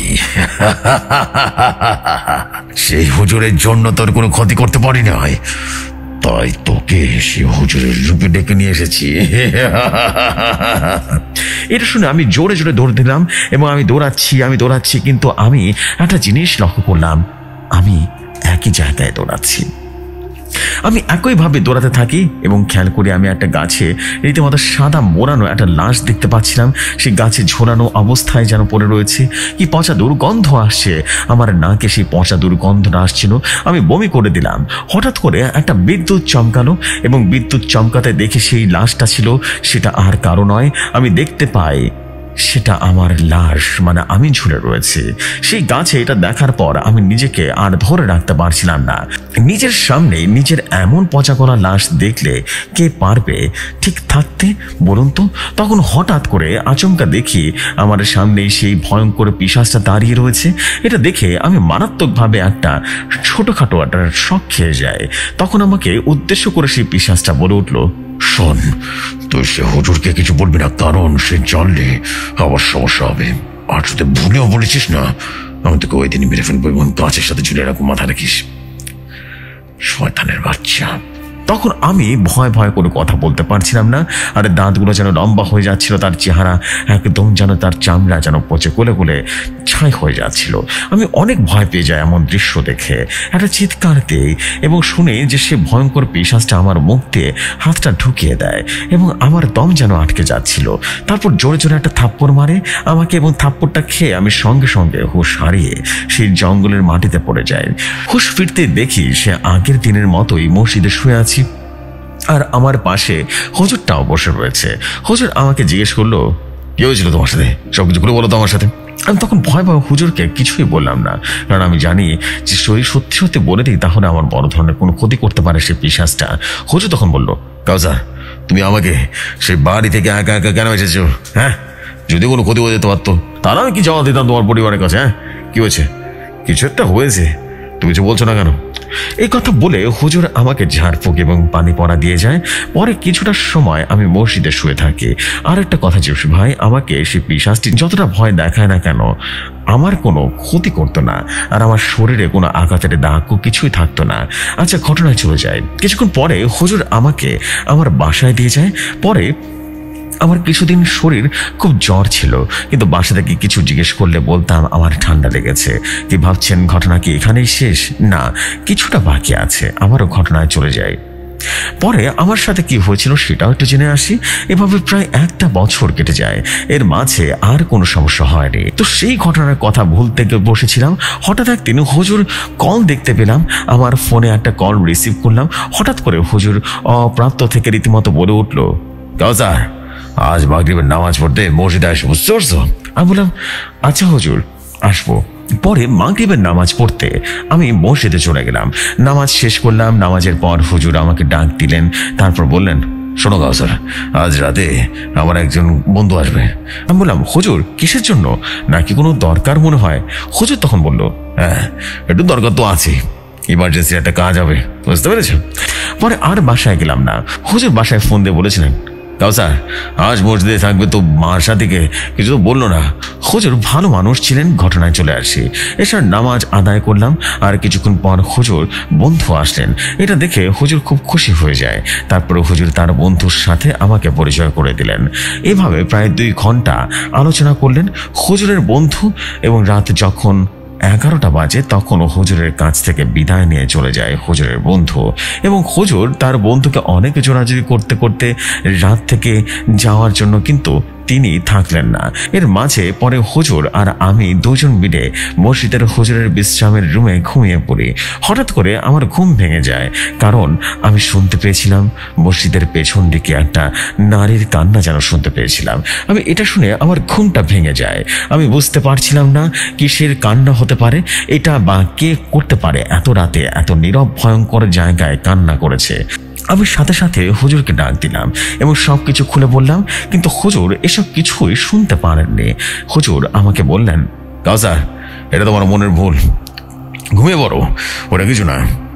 সেই হুজুরের জন্য তোর কোনো ক্ষতি করতে পারি নাই, তাই তোকে সে হুজুরের রূপে ডেকে নিয়ে এসেছি। এটা শুনে আমি জোরে জোরে দৌড় দিলাম এবং আমি দৌড়াচ্ছি, কিন্তু আমি একটা জিনিস লক্ষ্য করলাম, আমি একই জায়গায় দৌড়াচ্ছি। আমি একইভাবে দৌড়াতে থাকি এবং খেয়াল করি আমি একটা গাছে রীতিমতো সাদা মোড়ানো একটা লাশ দেখতে পাচ্ছিলাম। সেই গাছে ঝোলানো অবস্থায় যেন পড়ে রয়েছে। কি পচা দুর্গন্ধ আসছে আমার নাকে, সেই পচা দুর্গন্ধটা আসছিল। আমি বমি করে দিলাম। হঠাৎ করে একটা বিদ্যুৎ চমকালো এবং বিদ্যুৎ চমকাতে দেখে সেই লাশটা ছিল, সেটা আর কারো নয়। আমি দেখতে পাই সেটা আমার লাশ, মানে আমি ঝুলে রয়েছে সেই গাছে। এটা দেখার পর আমি নিজেকে আর ধরে রাখতে পারছিলাম না। নিজের সামনে নিজের এমন পচা করা লাশ দেখলে কে পারবে ঠিক থাকতে বলুন তো? তখন হঠাৎ করে আচমকা দেখি আমার সামনেই সেই ভয়ঙ্কর পিশাচটা দাঁড়িয়ে রয়েছে। এটা দেখে আমি মারাত্মকভাবে একটা ছোটখাটো একটা শক খেয়ে যায়। তখন আমাকে উদ্দেশ্য করে সেই পিশাচটা বলে উঠল, শোন, তুই সে হুজুরকে কিছু বলবি না, কারণ সে জানলে আবার সমস্যা হবে। আর যদি ভুলেও বলেছিস না, আমি তোকে ওই দিনই মেরে ফেলবো এবং গাছের সাথে ঝুলে রাখবো, মাথা রাখিস। শয়তানের বাচ্চা। তখন আমি ভয় ভয় করে কথা বলতে পারছিলাম না। আর দাঁতগুলো যেন লম্বা হয়ে যাচ্ছিল, তার চেহারা একদম যেন তার চামড়া যেন পচে গলে গলে ছাই হয়ে যাচ্ছিল। আমি অনেক ভয় পেয়ে যাই এমন দৃশ্য দেখে। একটা চিৎকার দেই এবং শুনে যে সে ভয়ঙ্কর পিশাচটা আমার মুখ দিয়ে হাতটা ঢুকিয়ে দেয় এবং আমার দম যেন আটকে যাচ্ছিল। তারপর জোরে জোরে একটা থাপ্পড় মারে আমাকে এবং থাপ্পড়টা খেয়ে আমি সঙ্গে সঙ্গে হুঁশ হারিয়ে সেই জঙ্গলের মাটিতে পড়ে যাই। হুঁশ ফিরতে দেখি সে আগের দিনের মতোই মসজিদে শুয়ে আছে আর আমার পাশে হুজুরটাও বসে রয়েছে। হুজুর আমাকে জিজ্ঞেস করলো, কি হয়েছিল তোমার সাথে? সবকিছু খুলে বলো তো আমার সাথে। আমি তখন ভয় ভয় হুজুরকে কিছুই বললাম না, কারণ আমি জানি যে শরীর সত্যি সত্যি বলে দিই তাহলে আমার বড় ধরনের কোনো ক্ষতি করতে পারে সে পিশাচটা। হুজুর তখন বলল, কাউসার, তুমি আমাকে সেই বাড়ি থেকে একা একা কেন এসেছো? হ্যাঁ, যদি কোনো ক্ষতি হয়ে যেতে পারতো তাহলে আমি কি জবাব দিতাম তোমার পরিবারের কাছে? হ্যাঁ, কি হয়েছে? কিছু একটা হয়েছে, তুমি কিছু বলছো না কেন? এই কথা বলে হুজুর আমাকে ঝাড়ফুঁক এবং পানি পড়া দিয়ে যায়। পরে কিছুটা সময় আমি মসজিদে শুয়ে থাকি। আর একটা কথা যে ভাই, আমাকে সেই পিশাচটি যতটা ভয় দেখায় না কেন, আমার কোনো ক্ষতি করতো না আর আমার শরীরে কোনো আঘাতের দাগ কিছুই থাকতো না। আচ্ছা, ঘটনায় চলে যায়। কিছুক্ষণ পরে হুজুর আমাকে আমার বাসায় দিয়ে যায়। পরে আমার কিছুদিন শরীর খুব জ্বর ছিল, কিন্তু বাসা থেকে কিছু জিজ্ঞেস করলে বলতাম আমার ঠান্ডা লেগেছে। কি ভাবছেন ঘটনা কি এখানেই শেষ? না, কিছুটা বাকি আছে। আমারও ঘটনায় চলে যায়। পরে আমার সাথে কি হয়েছিল সেটাও একটু জেনে আসি। এভাবে প্রায় একটা বছর কেটে যায়। এর মাঝে আর কোনো সমস্যা হয়নি। তো সেই ঘটনার কথা ভুলতে বসেছিলাম। হঠাৎ একদিন হুজুর কল দেখতে পেলাম। আমার ফোনে একটা কল রিসিভ করলাম। হঠাৎ করে হুজুর অপ্রাপ্ত থেকে রীতিমতো বলে উঠল, কাউসার, আজ মাগরিবের নামাজ পড়তে মসজিদে আসবো, বুঝতে পারছো? আমি বললাম, আচ্ছা হুজুর, আসবো। পরে মাগরিবের নামাজ পড়তে আমি মসজিদে চলে গেলাম। নামাজ শেষ করলাম। নামাজের পর হুজুর আমাকে ডাক দিলেন। তারপর বললেন, শোনো কাউসার, আজ রাতে আমার একজন বন্ধু আসবে। আমি বললাম, হুজুর কিসের জন্য? নাকি কোনো দরকার মনে হয়? হুজুর তখন বলল, হ্যাঁ, একটু দরকার তো আছে, ইমার্জেন্সি একটা কাজ হবে, বুঝতে পেরেছ? পরে আর বাসায় গেলাম না। হুজুর বাসায় ফোন দিয়ে বলেছিলেন, কাউসার, আজ মসজিদে থাকবে তো মার সাথে কিছু তো বললো না। হুজুর ভালো মানুষ ছিলেন। ঘটনায় চলে আসি। এসব নামাজ আদায় করলাম। আর কিছুক্ষণ পর হুজুর বন্ধু আসলেন। এটা দেখে হুজুর খুব খুশি হয়ে যায়। তারপরে হুজুর তার বন্ধুর সাথে আমাকে পরিচয় করে দিলেন। এভাবে প্রায় 2 ঘন্টা আলোচনা করলেন হুজুরের বন্ধু। এবং রাত যখন 11টা বাজে তখন হুজুরের কাছ থেকে বিদায় নিয়ে চলে যায় হুজুরের বন্ধু। এবং হুজুর তার বন্ধুকে অনেক জোরাজুরি করতে করতে রাত থেকে যাওয়ার জন্য কিন্তু তিনি থাকলেন না। এর মাঝে পরে হুজুর আর আমি দুজন মিলে মসজিদের হুজুরের বিশ্রামের রুমে ঘুমিয়ে পড়ি। হঠাৎ করে আমার ঘুম ভেঙে যায়, কারণ আমি শুনতে পেয়েছিলাম মসজিদের পেছন দিকে একটা নারীর কান্না যেন শুনতে পেয়েছিলাম। আমি এটা শুনে আমার ঘুমটা ভেঙে যায়। আমি বুঝতে পারছিলাম না কিসের কান্না হতে পারে এটা, বা কে করতে পারে এত রাতে এত নীরব ভয়ঙ্কর জায়গায় কান্না করেছে। আমি সাথে সাথে হুজুরকে ডাক দিলাম এবং সবকিছু খুলে বললাম, কিন্তু হুজুর এসব কিছুই শুনতে পারেননি। হুজুর আমাকে বললেন, কাউসার, এটা তোমার মনের ভুল, ঘুমিয়ে পড়ো, ওটা কিছু না।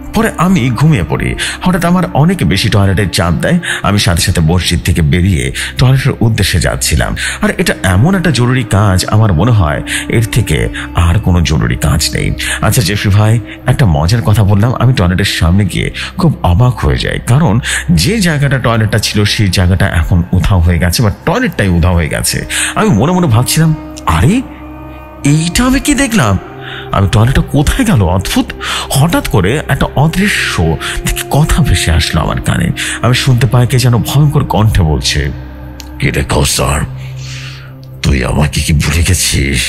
পরে আমি ঘুমিয়ে পড়ি। হঠাৎ আমার অনেক বেশি টয়লেটের চাপ দেয়। আমি সাথে সাথে মসজিদ থেকে বেরিয়ে টয়লেটের উদ্দেশ্যে যাচ্ছিলাম। আর এটা এমন একটা জরুরি কাজ, আমার মনে হয় এর থেকে আর কোনো জরুরি কাজ নেই। আচ্ছা জেফরি ভাই, একটা মজার কথা বললাম। আমি টয়লেটের সামনে গিয়ে খুব অবাক হয়ে যাই, কারণ যে জায়গাটা টয়লেটটা ছিল সেই জায়গাটা এখন উধাও হয়ে গেছে, বা টয়লেটটাই উধাও হয়ে গেছে। আমি মনে মনে ভাবছিলাম, আরে এইটা আমি কি দেখলাম? আমি টয়লেটটা কোথায় গেল? অদ্ভুত। হঠাৎ করে একটা অদৃশ্য থেকে কথা ভেসে আসলো আমার কানে। আমি শুনতে পাই কে যেন ভয়ঙ্কর কণ্ঠে বলছে, কি রে কাউসার, তুই আমাকে কি ভুলে গেছিস?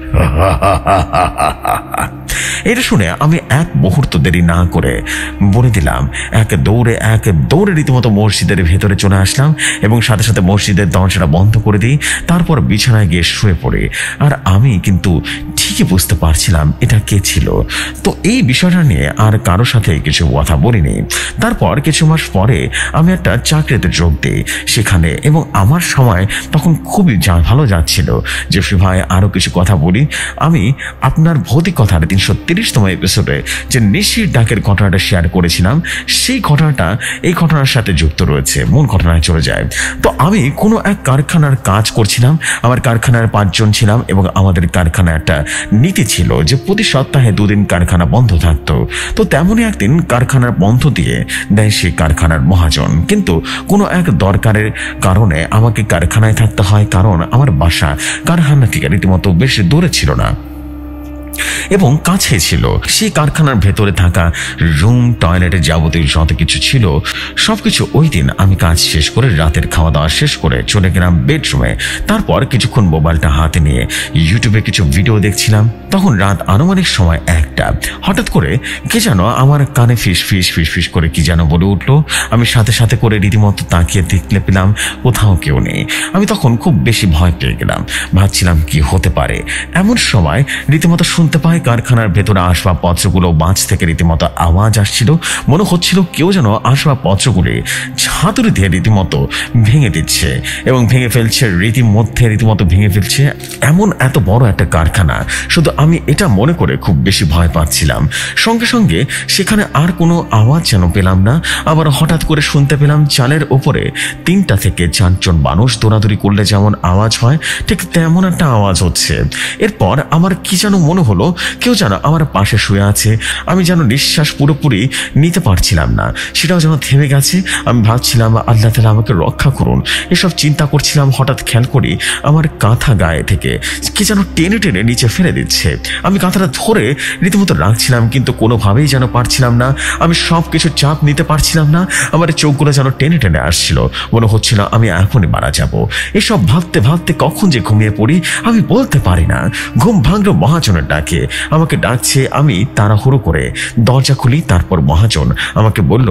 এটা শুনে আমি এক মুহূর্ত দেরি না করে বলে দিলাম, এক দৌড়ে রীতিমতো মসজিদের ভেতরে চলে আসলাম এবং সাথে সাথে মসজিদের দরজাটা বন্ধ করে দিই। তারপর বিছানায় গিয়ে শুয়ে পড়ি। আর আমি কিন্তু ঠিকই বুঝতে পারছিলাম এটা কে ছিল। তো এই বিষয়টা নিয়ে আর কারোর সাথে কিছু কথা বলিনি। তারপর কিছু মাস পরে আমি একটা চাকরিতে যোগ দিই সেখানে, এবং আমার সময় তখন খুবই ভালো যাচ্ছিল। জেফরি ভাই, আরো কিছু কথা বলি। আমি আপনার ভৌতিক কথার 330তম এপিসোডে যে নিশির ডাকের ঘটনাটা শেয়ার করেছিলাম, সেই ঘটনাটা এই ঘটনার সাথে যুক্ত রয়েছে। মূল ঘটনায় চলে যায়। তো আমি কোনো এক কারখানার কাজ করছিলাম। আমার কারখানার 5 জন ছিলাম এবং আমাদের কারখানায় একটা নীতি ছিল যে প্রতি সপ্তাহে 2 দিন কারখানা বন্ধ থাকতো। তো তেমনই একদিন কারখানার বন্ধ দিয়ে দেয় সেই কারখানার মহাজন। কিন্তু কোনো এক দরকারের কারণে আমাকে কারখানায় থাকতে হয়, কারণ আমার বাসা কারখানা থেকে রীতিমতো বেশ দূরে ছিল না এবং কাছে ছিল। সেই কারখানার ভেতরে থাকা রুম, টয়লেটে যাবতীয় যত কিছু ছিল সবকিছু ওই দিন আমি কাজ শেষ করে, রাতের খাওয়া দাওয়া শেষ করে চলে গেলাম বেডরুমে। তারপর কিছুক্ষণ মোবাইলটা হাতে নিয়ে ইউটিউবে কিছু ভিডিও দেখছিলাম। তখন রাত আনুমানিক সময় 1টা। হঠাৎ করে কে যেন আমার কানে ফিস ফিস ফিস ফিস করে কি যেন বলে উঠলো। আমি সাথে সাথে করে রীতিমতো তাকিয়ে দেখতে পেলাম কোথাও কেউ নেই। আমি তখন খুব বেশি ভয় পেয়ে গেলাম, ভাবছিলাম কি হতে পারে। এমন সময় রীতিমতো শুনতে পাই কারখানার ভেতরে আসবাবপত্রগুলো বাঁচ থেকে রীতিমতো আওয়াজ আসছিল। মনে হচ্ছিল কেউ যেন আসবাবপত্রগুলি হাতুড়ি দিয়ে রীতিমতো ভেঙে দিচ্ছে এবং ভেঙে ফেলছে, রীতিমতো ভেঙে ফেলছে। এমন এত বড় একটা কারখানা, শুধু আমি এটা মনে করে খুব বেশি ভয় পাচ্ছিলাম। সঙ্গে সঙ্গে সেখানে আর কোনো আওয়াজ যেন পেলাম না। আবার হঠাৎ করে শুনতে পেলাম চালের ওপরে 3টা থেকে 4 জন মানুষ দৌড়াদৌড়ি করলে যেমন আওয়াজ হয়, ঠিক তেমন একটা আওয়াজ হচ্ছে। এরপর আমার কি যেন মনে হলো কেউ যেন আমার পাশে শুয়ে আছে। আমি যেন নিঃশ্বাস পুরোপুরি নিতে পারছিলাম না, সেটাও যেন থেমে গেছে। আমি ভাবছিলাম আল্লাহ তাআলা আমাকে রক্ষা করুন, এসব চিন্তা করছিলাম। হঠাৎ খেয়াল করি আমার কাঁথা গায়ে থেকে কি যেন টেনে টেনে নিচে ফেলে দিচ্ছে। আমি কাঁথাটা ধরে রীতিমতো রাখছিলাম, কিন্তু কোনোভাবেই যেন পারছিলাম না। আমি সব কিছু চাপ নিতে পারছিলাম না। আমার চোখগুলো যেন টেনে টেনে আসছিল, মনে হচ্ছিল আমি এখনই মারা যাব। এসব ভাবতে ভাবতে কখন যে ঘুমিয়ে পড়ি আমি বলতে পারি না। ঘুম ভাঙলো মহাজনের ডাকে, আমাকে ডাকছে। আমি তাড়াহুড়ো করে দরজা খুলি। তারপর মহাজন আমাকে বলল,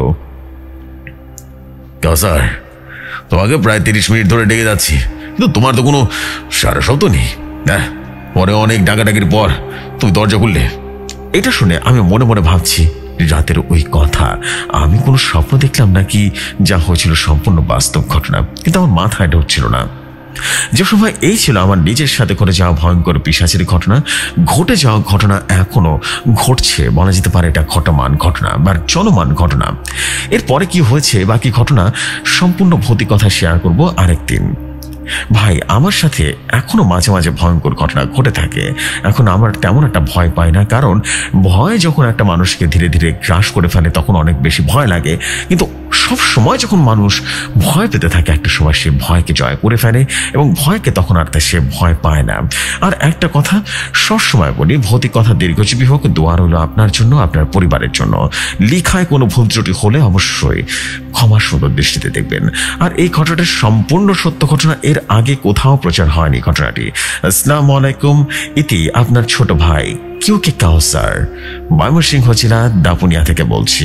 কাউসার, তোমাকে প্রায় 30 মিনিট ধরে ডেকে যাচ্ছি, কিন্তু তোমার তো কোনো সারা শব্দ নেই। হ্যাঁ, পরে অনেক ডাকাডাকির পর তুমি দরজা খুললে। এটা শুনে আমি মনে মনে ভাবছি, রাতের ওই কথা আমি কোনো স্বপ্ন দেখলাম নাকি যা হয়েছিল সম্পূর্ণ বাস্তব ঘটনা, কিন্তু আমার মাথায় ঢুকছিল না। যে সময় এই ছিল আমার নিজের সাথে ঘটে যাওয়া ভয়ঙ্কর পিশাচের ঘটনা। ঘটে যাওয়া ঘটনা এখনো ঘটছে, বলা যেতে পারে এটা ঘটমান ঘটনা বা চলমান ঘটনা। এরপরে কি হয়েছে বাকি ঘটনা সম্পূর্ণ ভৌতিক কথা শেয়ার করব আরেকদিন। ভাই, আমার সাথে এখনো মাঝে মাঝে ভয়ঙ্কর ঘটনা ঘটে থাকে। এখন আমার তেমন একটা ভয় পাই না, কারণ ভয় যখন একটা মানুষকে ধীরে ধীরে গ্রাস করে ফেলে তখন অনেক বেশি ভয় লাগে। কিন্তু সব সময় যখন মানুষ ভয় পেতে থাকে, একটা সময় সে ভয়কে জয় করে ফেলে এবং ভয়কে তখন আর সে ভয় পায় না। আর একটা কথা সবসময় বলি, ভৌতিক কথা দীর্ঘজীবী হোক, দোয়া রইল আপনার জন্য, আপনার পরিবারের জন্য। লিখায় কোনো ভুল ত্রুটি হলে অবশ্যই ক্ষমা সুন্দর দৃষ্টিতে দেখবেন। আর এই ঘটনাটা সম্পূর্ণ সত্য ঘটনা, এর আগে কোথাও প্রচার হয়নি ঘটনাটি। আসসালামু আলাইকুম, ইতি আপনার ছোট ভাই কিউকে কাউসার, ময়মনসিংহ জেলা দাপুনিয়া থেকে বলছি।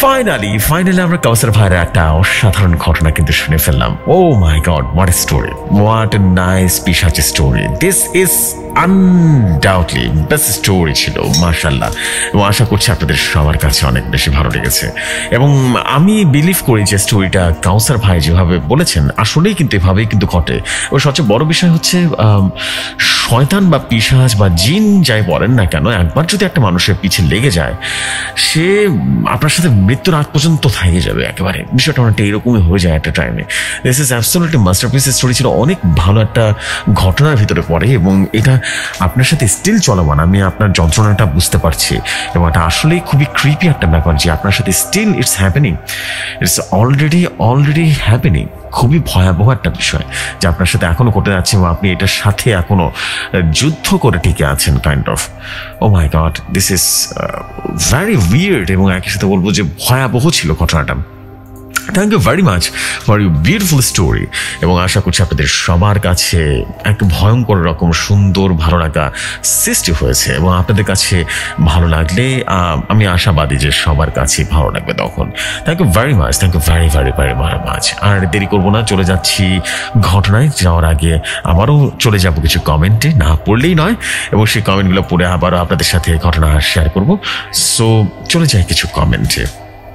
ফাইনালি আমরা কাউসার ভাইয়ের একটা অসাধারণ ঘটনা কিন্তু শুনে ফেললাম। Oh my God, what a story, what a nice পিশাচ story. This is undoubtedly best story ছিল, মাশাআল্লাহ। এবং আশা করছি আপনাদের সবার কাছে অনেক বেশি ভালো লেগেছে। এবং আমি বিলিভ করি যে স্টোরিটা কাউসার ভাই যেভাবে বলেছেন আসলেই কিন্তু এভাবেই কিন্তু ঘটে। ও সবচেয়ে বড় বিষয় হচ্ছে শয়তান বা পিশাচ বা জিন যাই বলেন না কেন, একবার যদি একটা মানুষের পিছে লেগে যায় সে আপনার সাথে মৃত্যুর আগ পর্যন্ত থেকে যাবে একেবারে। বিষয়টা অনেকটা এরকমই হয়ে যায় একটা টাইমে। This is absolutely masterpiece story ছিল, অনেক ভালো একটা ঘটনার ভিতরে পড়ে এবং এটা আপনার সাথে স্টিল চলমান। আমি আপনার যন্ত্রণাটা বুঝতে পারছি এবং এটা আসলেই খুবই ক্রিপি একটা ব্যাপার যে আপনার সাথে still it's happening, it's already happening. খুবই ভয়াবহ একটা বিষয় যে আপনার সাথে এখনো ঘটে যাচ্ছে এবং আপনি এটার সাথে এখনো যুদ্ধ করে টিকে আছেন kind of. Oh my God, this is very weird এবং একই সাথে বলবো যে ভয়াবহ ছিল ঘটনাটা। Thank you very much for you beautiful story. এবং আশা করছি আপনাদের সবার কাছে এক ভয়ঙ্কর রকম সুন্দর ভালো লাগা সৃষ্টি হয়েছে এবং আপনাদের কাছে ভালো লাগলে আমি আশাবাদী যে সবার কাছে ভালো লাগবে তখন। Thank you very much, thank you very very very very much. আর দেরি করবো না, চলে যাচ্ছি ঘটনায়। যাওয়ার আগে আবারও চলে যাব কিছু কমেন্টে, না পড়লেই নয়, এবং সেই কমেন্টগুলো পড়ে আবারও আপনাদের সাথে ঘটনা শেয়ার করব। সো চলে যাই কিছু কমেন্টে।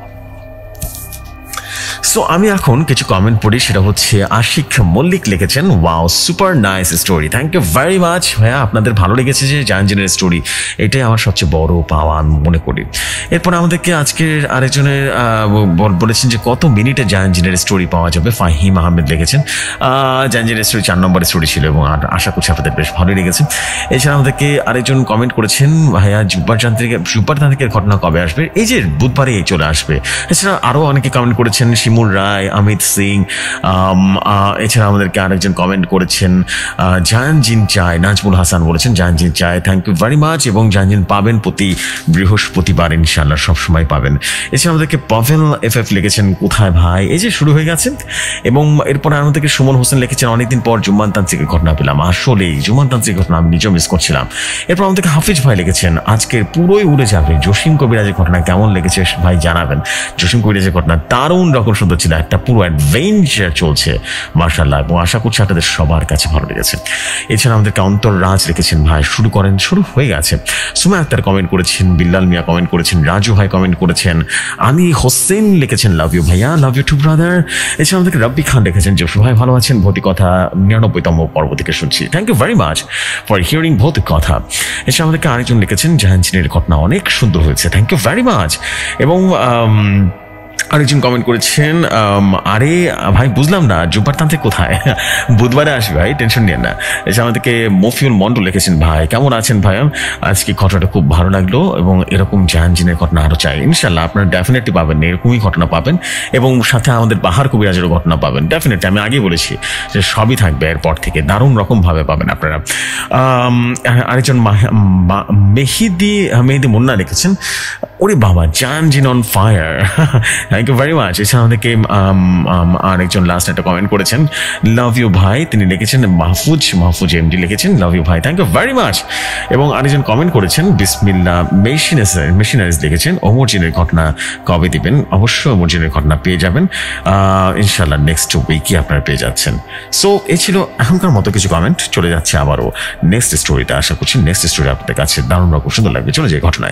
সো আমি এখন কিছু কমেন্ট পড়ি, সেটা হচ্ছে আশিক মল্লিক লিখেছেন, wow super nice story. Thank you very much ভাইয়া, আপনাদের ভালো লেগেছে যে জাহাঙ্গীরের স্টোরি, এটাই আমার সবচেয়ে বড় পাওয়া আমি মনে করি। এরপর আমাদেরকে আজকের আরেকজনের বলেছেন যে কত মিনিটে জাহাঙ্গীরের স্টোরি পাওয়া যাবে। ফাহিম আহমেদ লিখেছেন জাহাঙ্গীরের স্টোরি 4 নম্বর স্টোরি ছিল এবং আশা করছি আপনাদের বেশ ভালোই লেগেছে। এছাড়া আমাদেরকে আরেকজন কমেন্ট করেছেন, ভাইয়া জুব্বার ঘটনা কবে আসবে? এই যে বুধবারে চলে আসবে। এছাড়া আরও অনেকে কমেন্ট করেছেন, শিমুল রায়, অমিত সিং। এছাড়া আমাদেরকে আরেকজন কমেন্ট করেছেন জাহানজিন চায়, নাজমুল হাসান বলেছেন জাহানজিন চায়, থ্যাংক ইউ ভেরি মাচ। এবং জাহানজিন পাবেন প্রতি বৃহস্পতিবার, ইনশাআল্লাহ সবসময় পাবেন। এছাড়া আমাদেরকে পাভেল এফএফ লিখেছেন, কোথায় ভাই, এই যে শুরু হয়ে গেছে। এবং এরপর আমাদেরকে সুমন হোসেন লিখেছেন, অনেকদিন পর জুম্মান তান্ত্রিকের ঘটনা পেলাম। আসলেই জুম্মান তান্ত্রিকের ঘটনা আমি নিজেও মিস করছিলাম। এরপর আমাদেরকে হাফিজ ভাই লিখেছেন, আজকের পুরোই উড়ে যাবে। জসিম কবিরাজের ঘটনা কেমন লেগেছে ভাই জানাবেন। জসিম কবিরাজের ঘটনা দারুণ রকম সুন্দর ছিল, একটা পুরো অ্যাডভেঞ্চার চলছে মাশাআল্লাহ, এবং আশা করছি আপনাদের সবার কাছে ভালো লেগেছে। এছাড়া আমাদেরকে অন্তর রাজ লিখেছেন, ভাই শুরু করেন। শুরু হয়ে গেছে। সুমা আক্তার কমেন্ট করেছেন, বিল্লাল মিয়া কমেন্ট করেছেন, রাজু ভাই কমেন্ট করেছেন, আনি হোসেন লিখেছেন, লাভ ইউ ভাইয়া, লাভ ইউ টু ব্রাদার। এছাড়া আমাদেরকে রব্বি খান লিখেছেন, যশু ভাই ভালো আছেন, ভৌতিক কথা 99তম পর্ব থেকে শুনছি। Thank you very much for hearing Bhoutik Kotha. এছাড়া আমাদেরকে আরেকজন লিখেছেন, জাহাঙ্গীরের ঘটনা অনেক সুন্দর হয়েছে, থ্যাংক ইউ ভেরি মাচ। এবং আরেকজন কমেন্ট করেছেন, আরে ভাই বুঝলাম না জুব্বার তান্ত্রিক কোথায়, বুধবারে আসবে ভাই, টেনশন নিয়ে না। এছাড়া আমাদেরকে মফিউল মন্ডল লিখেছেন, ভাই কেমন আছেন ভাইয়া, আজকে ঘটনাটা খুব ভালো লাগলো এবং এরকম জাহাঙ্গীরের ঘটনা আরও চাই। ইনশাল্লাহ আপনারা ডেফিনেটলি পাবেন, এরকমই ঘটনা পাবেন এবং সাথে আমাদের বাহার কবিরাজেরও ঘটনা পাবেন ডেফিনেটলি। আমি আগেই বলেছি যে সবই থাকবে এরপর থেকে, দারুণ রকমভাবে পাবেন আপনারা। আরেকজন মেহেদি মুন্না লিখেছেন, ওরে বাবা Jahangir on fire, thank you very much. এছাড়া আমাদেরকে আরেকজন লাস্ট একটা কমেন্ট করেছেন, লাভ ইউ ভাই, তিনি লিখেছেন মাহফুজ এমডি লিখেছেন, লাভ ইউ ভাই, থ্যাংক ইউ ভেরি মাচ। এবং আরেকজন কমেন্ট করেছেন, বিসমিল্লাহ মেশিনারিজ লিখেছেন, অমরজিনের ঘটনা কবে দিবেন? অবশ্যই অমরজিনের ঘটনা পেয়ে যাবেন ইনশাল্লাহ, নেক্সট উইকই আপনারা পেয়ে যাচ্ছেন। সো এই ছিল এখনকার মতো কিছু কমেন্ট। চলে যাচ্ছে আবারও নেক্সট স্টোরিতে। আশা করছি নেক্সট স্টোরি আপনাদের কাছে দারুণ রকম সুন্দর লাগবে। চলে যাই ঘটনায়।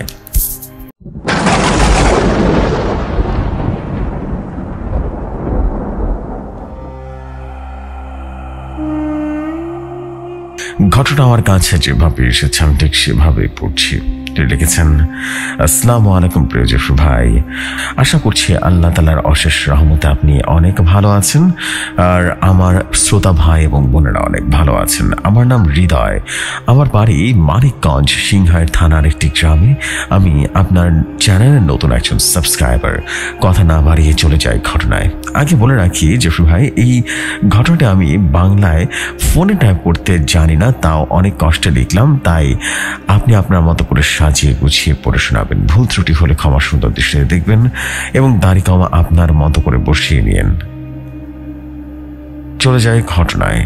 ঘটনা আমার কাছে যেভাবে এসেছে আমি ঠিক সেভাবেই পড়ছি। লিখেছেন, আসসালামু আলাইকুম প্রিয় জসু ভাই, আশা করছি আল্লাহ তাআলার অশেষ রহমতে আপনি অনেক ভালো আছেন আর আমার শ্রোতা ভাই এবং বোনেরা অনেক ভালো আছেন। আমার নাম হৃদয়, আমার বাড়ি মানিকগঞ্জ সিংহাইর থানার একটি গ্রামে। আমি আপনার চ্যানেলের নতুন একজন সাবস্ক্রাইবার। কথা না বাড়িয়ে চলে যাই ঘটনায়। আগে বলে রাখি জসু ভাই, এই ঘটনাটা আমি বাংলায় ফোনে টাইপ করতে জানি না, তাও অনেক কষ্টে লিখলাম, তাই আপনি আপনার মতো করে সাজিয়ে গুছিয়ে পড়ে শোনাবেন। ভুল ত্রুটি হলে ক্ষমা সুন্দর দৃষ্টিতে দেখবেন এবং দাড়ি কমা আপনার মতো করে বসিয়ে নিয়েন। চলে যায় ঘটনায়।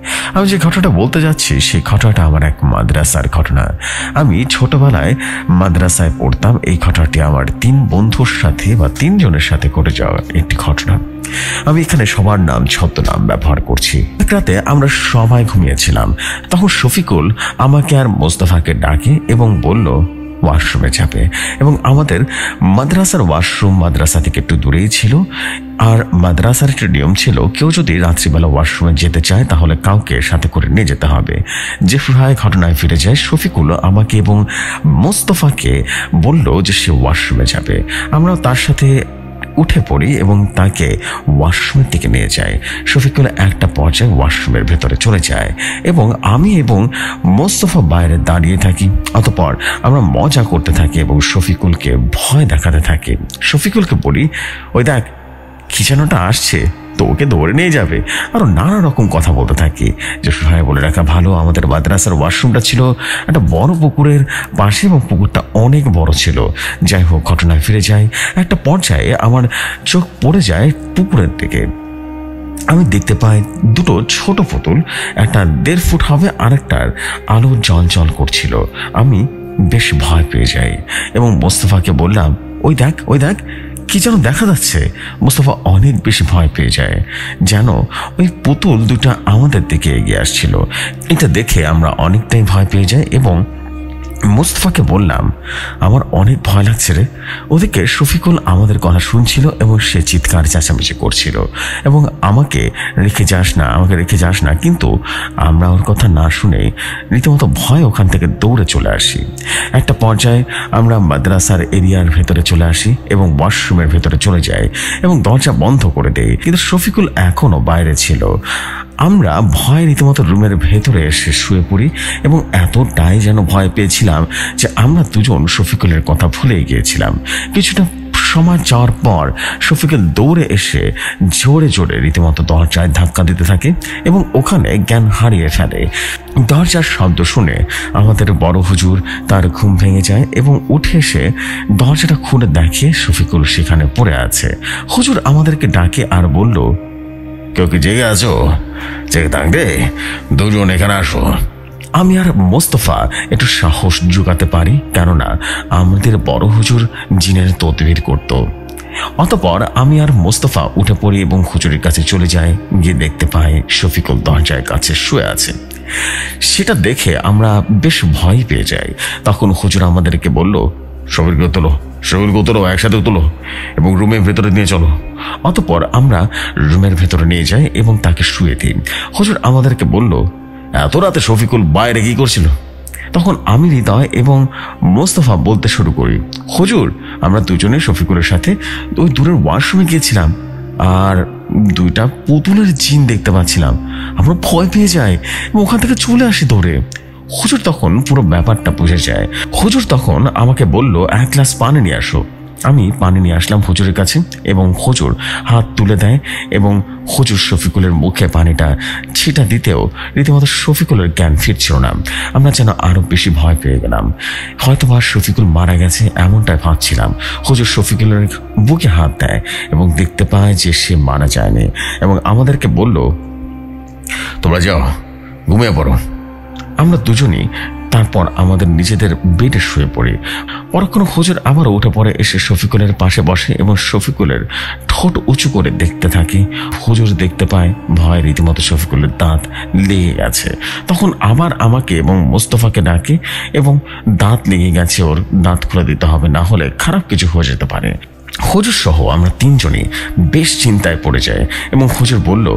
আমি যে ঘটনাটা বলতে যাচ্ছি সেই ঘটনাটা আমার এক মাদ্রাসার ঘটনা। আমি ছোটবেলায় মাদ্রাসায় পড়তাম। এই ঘটনাটি আমার 3 বন্ধুর সাথে বা 3 জনের সাথে ঘটে যাওয়া একটি ঘটনা। আমি এখানে সবার নাম ছদ্মনাম ব্যবহার করছি। এক রাতে আমরা সবাই ঘুমিয়েছিলাম। তখন শফিকুল আমাকে আর মোস্তফাকে ডাকে এবং বলল ওয়াশরুমে যাবে। এবং আমাদের মাদ্রাসার ওয়াশরুম মাদ্রাসা থেকে একটু দূরেই ছিল। আর মাদ্রাসার একটা নিয়ম ছিল, কেউ যদি রাত্রিবেলা ওয়াশরুমে যেতে চায় তাহলে কাউকে সাথে করে নিয়ে যেতে হবে। যে ঘটনায় ফিরে যায়, শফিকুল আমাকে এবং মোস্তফাকে বলল যে সে ওয়াশরুমে যাবে। আমরা তার সাথে উঠে পড়ি এবং তাকে ওয়াশরুমের দিকে নিয়ে যায়। শফিকুল একটা পর্যায়ে ওয়াশরুমের ভেতরে চলে যায় এবং আমি এবং মোস্তফা বাইরে দাঁড়িয়ে থাকি। অতঃপর আমরা মজা করতে থাকি এবং শফিকুলকে ভয় দেখাতে থাকি। শফিকুলকে বলি, ওই দেখ কি যেনটা আসছে, তো ওকে ধরে নিয়ে যাবে। আরো নানা রকম কথা বলতে থাকি। যে সবাই বলে রাখা ভালো, আমাদের মাদ্রাসার ওয়াশরুমটা ছিল একটা বড় পুকুরের পাশে এবং পুকুরটা অনেক বড় ছিল। যাই হোক, ঘটনায় ফিরে যায়। একটা পর্যায়ে আমার চোখ পড়ে যায় পুকুরের দিকে। আমি দেখতে পাই 2টো ছোট পুতুল, একটা 1.5 ফুট হবে, আরেকটার আলো জল করছিল। আমি বেশ ভয় পেয়ে যাই এবং মোস্তফাকে বললাম, ওই দেখ কি যেন দেখা যাচ্ছে। মোস্তফা অনেক বেশি ভয় পেয়ে যায়, যেন ওই পুতুল 2টা আমাদের দিকে এগিয়ে আসছিল। এটা দেখে আমরা অনেকটাই ভয় পেয়ে যাই এবং মোস্তফাকে বললাম, আমার অনেক ভয় লাগছে রে। ওদিকে শফিকুল আমাদের কথা শুনছিল এবং সে চিৎকার চেঁচামেচি করছিল এবং আমাকে রেখে যাস না। কিন্তু আমরা ওর কথা না শুনে রীতিমতো ভয় ওখান থেকে দৌড়ে চলে আসি। একটা পর্যায়ে আমরা মাদ্রাসার এরিয়ার ভেতরে চলে আসি এবং ওয়াশরুমের ভেতরে চলে যাই এবং দরজা বন্ধ করে দেই। কিন্তু শফিকুল এখনো বাইরে ছিল। আমরা ভয় রীতিমতো রুমের ভেতরে এসে শুয়ে পড়ি এবং এতটাই যেন ভয় পেয়েছিলাম যে আমরা দুজন শফিকুলের কথা ভুলে গিয়েছিলাম। কিছুটা সময় যাওয়ার পর শফিকুল দৌড়ে এসে জোরে জোরে রীতিমতো দরজায় ধাক্কা দিতে থাকে এবং ওখানে জ্ঞান হারিয়ে ফেলে। দরজার শব্দ শুনে আমাদের বড় হুজুর তার ঘুম ভেঙে যায় এবং উঠে এসে দরজাটা খুলে দেখে শফিকুল সেখানে পড়ে আছে। হুজুর আমাদেরকে ডাকে আর বলল, কেউ কি জেগে আছো? জেগে থাকবে, 2 জন এখানে আসো। আমি আর মোস্তফা একটু সাহস জোগাতে পারি, কেননা আমাদের বড় হুজুর জিনের তদবির করত। অতঃপর আমি আর মোস্তফা উঠে পড়ি এবং হুজুরের কাছে চলে যাই। গিয়ে দেখতে পাই শফিকুল দরজার কাছে শুয়ে আছে। সেটা দেখে আমরা বেশ ভয় পেয়ে যাই। তখন হুজুর আমাদেরকে বলল, শফিকুলকে তোলো, একসাথে তোলো এবং রুমের ভেতরে নিয়ে চলো। অতঃপর আমরা রুমের ভেতরে নিয়ে যাই এবং তাকে শুয়ে দিই। হুজুর আমাদেরকে বলল, এত রাতে শফিকুল বাইরে কি করছিল? তখন আমি হৃদয় এবং মোস্তফা বলতে শুরু করি, হুজুর আমরা দুজনে শফিকুলের সাথে ওই দূরের ওয়াশরুমে গিয়েছিলাম আর 2টা পুতুলের জিন দেখতে পাচ্ছিলাম। আমরা ভয় পেয়ে যাই এবং ওখান থেকে চলে আসি দৌড়ে। হুজুর তখন পুরো ব্যাপারটা বুঝে যায়। হুজুর তখন আমাকে বলল, 1 গ্লাস পানি নিয়ে আসো। আমি পানি নিয়ে আসলাম হুজুরের কাছে এবং হুজুর হাত তুলে দেয় এবং হুজুর শফিকুলের মুখে পানিটা ছিটা দিতেও রীতিমতো শফিকুলের জ্ঞান ফিরছিল না। আমরা যেন আরো বেশি ভয় পেয়ে গেলাম। হয়তোবা শফিকুল মারা গেছে এমনটাই ভাবছিলাম। হুজুর শফিকুলের বুকে হাত দেয় এবং দেখতে পায় যে সে মারা যায়নি এবং আমাদেরকে বলল, তোমরা যাও, ঘুমিয়ে পড়ো। আমরা দুজনই তারপর আমাদের নিজেদের বেডে শুয়ে পড়ি। পরক্ষণ হুজুর আবার উঠে পড়ে এসে শফিকুলের পাশে বসে এবং শফিকুলের ঠোঁট উঁচু করে দেখতে থাকি। হুজুর দেখতে পায় ভয় রীতিমতো শফিকুলের দাঁত লেগে গেছে। তখন আবার আমাকে এবং মোস্তফাকে ডাকে এবং দাঁত লেগে গেছে, ওর দাঁত খুলে দিতে হবে, না হলে খারাপ কিছু হয়ে যেতে পারে। হুজুর সহ আমরা 3 জনই বেশ চিন্তায় পড়ে যাই এবং হুজুর বলল,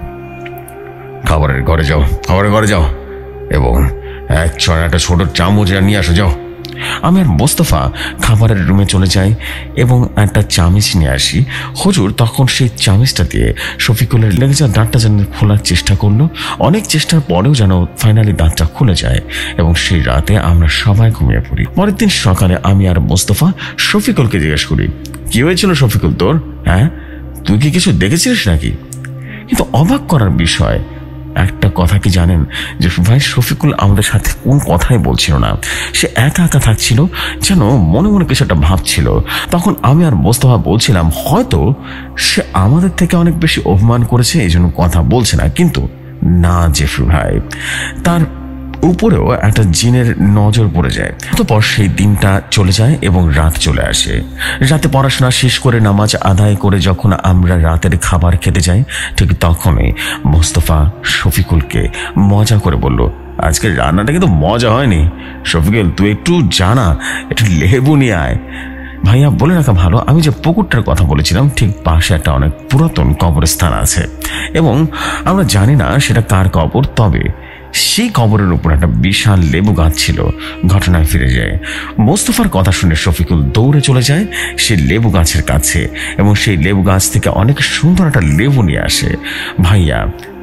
খাবারের ঘরে যাও এবং একটা ছোট চামচ নিয়ে আসো, যাও। আমি আর মোস্তফা খাবারের রুমে চলে যাই এবং একটা চামচ নিয়ে আসি। হুজুর তখন সেই চামচটা দিয়ে শফিকুলের লেগে যাওয়া দাঁতটা যেন খোলার চেষ্টা করলো। অনেক চেষ্টার পরেও যেন ফাইনালি দাঁতটা খুলে যায় এবং সেই রাতে আমরা সবাই ঘুমিয়ে পড়ি। পরের দিন সকালে আমি আর মোস্তফা শফিকুলকে জিজ্ঞেস করি, কি হয়েছিল শফিকুল তোর? হ্যাঁ, তুই কি কিছু দেখেছিলিস নাকি? কিন্তু অবাক করার বিষয় একটা কথা কি জানেন, যে ভাই শফিকুল আমাদের সাথে কোন কথাই বলছিল না। সে একা একা থাকছিল, যেন মনে মনে কিছু একটা ভাবছিল। তখন আমি আর মোস্তফা বলছিলাম, হয়তো সে আমাদের থেকে অনেক বেশি অভিমান করেছে, এই জন্য কথা বলছে না। কিন্তু না জেফরি ভাই, তার উপরেও একটা জিনের নজর পড়ে যায়। অতঃপর সেই দিনটা চলে যায় এবং রাত চলে আসে। রাতে পড়াশোনা শেষ করে নামাজ আদায় করে যখন আমরা রাতের খাবার খেতে যাই, ঠিক তখনই মোস্তফা শফিকুলকে মজা করে বলল, আজকে রান্নাটা কিন্তু মজা হয়নি। শফিকুল, তুই একটু জানা, একটু লেবু নিয়ে আয়। ভাইয়া বলে রাখা ভালো, আমি যে পুকুরটার কথা বলেছিলাম ঠিক পাশে একটা অনেক পুরাতন কবরস্থান আছে এবং আমরা জানি না সেটা কার কবর, তবে সেই কবরের উপর একটা বিশাল লেবু গাছ ছিল। ঘটনায় ফিরে যায়, মোস্তফার কথা শুনে শফিকুল দৌড়ে চলে যায় সেই লেবু গাছের কাছে এবং সেই লেবু গাছ থেকে অনেক সুন্দর একটা লেবু নিয়ে আসে। ভাইয়া,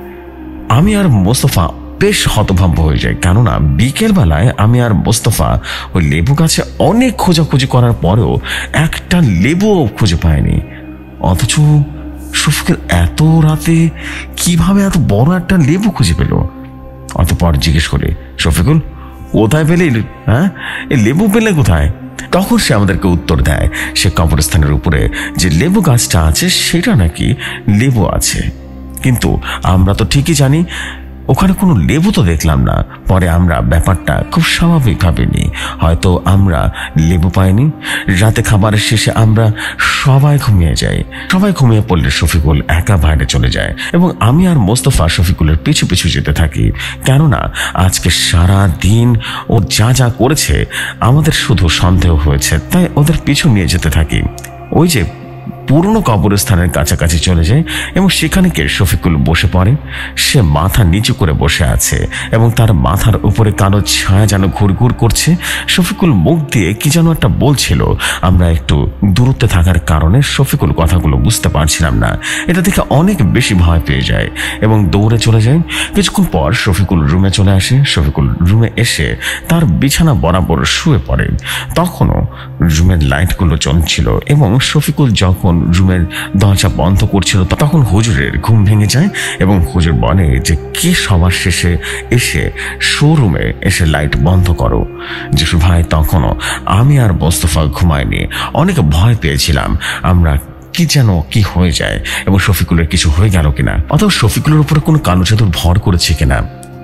আমি আর মোস্তফা বেশ হতভম্ব হয়ে যায়, কেননা বিকেল বেলায় আমি আর মোস্তফা ওই লেবু গাছে অনেক খোঁজাখুঁজি করার পরেও একটা লেবুও খুঁজে পায়নি। অথচ শফিকুল এত রাতে কিভাবে এত বড় একটা লেবু খুঁজে পেল? অতঃপর জিজ্ঞেস করে, শফিকুল কোথায় পেলে? হ্যাঁ, এই লেবু পেলে কোথায়? তখন সে আমাদেরকে উত্তর দেয়, সে কবরস্থানের উপরে যে লেবু গাছটা আছে সেটা নাকি লেবু আছে, কিন্তু আমরা তো ঠিকই জানি ওখানে কোনো লেবু তো দেখলাম না। পরে আমরা ব্যাপারটা খুব স্বাভাবিকভাবে নিই, হয়তো আমরা লেবু পাইনি। রাতে খাবারের শেষে আমরা সবাই ঘুমিয়ে যাই। সবাই ঘুমিয়ে পড়লে শফিকুল একা বাইরে চলে যায় এবং আমি আর মোস্তফা শফিকুলের পিছু পিছু যেতে থাকি, কেননা আজকে সারা দিন ও যা যা করেছে আমাদের শুধু সন্দেহ হয়েছে, তাই ওদের পিছু নিয়ে যেতে থাকি। ওই যে পুরনো কবরস্থানের কাছাকাছি চলে যায় এবং সেখানে গিয়ে শফিকুল বসে পড়ে। সে মাথা নিচু করে বসে আছে এবং তার মাথার উপরে কালো ছায়া যেন ঘুরঘুর করছে। শফিকুল মুখ দিয়ে কি যেন একটা বলছিল, আমরা একটু দূরত্বে থাকার কারণে শফিকুল কথাগুলো বুঝতে পারছিলাম না। এটা দেখে অনেক বেশি ভয় পেয়ে যায় এবং দৌড়ে চলে যায়। কিছুক্ষণ পর শফিকুল রুমে চলে আসে। শফিকুল রুমে এসে তার বিছানা বরাবর শুয়ে পড়ে। তখনও রুমের লাইটগুলো জ্বলছিল এবং শফিকুল যখন রুমের দরজা বন্ধ করছিল তখন হুজুরের ঘুম ভেঙে যায় এবং হুজুর বলে যে কে সবার শেষে এসে শোরুমে এসে লাইট বন্ধ করো। যিশু ভাই, তখনও আমি আর মোস্তফা ঘুমাইনি, অনেক ভয় পেয়েছিলাম আমরা কি যেন কি হয়ে যায় এবং শফিকুলের কিছু হয়ে গেল কিনা, অথবা শফিকুলের উপরে কোনো কালো জাদুর ভর করেছে কিনা।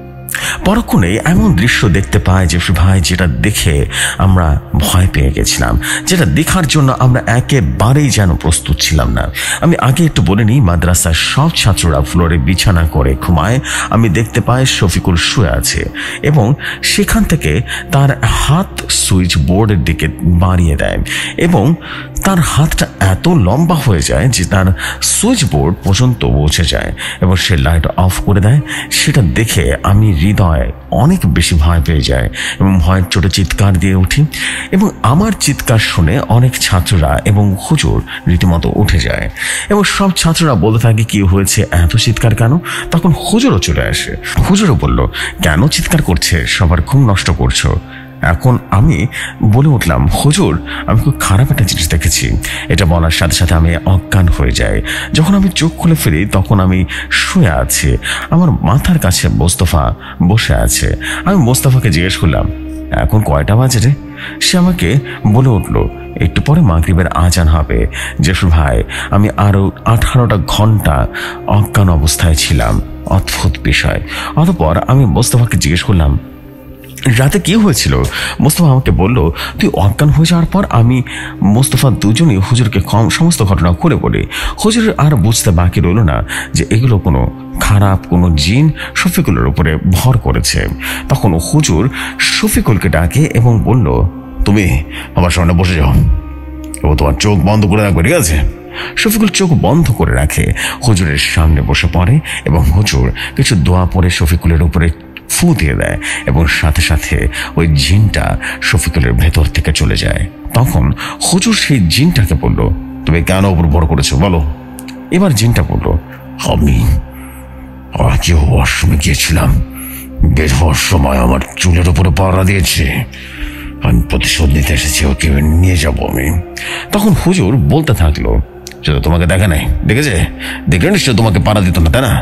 পরক্ষণে এমন দৃশ্য দেখতে পাই যে ভাই, যেটা দেখে আমরা ভয় পেয়ে গেছিলাম, যেটা দেখার জন্য আমরা একেবারেই যেন প্রস্তুত ছিলাম না। আমি আগে একটু বলে নিই, মাদ্রাসার সব ছাত্ররা ফ্লোরে বিছানা করে ঘুমায়। আমি দেখতে পাই শফিকুল শুয়ে আছে এবং সেখান থেকে তার হাত সুইচ বোর্ডের দিকে বাড়িয়ে দেয় এবং তার হাতটা এত লম্বা হয়ে যায় যে তার সুইচ বোর্ড পর্যন্ত পৌঁছে যায় এবং সে লাইট অফ করে দেয়। সেটা দেখে আমি হৃদয় অনেক বেশি ভয় পেয়ে যায় এবং ভয়ের চোটে চিৎকার দিয়ে উঠি এবং আমার চিৎকার শুনে অনেক ছাত্ররা এবং হুজুর রীতিমতো উঠে যায় এবং সব ছাত্ররা বলতে থাকে কি হয়েছে, এত চিৎকার কেন? তখন হুজুরও চলে আসে। হুজুরও বলল, কেন চিৎকার করছে, সবার ঘুম নষ্ট করছো? এখন আমি বলে উঠলাম, হুজুর আমি খুব খারাপ একটা জিনিস দেখেছি। এটা বলার সাথে সাথে আমি অজ্ঞান হয়ে যাই। যখন আমি চোখ খুলে ফিরি তখন আমি শুয়ে আছি, আমার মাথার কাছে মোস্তফা বসে আছে। আমি মোস্তফাকে জিজ্ঞেস করলাম, এখন কয়টা বাজে রে? সে আমাকে বলে উঠলো, একটু পরে মাগরিবের আজান হবে। যিশু ভাই, আমি আরো 18টা ঘন্টা অজ্ঞান অবস্থায় ছিলাম। অদ্ভুত বিষয়। অতঃপর আমি মোস্তফাকে জিজ্ঞেস করলাম, রাতে কি হয়েছিল? মোস্তফা আমাকে বলল, তুই অজ্ঞান হয়ে যাওয়ার পর আমি মোস্তফা দুজনেই হুজুরকে সমস্ত ঘটনা করে বলি। হুজুরের আর বুঝতে বাকি রইল না যে এগুলো কোনো খারাপ কোনো জিন শফিকুলের উপরে ভর করেছে। তখন হুজুর শফিকুলকে ডাকে এবং বলল, তুমি আমার সামনে বসে যাও এবং তোমার চোখ বন্ধ করে রাখবে, ঠিক আছে? শফিকুল চোখ বন্ধ করে রাখে, হুজুরের সামনে বসে পড়ে এবং হুজুর কিছু দোয়া পড়ে শফিকুলের উপরে ফু দিয়ে দেয় এবং সাথে সাথে ওই জিনটা শফিকুলের ভেতর থেকে চলে যায়। তখন হুজুর সেই জিনটাকে বলল, তুমি কেন উপর ভর করেছো বলো? এবার জিনটা বলল, আমি আজকে ওয়াশরুমে গিয়েছিলাম, বের হওয়ার সময় আমার চুলের উপরে পাড়া দিয়েছে, আমি প্রতিশোধ নিতে এসেছি, ওকে নিয়ে যাবো আমি। তখন হুজুর বলতে থাকলো, সেটা তোমাকে দেখে নাই, দেখেছে? দেখলে নিশ্চয় তোমাকে পাড়া দিত না, তাই না?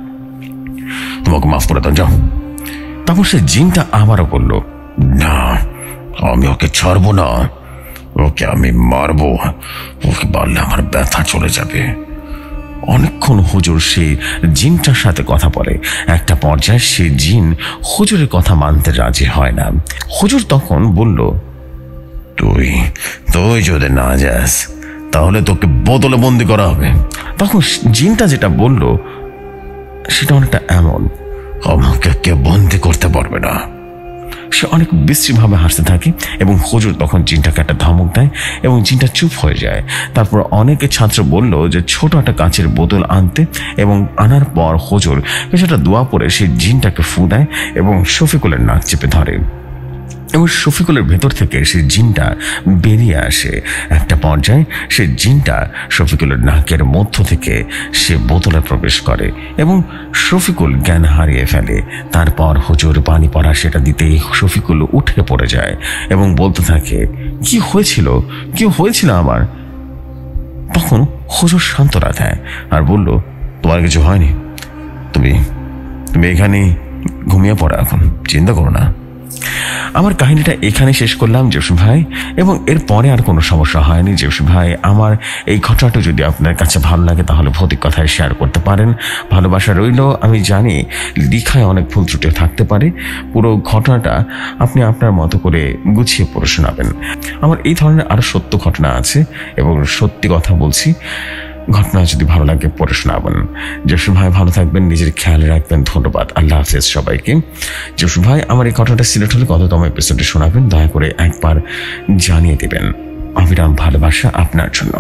তোমাকে মাফ করে দাও, যাও। তখন সে জিনটা আবারও বলল, না আমি ওকে ছাড়বো না, ওকে আমি মারবো, ওকে মারলে আমার ব্যথা চলে যাবে, অনেকক্ষণ হুজুর সেই জিনটার সাথে কথা বলে। একটা পর্যায়ে সে জিন হুজুরের কথা মানতে রাজি হয় না। হুজুর তখন বলল, তুই তুই যদি না যাস তাহলে তোকে বোতলে বন্দি করা হবে। তখন জিনটা যেটা বলল সেটা অনেকটা এমন, আমাকে কেউ বন্দি করতে পারবে না। সে অনেক বিশ্রীভাবে হাসতে থাকে এবং হুজুর তখন জিনটাকে একটা ধমক দেয় এবং জিনটা চুপ হয়ে যায়। তারপর অনেকে ছাত্র বলল যে ছোট একটা কাঁচের বোতল আনতে, এবং আনার পর হুজুর কিছুটা দোয়া পরে সেই জিনটাকে ফু দেয় এবং শফিকুলের নাক চেপে ধরে এবং শফিকুলের ভেতর থেকে সেই জিনটা বেরিয়ে আসে। একটা পর্যায়ে সেই জিনটা শফিকুলের নাকের মধ্য থেকে সে বোতলে প্রবেশ করে এবং শফিকুল জ্ঞান হারিয়ে ফেলে। তারপর হুজুর পানি পড়া সেটা দিতেই শফিকুল উঠে পড়ে যায় এবং বলতে থাকে, কি হয়েছিল আমার? তখন হুজুর সান্ত্বনা দেয় আর বলল, তোমার কিছু হয়নি, তুমি তুমি এখানে ঘুমিয়ে পড়ো, এখন চিন্তা করো না। আমার কাহিনীটা এখানে শেষ করলাম জেউস ভাই, এবং এরপরে আর কোনো সমস্যা হয়নি জেউস ভাই। আমার এই ঘটনাটা যদি আপনার কাছে ভালো লাগে তাহলে ভৌতিক কথায় শেয়ার করতে পারেন, ভালোবাসা রইল। আমি জানি লিখায় অনেক ভুল ত্রুটি থাকতে পারে, পুরো ঘটনাটা আপনি আপনার মতো করে গুছিয়ে পড়ে শোনাবেন। আমার এই ধরনের আরো সত্য ঘটনা আছে এবং সত্যি কথা বলছি, ঘটনা যদি ভালো লাগে পড়ে শোনাবেন। জসু ভাই ভালো থাকবেন, নিজের খেয়াল রাখবেন। ধন্যবাদ, আল্লাহ হাফেজ সবাইকে। জসু ভাই আমার এই ঘটনাটা সিলেক্ট হলে কততম এপিসোডে শোনাবেন দয়া করে একবার জানিয়ে দেবেন। অবিরাম ভালোবাসা আপনার জন্য।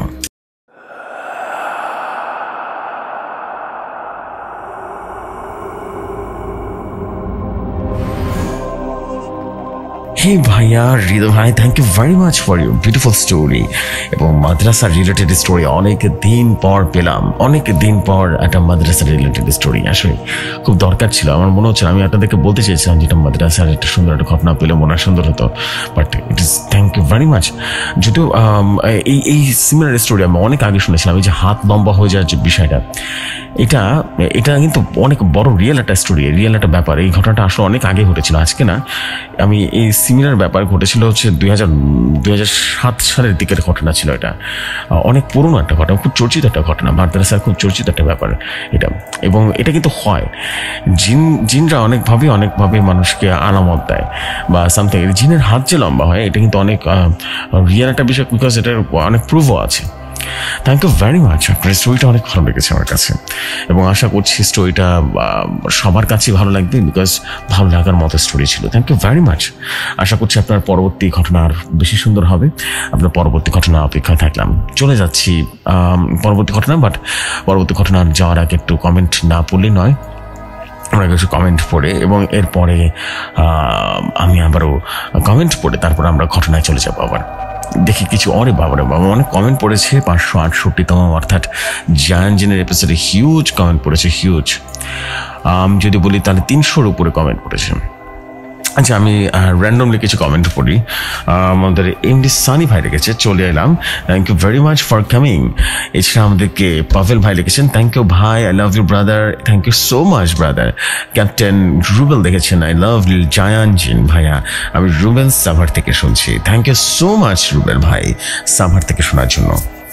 হে ভাইয়া হৃদয় ভাই, thank you very much for your beautiful story এবং মাদ্রাসা রিলেটেড স্টোরি। অনেক দিন পর পেলাম, অনেক দিন পর একটা মাদ্রাসা রিলেটেড স্টোরি। আসলে খুব দরকার ছিল, আমার মনে হচ্ছে আমি আপনাদেরকে বলতে চেয়েছিলাম যেটা মাদ্রাসার একটা সুন্দর একটা ঘটনা পেলে মনে হয় সুন্দর হতো, but it is thank you very much. যদিও এই সিমিলার স্টোরি আমি অনেক আগে শুনেছিলাম, এই যে হাত লম্বা হয়ে যাওয়ার যে বিষয়টা, এটা কিন্তু অনেক বড় রিয়েল একটা স্টোরি, রিয়েল একটা ব্যাপার। এই ঘটনাটা আসলে অনেক আগে ঘটেছিল, আজকে না। আমি এই সিমিলার ব্যাপার ঘটেছিল হচ্ছে 2007 সালের দিকের ঘটনা ছিল। এটা অনেক পুরনো একটা ঘটনা, খুব চর্চিত একটা ঘটনা, মাদ্রাসার খুব চর্চিত একটা ব্যাপার এটা। এবং এটা কিন্তু হয়, জিনরা অনেকভাবে মানুষকে আলামত দেয় বা সামথিং। জিনের হাত যে লম্বা হয় এটা কিন্তু অনেক রিয়েল একটা বিষয়, বিকজ এটার অনেক প্রুফও আছে। থ্যাংক ইউ ভেরি মাচ, আপনার স্টোরিটা অনেক ভালো লেগেছে আমার কাছে এবং আশা করছি স্টোরিটা সবার কাছে ভালো লাগবে, বিকজ ভালো লাগার মতো স্টোরি ছিল। Thank you very much. আশা করছি আপনার পরবর্তী ঘটনা আর বেশি সুন্দর হবে। আপনার পরবর্তী ঘটনা অপেক্ষায় থাকলাম। চলে যাচ্ছি পরবর্তী ঘটনা, বাট পরবর্তী ঘটনা যাওয়ার আগে একটু কমেন্ট না পড়লে নয়, আমরা কিছু কমেন্ট পড়ে এবং এরপরে আমি আবারও কমেন্ট পড়ে তারপর আমরা ঘটনায় চলে যাবো। আবার দেখি কিছু বাবা অনেক কমেন্ট পড়েছে, 568তম অর্থাৎ জায়ান্ট জিনের এপিসোডে হিউজ কমেন্ট পড়েছে, হিউজ। যদি বলি তাহলে 300-র উপরে কমেন্ট পড়েছে। আচ্ছা, আমি র্যান্ডমলি কিছু কমেন্ট পড়ি। আমাদের এমডি সানি ভাই লিখেছে, চলে এলাম, thank you very much for coming. এছাড়া আমাদেরকে পাভেল ভাই লিখেছেন, থ্যাংক ইউ ভাই, I love you brother, thank you so much brother. Captain Rubel দেখেছেন, আই লাভ জায়ান্ট জিন ভাইয়া, আমি রুবেল সাভার থেকে শুনছি। Thank you so much Rubel ভাই সাভার থেকে শোনার জন্য।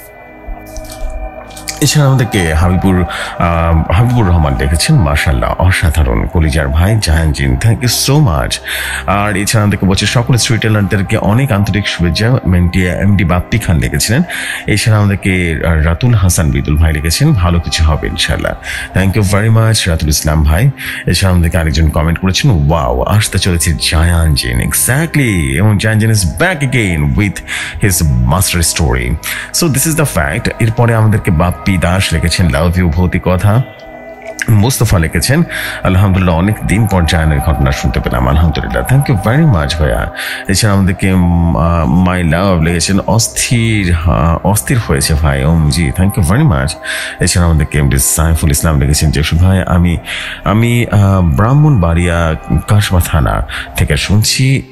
এছাড়া আমাদেরকে হাবিবুর রহমান দেখেছেন, মাশাআল্লাহ অসাধারণ কলিজার ভাই জায়ান্ট জিন, থ্যাংক ইউ সো মাচ। আর এছাড়া আমাদেরকে বলছে সকল স্টোরি টেলারদেরকে অনেক আন্তরিক শুভেচ্ছা, এমডি বাপ্পি খান লিখেছিলেন। এছাড়া আমাদেরকে রাতুল হাসান বিদুল ভাই লিখেছেন, ভালো কিছু হবে ইনশাআল্লাহ, thank you very much Ratul Islam ভাই। এছাড়া আমাদেরকে আরেকজন কমেন্ট করেছেন, ওয়াও আসতে চলেছে জায়ান্ট জিন, এক্স্যাক্টলি, এবং জায়ান্ট জিন is back again with his master story. So this is the fact. এরপরে আমাদেরকে বাপ্পি দাস লিখেছেন, লাভ ইউ ভৌতিক কথা। মুস্তফা লিখেছেন, আলহামদুলিল্লাহ অনেক দিন পর জায়ানের ঘটনা শুনতে পেলাম, আলহামদুলিল্লাহ, থ্যাংক ইউ ভেরি মাচ ভাইয়া। এছাড়া আমাদেরকে মাই লাভ লিখেছেন, অস্থির হয়েছে ভাই, জি, থ্যাংক ইউ ভেরি মাচ। এছাড়া আমাদেরকে এমডি সাইফুল ইসলাম লিখেছেন, জেসু ভাই আমি ব্রাহ্মণবাড়িয়া কাশবা থানা থেকে শুনছি,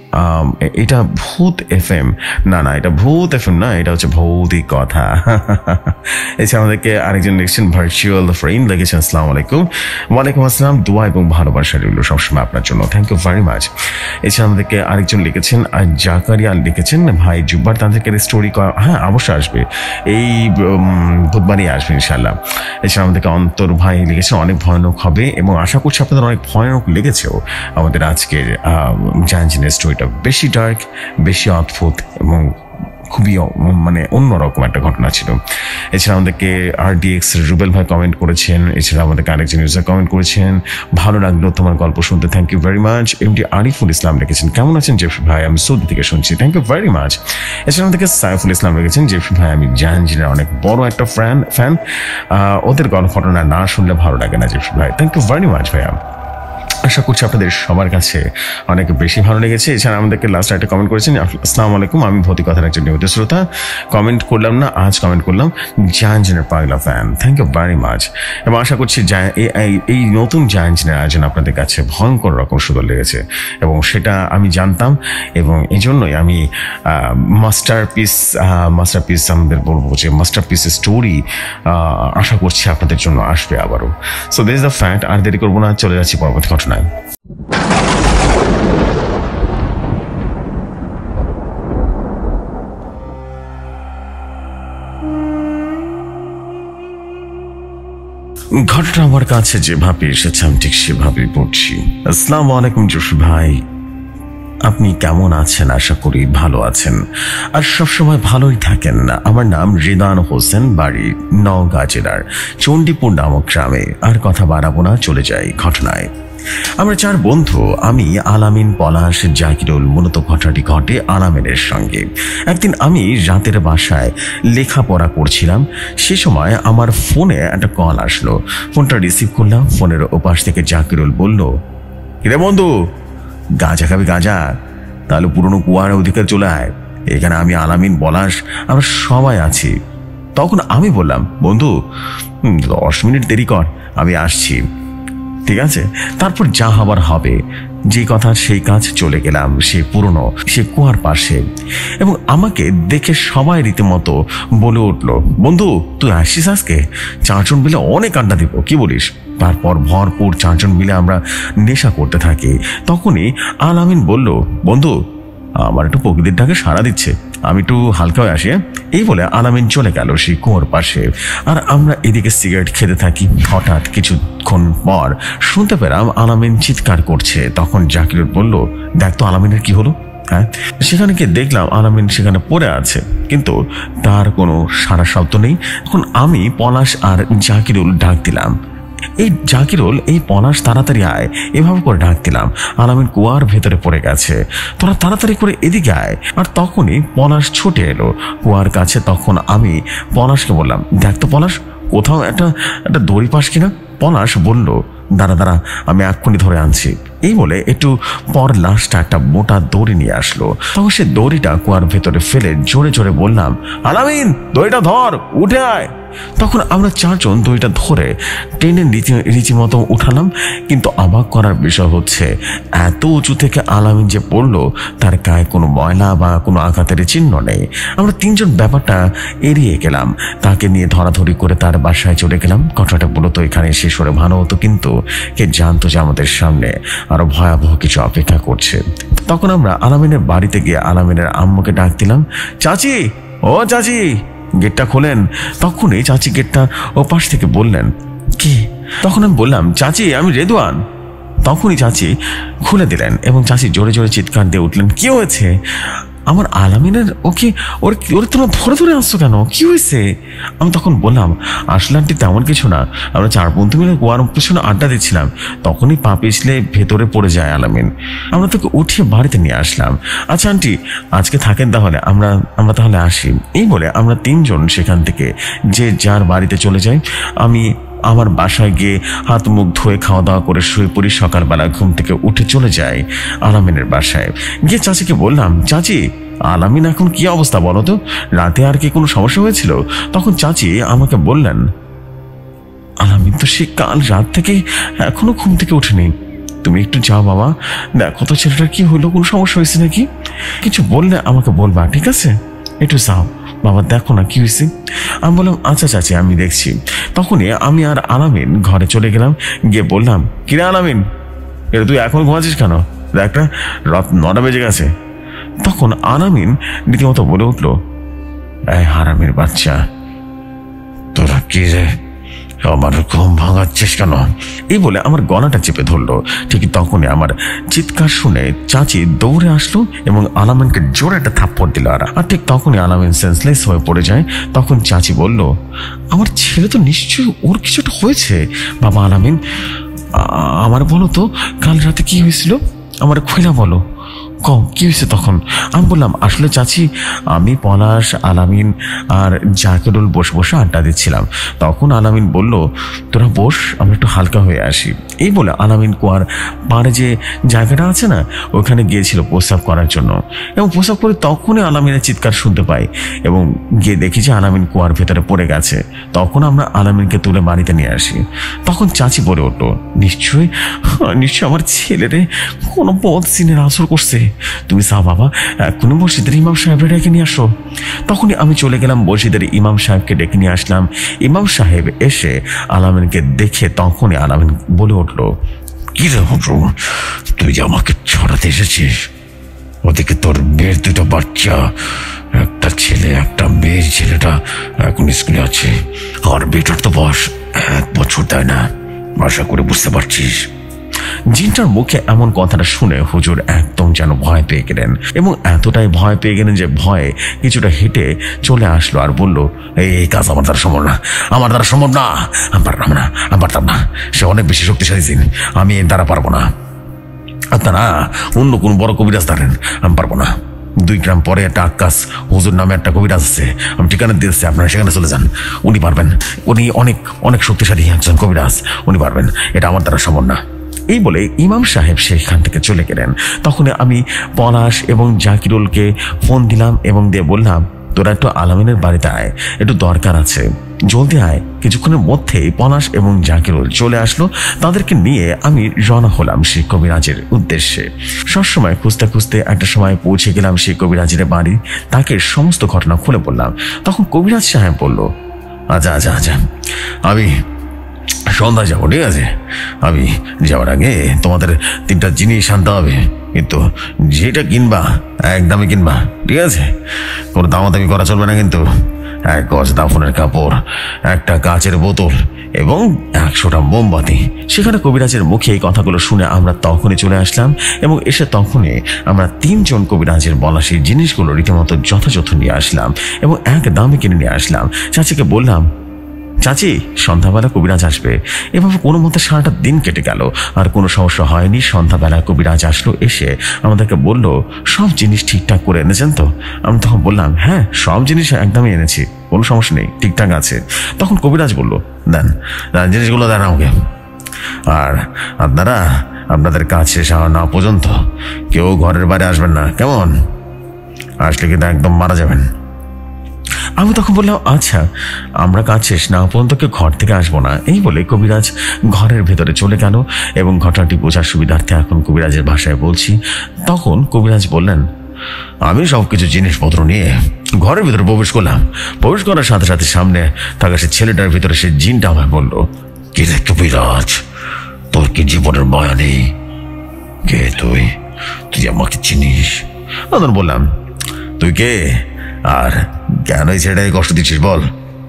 এটা ভূত FM, না এটা ভূত FM না, এটা হচ্ছে ভৌতিক কথা। এছাড়া আমাদেরকে আরেকজন লিখছেন ভার্চুয়াল ফ্রেন্ড, লিখেছেন আসসালামু আলাইকুম। ওয়ালাইকুম আসসালাম, দোয়া এবং ভালোবাসা রইল সবসময় আপনার জন্য, থ্যাংক ইউ ভেরি মাচ। এছাড়া আমাদেরকে আরেকজন লিখেছেন আর জাকারিয়া লিখেছেন ভাই জুব্বার তাদেরকে স্টোরি করা, হ্যাঁ অবশ্যই আসবে, এই বুধবারই আসবে ইনশাল্লাহ। এছাড়া আমাদেরকে অন্তর ভাই লিখেছেন অনেক ভয়ানক হবে, এবং আশা করছি আপনাদের অনেক ভয়ানক লেগেছেও আমাদের আজকের জাহাঙ্গীরের স্টোরিটা। বেশি ডার্ক, বেশি অদ্ভুত এবং খুবই মানে অন্যরকম একটা ঘটনা ছিল। এছাড়া আমাদেরকে RDX রুবেল ভাই কমেন্ট করেছেন। এছাড়া আমাদেরকে আরেকজন ইউজার কমেন্ট করেছেন, ভালো লাগলো তোমার গল্প শুনতে, thank you very much. MD Ariful Islam লিখেছেন কেমন আছেন জেফরি ভাই, আমি সৌদি থেকে শুনছি, থ্যাংক ইউ ভেরি মাচ। এছাড়া আমাদেরকে সাইফুল ইসলাম লিখেছেন জেফরি ভাই আমি জাহাঙ্গীরের অনেক বড় একটা ফ্যান, ওদের ঘটনা না শুনলে ভালো লাগে না জেফরি ভাই, থ্যাংক ইউ ভেরি মাচ ভাইয়া। আশা করছি আপনাদের সবার কাছে অনেক বেশি ভালো লেগেছে। এছাড়া আমাদেরকে লাস্ট একটা কমেন্ট করেছেন, আসসালামু আলাইকুম, আমি ভৌতিক কথার একজন নিয়মিত শ্রোতা, কমেন্ট করলাম না, আজ কমেন্ট করলাম, জাহাঙ্গীরের পাগলা fan, thank you very much. এবং আশা করছি এই নতুন জাহাঙ্গীরের আয়োজন আপনাদের কাছে ভয়ঙ্কর রকম সুন্দর লেগেছে, এবং সেটা আমি জানতাম, এবং এই জন্যই আমি মাস্টারপিস আমাদের বলবো যে মাস্টারপিস স্টোরি আশা করছি আপনাদের জন্য আসবে আবারও। So this is the fact, আর দেরি করবো না, চলে যাচ্ছি পরবর্তী ঘটনায়। ঘটনা আমার কাছে যেভাবে এসেছে আমি ঠিক সেভাবেই পড়ছি। আসসালামু আলাইকুম জসু ভাই, আপনি কেমন আছেন? আশা করি ভালো আছেন আর সবসময় ভালোই থাকেন। আমার নাম রিদান হোসেন, বাড়ি নওগাঁ জেলার চণ্ডীপুর নামক গ্রামে। আর কথা বাড়াবো না, চলে যাই ঘটনায়। আমরা 4 বন্ধু, আমি, আলামিন, পলাশ, জাকিরুল। মূলত ঘটনাটি ঘটে আলামিনের সঙ্গে। একদিন আমি রাতের বাসায় লেখাপড়া করছিলাম, সে সময় আমার ফোনে একটা কল আসলো। ফোনটা রিসিভ করলাম। ফোনের ওপাশ থেকে জাকিরুল বলল, কিরে বন্ধু, গাঁজা খাবি গাঁজা? তাহলে পুরনো কুয়ার ওদিকে চলে আয়, এখানে আমি, আলামিন, পলাশ আমরা সবাই আছি। তখন আমি বললাম, বন্ধু 10 মিনিট দেরি কর, আমি আসছি। ঠিক আছে, তারপর যা হবার হবে, যে কথা সেই কাজ, চলে গেলাম সে কুয়ার পাশে। এবং আমাকে দেখে সবাই রীতিমতো বলে উঠলো, বন্ধু তুই আসছিস আজকে? 4 জন মিলে অনেক আড্ডা দিব, কি বলিস? তারপর ভরপুর 4 জন মিলে আমরা নেশা করতে থাকি। তখনই আলামিন বলল, বন্ধু আমার একটু প্রকৃতির ডাকে সাড়া দিচ্ছে, আমি একটু হালকা হয়ে আসি। এই বলে আলামিন চলে গেল সেই কুয়োর পাশে, আর আমরা এদিকে সিগারেট খেতে থাকি। হঠাৎ কিছুক্ষণ পর শুনতে পেলাম আলামিন চিৎকার করছে। তখন জাকিরুল বলল, দেখ তো আলামিনের কি হলো। হ্যাঁ, সেখানে গিয়ে দেখলাম আলামিন সেখানে পড়ে আছে, কিন্তু তার কোনো সারা শব্দ নেই। তখন আমি, পলাশ আর জাকিরুল ডাক দিলাম, এই জাকিরুল, এই পলাশ তাড়াতাড়ি আয়, এভাবে করে ডাক দিলাম। আলামিন কুয়ার ভেতরে পড়ে গেছে, তোরা তাড়াতাড়ি করে এদিকে আয়। আর তখনই পলাশ ছুটে এলো কুয়ার কাছে। তখন আমি পলাশকে বললাম, দেখ তো পলাশ, কোথাও একটা দড়ি পাস কিনা। পলাশ বলল, দাঁড়া আমি এক্ষুনি ধরে আনছি। এই বলে একটু পর লাশটা একটা মোটা দড়ি নিয়ে আসলো। তখন সে দড়িটা কুয়ার ভেতরে ফেলে জোরে জোরে বললাম, আলামিন দড়িটা ধর, উঠে আয়। তখন আমরা 4 জন দড়িটা ধরে টেনে রীতিমতো উঠালাম। কিন্তু অবাক করার বিষয় হচ্ছে, এত উঁচু থেকে আলামিন যে পড়লো, তার গায়ে কোনো ময়লা বা কোনো আঘাতের চিহ্ন নেই। আমরা 3 জন ব্যাপারটা এড়িয়ে গেলাম। তাকে নিয়ে ধরাধরি করে তার বাসায় চলে গেলাম। ঘটনাটা বলতো এখানে শেষ হলে ভালো হতো, কিন্তু কে জানতো যে আমাদের সামনে আরো ভয়াবহ কিছু অপেক্ষা করছে। তখন আমরা আলামিনের বাড়িতে গিয়ে আলামিনের আম্মুকে ডাক দিলাম, চাচি, ও চাচি, গেটটা খোলেন। তখনই চাচি গেটটা ওপাশ থেকে বললেন, কি? তখন আমি বললাম, চাচি আমি রেদওয়ান। তখনই চাচি খুলে দিলেন এবং চাচি জোরে জোরে চিৎকার দিয়ে উঠলেন, কি হয়েছে? আমার আলামিনের ওরে তোমরা ধরে ধরে আসছো কেন, কি হয়েছে? আমি তখন বললাম, আসলে আন্টি তেমন কিছু না, আমরা 4 বন্ধু মিলে কুয়ার পেছনে আড্ডা দিচ্ছিলাম, তখনই পা পিছলে ভেতরে পড়ে যায় আলামিন। আমরা তোকে উঠিয়ে বাড়িতে নিয়ে আসলাম। আচ্ছা আন্টি, আজকে থাকেন তাহলে, আমরা তাহলে আসি। এই বলে আমরা 3 জন সেখান থেকে যে যার বাড়িতে চলে যাই। আমি আমার বাসায় গিয়ে হাত মুখ ধুয়ে খাওয়া দাওয়া করে শুয়ে পড়ি। সকালবেলা ঘুম থেকে উঠে চলে যাই আলামিনের বাসায়। গিয়ে চাচিকে বললাম, চাচি আলামিন এখন কি অবস্থা বলো তো, রাতে আর কি কোনো সমস্যা হয়েছিল? তখন চাচি আমাকে বললেন, আলামিন তো সে কাল রাত থেকে এখনো ঘুম থেকে ওঠেনি। তুমি একটু যাও বাবা, দেখো তো ছেলেটার কি হলো, কোনো সমস্যা হয়েছে নাকি, কিছু বললে আমাকে বলবা, ঠিক আছে? একটু যাও বাবা, দেখো না কি হয়েছে। আমি বললাম আচ্ছা চাচি, আমি দেখছি। তখনই আমি আর আলামিন ঘরে চলে গেলাম, গিয়ে বললাম, কিরে আলামিন, এটা তুই এখন ঘুমাচ্ছিস কেন? একটা রাত 9টা বেজে গেছে। তখন আলামিন রীতিমতো বলে উঠলো, এই হারামির বাচ্চা, তোরা কি রে আমার ঘুম ভাঙাচ্ছিস কেন? এই বলে আমার গলাটা চেপে ধরলো। ঠিক তখনই আমার চিৎকার শুনে চাচি দৌড়ে আসলো এবং আলামিনকে জোরে একটা থাপ্পড় দিল। আর ঠিক তখনই আলামিন সেন্সলেস হয়ে পড়ে যায়। তখন চাচি বলল, আমার ছেলে তো নিশ্চয়ই, ওর কিছুটা হয়েছে। বাবা আলামিন, আমার বলো তো কাল রাতে কি হয়েছিল, আমার খুলে বলো, কম কি হয়েছে? তখন আমি বললাম, আসলে চাচি, আমি পলাশ, আলামিন আর জাকিরুল বসে বসে আড্ডা দিচ্ছিলাম। তখন আলামিন বলল, তোরা বস, আমরা একটু হালকা হয়ে আসি। এই বলে আলামিন কুয়ার পাড়ে যে জায়গাটা আছে না, ওখানে গিয়েছিল প্রস্রাব করার জন্য। এবং প্রস্রাব করে তখনই আলামিনের চিৎকার শুনতে পাই এবং গিয়ে দেখি যে আলামিন কুয়ার ভেতরে পড়ে গেছে। তখন আমরা আলামিনকে তুলে বাড়িতে নিয়ে আসি। তখন চাচি বলে উঠলো, নিশ্চয়ই আমার ছেলেরে কোনো পথ সিনের আসর করছে। তুমি যাও বাবা, এখনই মসজিদের ইমাম সাহেবরা ডেকে নিয়ে আসো। তখনই আমি চলে গেলাম, মসজিদের ইমাম সাহেবকে ডেকে নিয়ে আসলাম। ইমাম সাহেব এসে আলামিনকে দেখে তখনই আলামিন বলে উঠলো, কি রে হজু, তুই যে আমাকে ছড়াতে এসেছিস, ওদিকে তোর মেয়ের দুটো বাচ্চা, একটা ছেলে একটা মেয়ের, ছেলেটা এখন স্কুলে আছে আর বেটার তো বয়স 1 বছর, তাই না? আশা করে বুঝতে পারছিস। জিনটার মুখে এমন কথাটা শুনে হুজুর একদম যেন ভয় পেয়ে গেলেন এবং এতটাই ভয় পেয়ে গেলেন যে ভয়ে কিছুটা হেঁটে চলে আসলো আর বলল, এই কাজ আমার দ্বারা সম্ভব না, আমার দ্বারা সম্ভব না, আমি পারতাম না, সে অনেক বেশি শক্তিশালী জিন, আমি এর দ্বারা পারবো না। আপনারা অন্য কোন বড় কবিরাজ ধরেন, আমি পারবো না। 2 গ্রাম পরে একটা আক্কাস হুজুর নামে একটা কবিরাজ আছে, আমি ঠিকানা দিয়েছি, আপনারা সেখানে চলে যান, উনি পারবেন, উনি অনেক অনেক শক্তিশালী একজন কবিরাজ, উনি পারবেন, এটা আমার দ্বারা সম্ভব না। এই বলে ইমাম সাহেব সেখান থেকে চলে গেলেন। তখন আমি পলাশ এবং জাকিরুলকে ফোন দিলাম এবং দিয়ে বললাম, তোরা একটু আলামিনের বাড়িতে আয়, একটু দরকার আছে, জলদি আয়। কিছুক্ষণের মধ্যেই পলাশ এবং জাকিরুল চলে আসলো। তাদেরকে নিয়ে আমি রওনা হলাম সেই কবিরাজের উদ্দেশ্যে। সবসময় খুঁজতে খুঁজতে একটা সময় পৌঁছে গেলাম সেই কবিরাজের বাড়ি। তাকে সমস্ত ঘটনা খুলে বললাম। তখন কবিরাজ সাহেব বলল, আচ্ছা, আমি সন্ধ্যায় যাবো, ঠিক আছে? আমি যাওয়ার আগে তোমাদের 3টা জিনিস আনতে হবে, কিন্তু যেটা কিনবা একদমই কিনবা, ঠিক আছে? কোনো দামাদামি করা চলবে না কিন্তু। 1 গজ দাফনের কাপড়, একটা কাচের বোতল এবং 100টা মোমবাতি। সেখানে কবিরাজের মুখে এই কথাগুলো শুনে আমরা তখনই চলে আসলাম এবং এসে তখনই আমরা 3 জন কবিরাজের বলা সেই জিনিসগুলো রীতিমতো যথাযথ নিয়ে আসলাম এবং এক দামে কিনে নিয়ে আসলাম। চাচিকে বললাম, চাচি, সন্ধ্যাবেলা কবিরাজ আসবে। এভাবে কোনো মতে সারাটা দিন কেটে গেল আর কোনো সমস্যা হয়নি। সন্ধ্যাবেলা কবিরাজ আসলো, এসে আমাদেরকে বলল, সব জিনিস ঠিকঠাক করে এনেছেন তো? আমি তখন বললাম, হ্যাঁ, সব জিনিস একদমই এনেছি, কোনো সমস্যা নেই, ঠিকঠাক আছে। তখন কবিরাজ বলল, দেন জিনিসগুলো দেন আমাকে, আর আপনারা আপনাদের কাজ শেষ হওয়া না পর্যন্ত কেউ ঘরের বাইরে আসবেন না, কেমন? আসলে কিন্তু একদম মারা যাবেন। আমি তখন বললাম, আচ্ছা, আমরা কাজ শেষ না পর্যন্ত কেউ ঘর থেকে আসবো না। এই বলে কবিরাজ ঘরের ভেতরে চলে গেল এবং ঘটনাটি বোঝার সুবিধার্থে এখন কবিরাজের ভাষায় বলছি। তখন কবিরাজ বললেন, আমি সবকিছু জিনিসপত্র নিয়ে ঘরের ভিতরে প্রবেশ করলাম। প্রবেশ করার সাথে সাথে সামনে থাকা সে ছেলেটার ভিতরে সে জিনটা আমায় বলল, কি রে কবিরাজ, তোর কি জীবনের মায়া নেই? কে তুই? তুই আমাকে চিনিস? আমি বললাম, তুই কে আর কেন এই ছেলেটাকে কষ্ট দিচ্ছিস, বল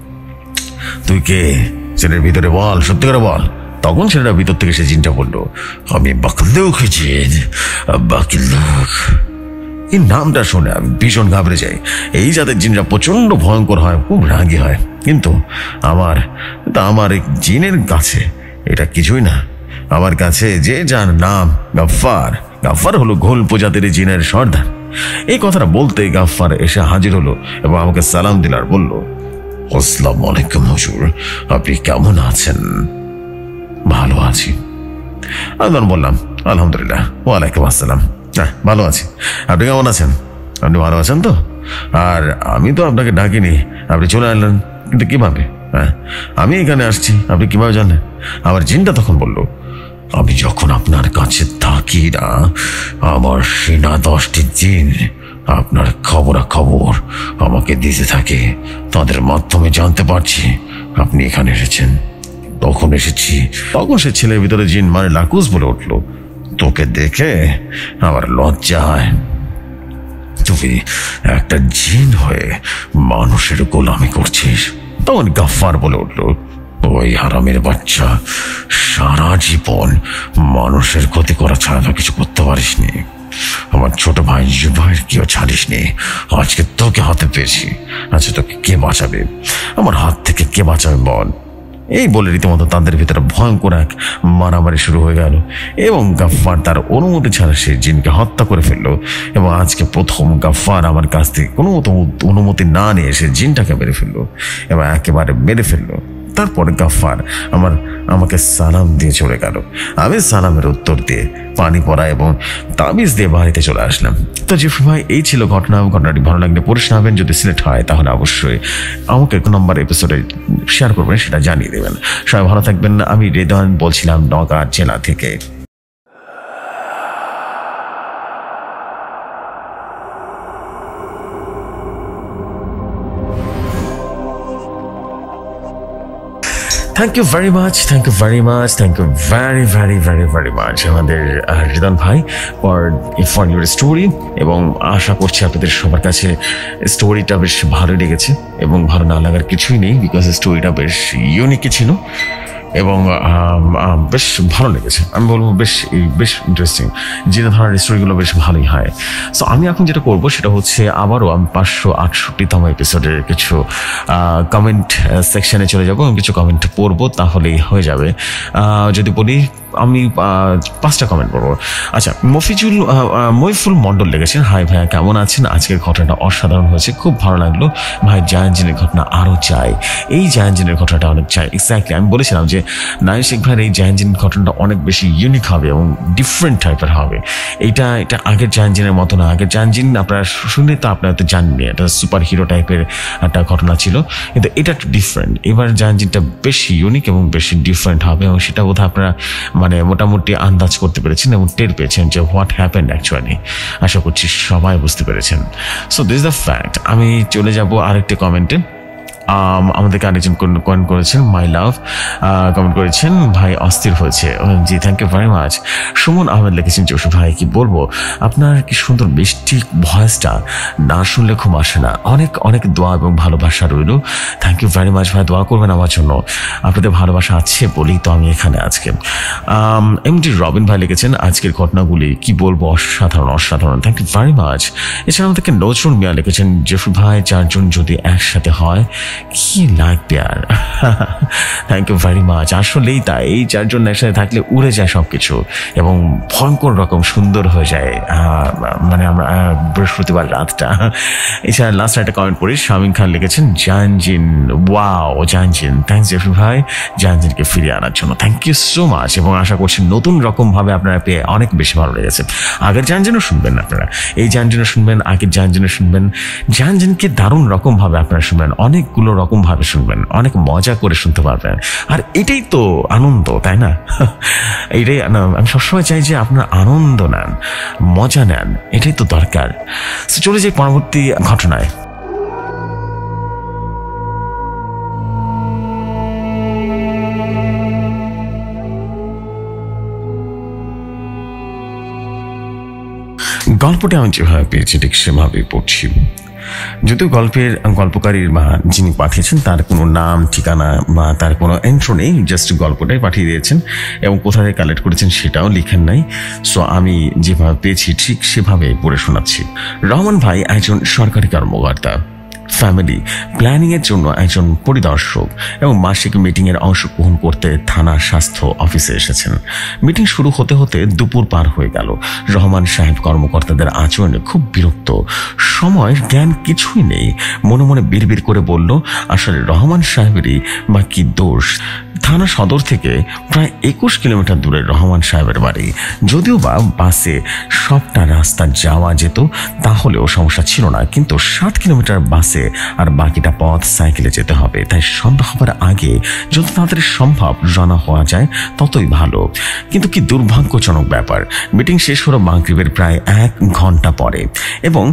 তুই কে? ছেলের ভিতরে বল, সত্যি করে বল। তখন ছেলেটার ভিতর থেকে সে জিনটা বলল, আমি বাকিলুক জিন। বাকিলুক, এই নামটা শুনে আমি ভীষণ ঘাবড়ে যাই। এই জাতের জিনরা প্রচন্ড ভয়ঙ্কর হয়, খুব রাগী হয়, কিন্তু আমার এই জিনের কাছে এটা কিছুই না। আমার কাছে যে যার নাম গাফফার হলো ঘোল প্রজাতির জিনের সর্দার। এই কথাটা বলতে গাফফার এসে হাজির হলো এবং আমাকে সালাম দিল আর বলল, আসসালামু আলাইকুম হুজুর, আপনি কেমন আছেন? ভালো আছি। আমি বললাম, আলহামদুলিল্লাহ। ওয়ালাইকুম আসসালাম, হ্যাঁ ভালো আছি। আপনি কেমন আছেন? আপনি ভালো আছেন তো? আর আমি তো আপনাকে ডাকিনি, আপনি চলে আসলেন, কিন্তু কিভাবে? হ্যাঁ, আমি এখানে আসছি, আপনি কিভাবে জানলেন? আমার জিনটা তখন বলল, আমি যখন আপনার কাছে থাকি না, আমার সেনা 10টি জিন আপনার খবরাখবর আমাকে দিতে থাকে। তাদের মাধ্যমে জানতে পারছি আপনি এখানে এসেছেন। তখন এসেছি। তখন সে ছেলের ভিতরে জিন মানে লাকুস বলে উঠলো, তোকে দেখে আমার লজ্জা হয়। তুই একটা জিন হয়ে মানুষের গোলামি করছিস। তখন গাফফার বলে উঠলো, ওই হারামের বাচ্চা, সারা জীবন মানুষের ক্ষতি করা ছাড়া তো কিছু করতে পারিসনি। আমার ছোট ভাই জুবাইর কেউ ছাড়িসনি, আজকে তোকে হাতে পেয়েছি। আচ্ছা, তোকে কে বাঁচাবে? আমার হাত থেকে কে বাঁচাবে বল? এই বলে রীতিমতো তাদের ভিতরে ভয়ঙ্কর এক মারামারি শুরু হয়ে গেল এবং গাফফার তার অনুমতি ছাড়া সেই জিনকে হত্যা করে ফেললো। এবং আজকে প্রথম গাফফার আমার কাছ থেকে কোনো মতো অনুমতি না নিয়ে সে জিনটাকে মেরে ফেললো এবং একেবারে মেরে ফেললো। তারপর গাফফার আমাকে সালাম দিয়ে চলে গেল। আমি সালামের উত্তর দিয়ে পানি পড়া এবং তাবিজ দিয়ে বাড়িতে চলে আসলাম। তো জেফরি ভাই, এই ছিল ঘটনাটি ভালো লাগলে পড়ে শোনাবেন। যদি সিলেক্ট হয় তাহলে অবশ্যই আমাকে এক নম্বর এপিসোডে শেয়ার করবেন, সেটা জানিয়ে দেবেন। সবাই ভালো থাকবেন। আমি হৃদয়ন বলছিলাম নওগাঁ জেলা থেকে। Thank you very much, thank you very much, thank you very very very very much আমাদের হৃদয়ন ভাই ফর ইউর স্টোরি। এবং আশা করছি আপনাদের সবার কাছে স্টোরিটা বেশ ভালো লেগেছে এবং ভালো না লাগার কিছুই নেই, বিকজ স্টোরিটা বেশ ইউনিকই ছিল এবং বেশ ভালো লেগেছে। আমি বলবো বেশ ইন্টারেস্টিং। যে ধরনের স্টোরিগুলো বেশ ভালোই হয়। সো আমি এখন যেটা করবো সেটা হচ্ছে আবারও আমি 568তম এপিসোডের কিছু কমেন্ট সেকশনে চলে যাবো এবং কিছু কমেন্ট পড়বো, তাহলেই হয়ে যাবে। যদি বলি আমি 5টা কমেন্ট পড়বো। আচ্ছা, মইফুল মণ্ডল লিখেছেন, হাই ভাইয়া কেমন আছেন? আজকের ঘটনাটা অসাধারণ হয়েছে, খুব ভালো লাগলো ভাই। জায়ান্ট জিনের ঘটনা আরও চাই, এই জায়ান্ট জিনের ঘটনাটা অনেক চাই। এক্স্যাক্টলি, আমি বলেছিলাম যে নাইম শেখ ভাইয়ের এই জায়ান্ট জিনের ঘটনাটা অনেক বেশি ইউনিক হবে এবং ডিফারেন্ট টাইপের হবে। এটা আগের জায়ান্ট জিনের মতো না। আগের জায়ান্ট জিন আপনারা শুনে তো আপনারা তো জানবেন, এটা সুপার হিরো টাইপের একটা ঘটনা ছিল, কিন্তু এটা একটু ডিফারেন্ট। এবার জায়ান্ট জিনটা বেশি ইউনিক এবং বেশি ডিফারেন্ট হবে এবং সেটা বোধহয় আপনারা মানে মোটামুটি আন্দাজ করতে পেরেছেন এবং টের পেয়েছেন যে হোয়াট হ্যাপেন্ড অ্যাকচুয়ালি। আশা করছি সবাই বুঝতে পেরেছেন। So this the fact. আমি চলে যাব আরেকটি কমেন্টে। আমাদেরকে আরেকজন কমেন্ট করেছেন, মাই লাভ কমেন্ট করেছেন, ভাই অস্থির হয়েছে। জি, thank you very much. Sumon Ahmed লিখেছেন, জসু ভাই কি বলবো, আপনার কি সুন্দর মিষ্টি ভয়েসটা না শুনলে ঘুম আসে না। অনেক অনেক দোয়া এবং ভালোবাসা রইল। থ্যাংক ইউ ভেরি মাচ ভাই, দোয়া করবেন আমার জন্য। আপনাদের ভালোবাসা আছে বলেই তো আমি এখানে আজকে। এমডি রবিন ভাই লিখেছেন, আজকের ঘটনাগুলি কি বলবো, অসাধারণ অসাধারণ। Thank you very much. এছাড়া আমাদেরকে নজরুল মিয়া লিখেছেন, জসু ভাই 4 জন যদি একসাথে হয় কি লাগবে আর। Thank you very much. আসলেই তাই, এই 4 জন একসাথে থাকলে উড়ে যায় সবকিছু এবং ভয়ঙ্কর রকম সুন্দর হয়ে যায় মানে আমরা বৃহস্পতিবার রাতটা। এছাড়া লাস্ট একটা কমেন্ট পড়ি, শামিম খান লিখেছেন, জাহানজিন ওয়াও জাহানজিন, থ্যাংকস জেফি ভাই জাহানজিনকে ফিরিয়ে আনার জন্য। থ্যাংক ইউ সো মাচ এবং আশা করছি নতুন রকমভাবে আপনারা পেয়ে অনেক বেশি ভালো লেগেছে। আগের জাহানজিনও শুনবেন আপনারা, এই জাহানজিনও শুনবেন, আগের জাহানজিনও শুনবেন। জাহানজিনকে দারুণ রকমভাবে আপনারা শুনবেন, অনেকগুলো রকমভাবে শুনবেন, অনেক মজা করে শুনতে পারবেন। আর এটাই তো আনন্দ, তাই না? এইটাই আমি সবসময় চাই যে আপনারা আনন্দ নেন, মজা নেন, এটাই তো দরকার। চলে যাই পরবর্তী ঘটনায়। গল্পটা আমি যেভাবে পেয়েছি ঠিক সেভাবেই পড়ছি। যদিও গল্পকারীর বা যিনি পাঠিয়েছেন তার কোনো নাম ঠিকানা বা তার কোনো এন্ট্রো নেই, জাস্ট গল্পটাই পাঠিয়ে দিয়েছেন এবং কোথায় কালেক্ট করেছেন সেটাও লিখেন নাই। সো আমি যেভাবে পেয়েছি ঠিক সেভাবে পড়ে শোনাচ্ছি। রহমান ভাই একজন সরকারি কর্মকর্তা, ফ্যামিলি প্ল্যানিংয়ের জন্য একজন পরিদর্শক এবং মাসিক মিটিংয়ের অংশগ্রহণ করতে থানা স্বাস্থ্য অফিসে এসেছেন। মিটিং শুরু হতে হতে দুপুর পার হয়ে গেল। রহমান সাহেব কর্মকর্তাদের আচরণে খুব বিরক্ত, সময়ের জ্ঞান কিছুই নেই। মনে মনে বিড়বিড় করে বলল, আসলে রহমান সাহেবেরই বা কি দোষ, থানা সদর থেকে প্রায় 21 কিলোমিটার দূরে রহমান সাহেবের বাড়ি। যদিও বা বাসে সবটা রাস্তা যাওয়া যেত তাহলেও সমস্যা ছিল না, কিন্তু 60 কিলোমিটার বাসে আর বাকিটা পথ সাইকেলে যেতে হবে। তাই সন্ধ্যা হবার আগে যত তাড়াতাড়ি সম্ভব রওনা হওয়া যায় ততই ভালো। কিন্তু কি দুর্ভাগ্যজনক ব্যাপার, মিটিং শেষ হলো মাগরিবের প্রায় 1 ঘন্টা পরে এবং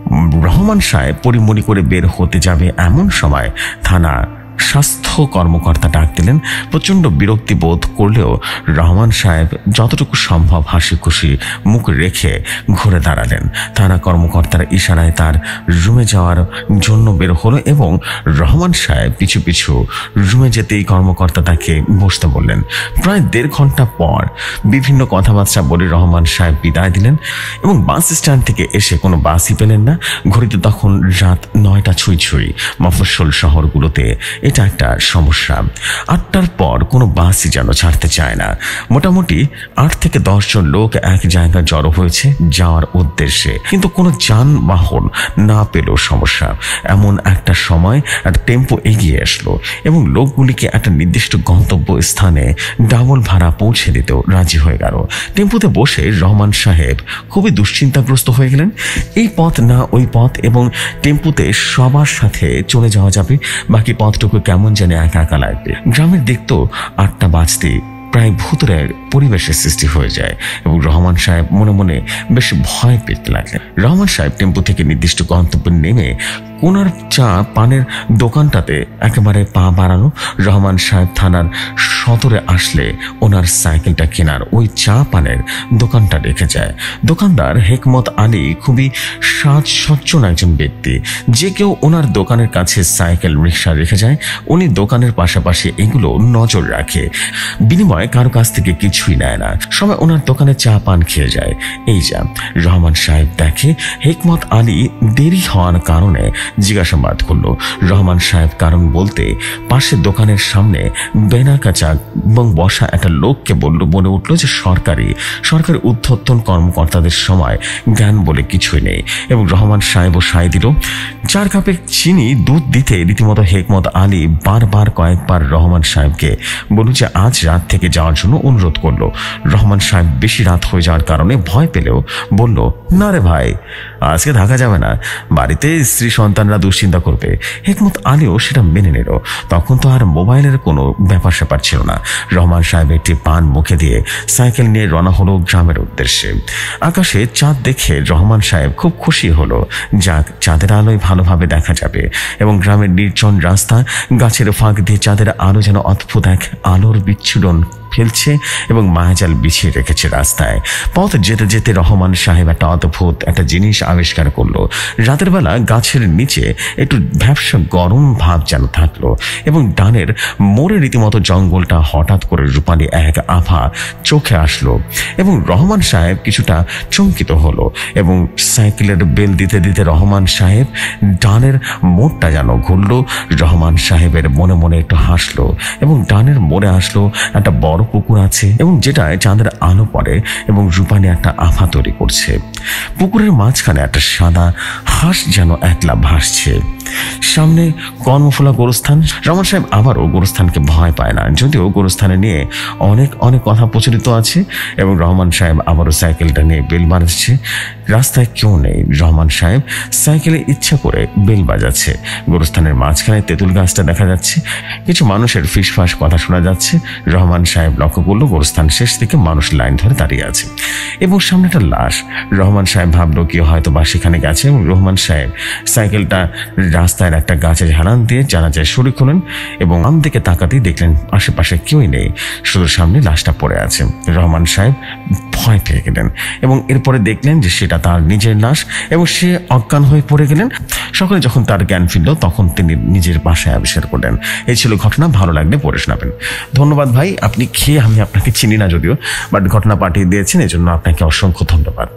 রহমান সাহেব পরিমরি করে বের হতে যাবে এমন সময় থানা স্বাস্থ্য কর্মকর্তা ডাক দিলেন। প্রচণ্ড বিরক্তি বোধ করলেও রহমান সাহেব যতটুকু সম্ভব হাসি খুশি মুখ রেখে ঘুরে দাঁড়ালেন। থানা কর্মকর্তার ইশারায় তার রুমে যাওয়ার জন্য বের হলো এবং রহমান সাহেব পিছু পিছু রুমে যেতেই কর্মকর্তা তাকে বসতে বললেন। প্রায় 1.5 ঘন্টা পর বিভিন্ন কথাবার্তা বলে রহমান সাহেব বিদায় দিলেন এবং বাস স্ট্যান্ড থেকে এসে কোনো বাসই পেলেন না। ঘড়িতে তখন রাত 9টা ছুঁই ছুঁই। মফস্বল শহরগুলোতে এটা একটা সমস্যা। 8টার পর কোনো বাসই যেন ছাড়তে চায় না। মোটামুটি 8 থেকে 10 জন লোক এক জায়গায় জড়ো হয়েছে যাওয়ার উদ্দেশ্যে, কিন্তু কোনো যানবাহন না পেলেও সমস্যা। এমন একটা সময় একটা টেম্পো এগিয়ে আসলো এবং লোকগুলিকে একটা নির্দিষ্ট গন্তব্য স্থানে ডাবল ভাড়া পৌঁছে দিতেও রাজি হয়ে গেল। টেম্পোতে বসে রহমান সাহেব খুবই দুশ্চিন্তাগ্রস্ত হয়ে গেলেন। এই পথ না ওই পথ, এবং টেম্পুতে সবার সাথে চলে যাওয়া যাবে, বাকি পথটুকু কেমন যেন একা একা লাগবে। গ্রামের দিক তো 8টা বাজতে প্রায় ভূতের পরিবেশের সৃষ্টি হয়ে যায় এবং রহমান সাহেব মনে মনে বেশ ভয় পেতে লাগলেন। রহমান সাহেব টেম্পো থেকে নির্দিষ্ট গন্তব্যে নেমে কোনার চা পানের দোকানটাতে একেবারে পা বাড়ানো। রহমান সাহেব থানার সদরে আসলে ওনার সাইকেলটা কেনার ওই চা পানের দোকানটা রেখে যায়। দোকানদার হেকমত আলী খুবই সাজসজ্জন একজন ব্যক্তি। যে কেউ ওনার দোকানের কাছে সাইকেল রিক্সা রেখে যায়, উনি দোকানের পাশাপাশি এগুলো নজর রাখে। বিনিময়ে কারো কাছ থেকে কিছুই নেয় না, সবাই ওনার দোকানে চা পান খেয়ে যায়। এই যা রহমান সাহেব দেখে হেকমত আলী দেরি হওয়ার কারণে জিজ্ঞাসাবাদ করলো। রহমান সাহেব কারণ বলতে পাশের দোকানের সামনে বেনাকাচা এবং বসা একটা লোককে বলে উঠলো যে সরকারি ঊর্ধ্বতন কর্মকর্তাদের সময় জ্ঞান বলে কিছুই নেই, এবং রহমান সাহেবও সায় দিল। 4 কাপে চিনি দুধ দিতে রীতিমতো হেকমত আলী বারবার কয়েকবার রহমান সাহেবকে বলল যে আজ রাত থেকে যাওয়ার জন্য অনুরোধ করলো। রহমান সাহেব বেশি রাত হয়ে যাওয়ার কারণে ভয় পেলেও বলল, না রে ভাই, আজকে থাকা যাবে না, বাড়িতে স্ত্রী সন্তানরা দুশ্চিন্তা করবে। হেকমত আলীও সেটা মেনে নিল। তখন তো আর মোবাইলের কোনো ব্যাপার স্যাপার ছিল না। রহমান সাহেব একটি পান মুখে দিয়ে সাইকেল নিয়ে রওনা হলো গ্রামের উদ্দেশ্যে। আকাশে চাঁদ দেখে রহমান সাহেব খুব খুশি হলো। যাক, চাঁদের আলোয় ভালোভাবে দেখা যাবে। এবং গ্রামের নির্জন রাস্তা, গাছের ফাঁক দিয়ে চাঁদের আলো যেন অদ্ভুত এক আলোর বিচ্ছুরণ ফেলছে এবং মায়াজাল বিছিয়ে রেখেছে রাস্তায়। পথ যেতে যেতে রহমান সাহেব একটা অদ্ভুত একটা জিনিস আবিষ্কার করলো। রাতের বেলা গাছের নিচে একটু ভ্যাপসা গরম ভাব যেন থাকলো এবং ডানের মোড়ে রীতিমতো জঙ্গলটা হঠাৎ করে রূপালী এক আভা চোখে আসলো এবং রহমান সাহেব কিছুটা চমকিত হলো এবং সাইকেলের বেল দিতে দিতে রহমান সাহেব ডানের মোড়টা যেন ঘুরলো। রহমান সাহেবের মনে মনে একটু হাসলো এবং ডানের মোড়ে আসলো একটা বড় পুকুর আছে এবং যেটায় চাঁদের আলো পড়ে এবং রূপালী একটা আভা তৈরি করছে। পুকুরের মাঝখানে একটা সাদা হাঁস যেন একলা ভাসছে। সামনে কর্মফুলা গোরস্থান। রহমান সাহেব আবারও গোরস্থানকে ভয় পায় না, যদিও গোরস্থানে নিয়ে অনেক অনেক কথা প্রচলিত আছে। এবং রহমান সাহেব আবারও সাইকেলটা নিয়ে বেল বাজাচ্ছে। রাস্তায় কেউ নেই। রহমান সাহেব সাইকেলে ইচ্ছা করে বেল বাজাচ্ছে। গোরস্থানের মাঝখানে তেঁতুল গাছটা দেখা যাচ্ছে। কিছু মানুষের ফিসফাস কথা শোনা যাচ্ছে। রহমান সাহেব লক্ষ্য করলো গোরস্থান শেষ থেকে মানুষ লাইন ধরে দাঁড়িয়ে আছে এবং সামনে একটা লাশ। রহমান সাহেব ভাবলো কেউ হয়তো বা সেখানে গেছে এবং রহমান সাহেব সাইকেলটা রাস্তার একটা গাছের হেলান দিয়ে জানাজায় শরীক হলেন এবং আম দিকে তাকাতেই দেখলেন আশেপাশে কেউই নেই, শুধু সামনে লাশটা পড়ে আছে। রহমান সাহেব ভয় পেয়ে গেলেন এবং এরপরে দেখলেন যে সেটা তার নিজের লাশ এবং সে অজ্ঞান হয়ে পড়ে গেলেন। সকালে যখন তার জ্ঞান ফিরল তখন তিনি নিজের বাসায় আবিষ্কার করলেন। এই ছিল ঘটনা। ভালো লাগলে পড়ে শোনাবেন। ধন্যবাদ ভাই, আপনি খেয়ে, আমি আপনাকে চিনি না যদিও, বাট ঘটনা পাঠিয়ে দিয়েছেন, এই জন্য আপনাকে অসংখ্য ধন্যবাদ।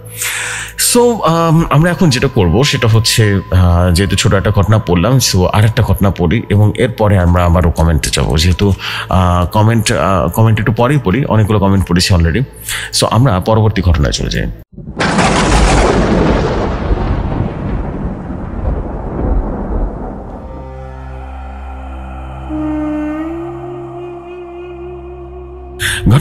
সো আমরা এখন যেটা করব সেটা হচ্ছে, যেহেতু ছোট একটা ঘটনা পড়লাম, সো আর একটা ঘটনা পড়ি এবং এরপরে আমরা আবারও কমেন্টে যাবো। যেহেতু কমেন্ট একটু পরেই পড়ি, অনেকগুলো কমেন্ট পড়েছি অলরেডি। সো আমরা পরবর্তী ঘটনায় চলে যাই।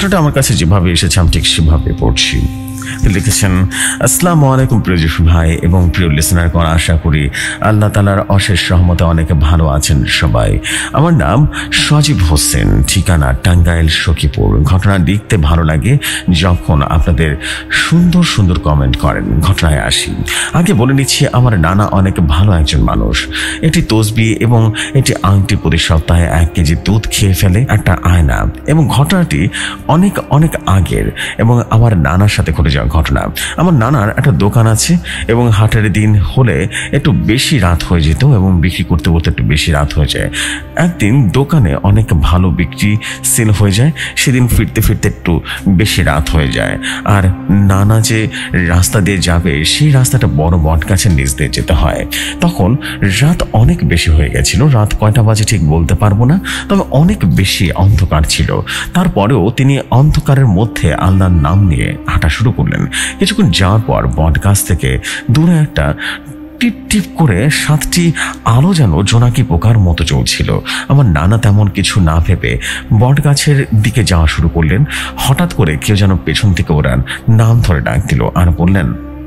কথাটা আমার কাছে যেভাবে এসেছে আমি ঠিক সেভাবে পড়ছি। লিখেছেন, আসসালামু আলাইকুম প্রিয় যশু ভাই এবং প্রিয় লিসেনার, আশা করি আল্লাহ তাআলার অশেষ রহমতে অনেকে ভালো আছেন সবাই। আমার নাম সজীব হোসেন, ঠিকানা টাঙ্গাইল সখীপুর। ঘটনা লিখতে ভালো লাগে যখন আপনাদের সুন্দর সুন্দর কমেন্ট করেন। ঘটনায় আসি। আগে বলে নিচ্ছি, আমার নানা অনেক ভালো একজন মানুষ। এটি তসবি এবং এটি আংটি প্রতি সপ্তাহে 1 কেজি দুধ খেয়ে ফেলে, একটা আয়না। এবং ঘটনাটি অনেক অনেক আগের এবং আমার নানার সাথে ঘটে যাওয়া ঘটনা। আমার নানার একটা দোকান আছে এবং হাটের দিন হলে একটু বেশি রাত হয়ে যেত এবং বিক্রি করতে করতে একটু বেশি রাত হয়ে যায়। একদিন দোকানে অনেক ভালো বিক্রি সেল হয়ে যায়, সেদিন ফিরতে ফিরতে একটু বেশি রাত হয়ে যায়। আর নানা যে রাস্তা দিয়ে যাবে সেই রাস্তাটা বড় বট গাছের নিচ দিয়ে যেতে হয়। তখন রাত অনেক বেশি হয়ে গেছিল, রাত কয়টা বাজে ঠিক বলতে পারবো না, তবে অনেক বেশি অন্ধকার ছিল। তারপরেও তিনি অন্ধকারের মধ্যে আল্লাহর নাম নিয়ে হাঁটা শুরু করলেন। কিছুক্ষণ যাওয়ার পর বট গাছ থেকে দূরে একটা টিপ টিপ করে 7টি আলো যেন জোনাকি পোকার মতো চলছিল। আমার নানা তেমন কিছু না ভেবে বট গাছের দিকে যাওয়া শুরু করলেন। হঠাৎ করে কেউ যেন পেছন থেকে ওনার নাম ধরে ডাক দিল আর বললেন,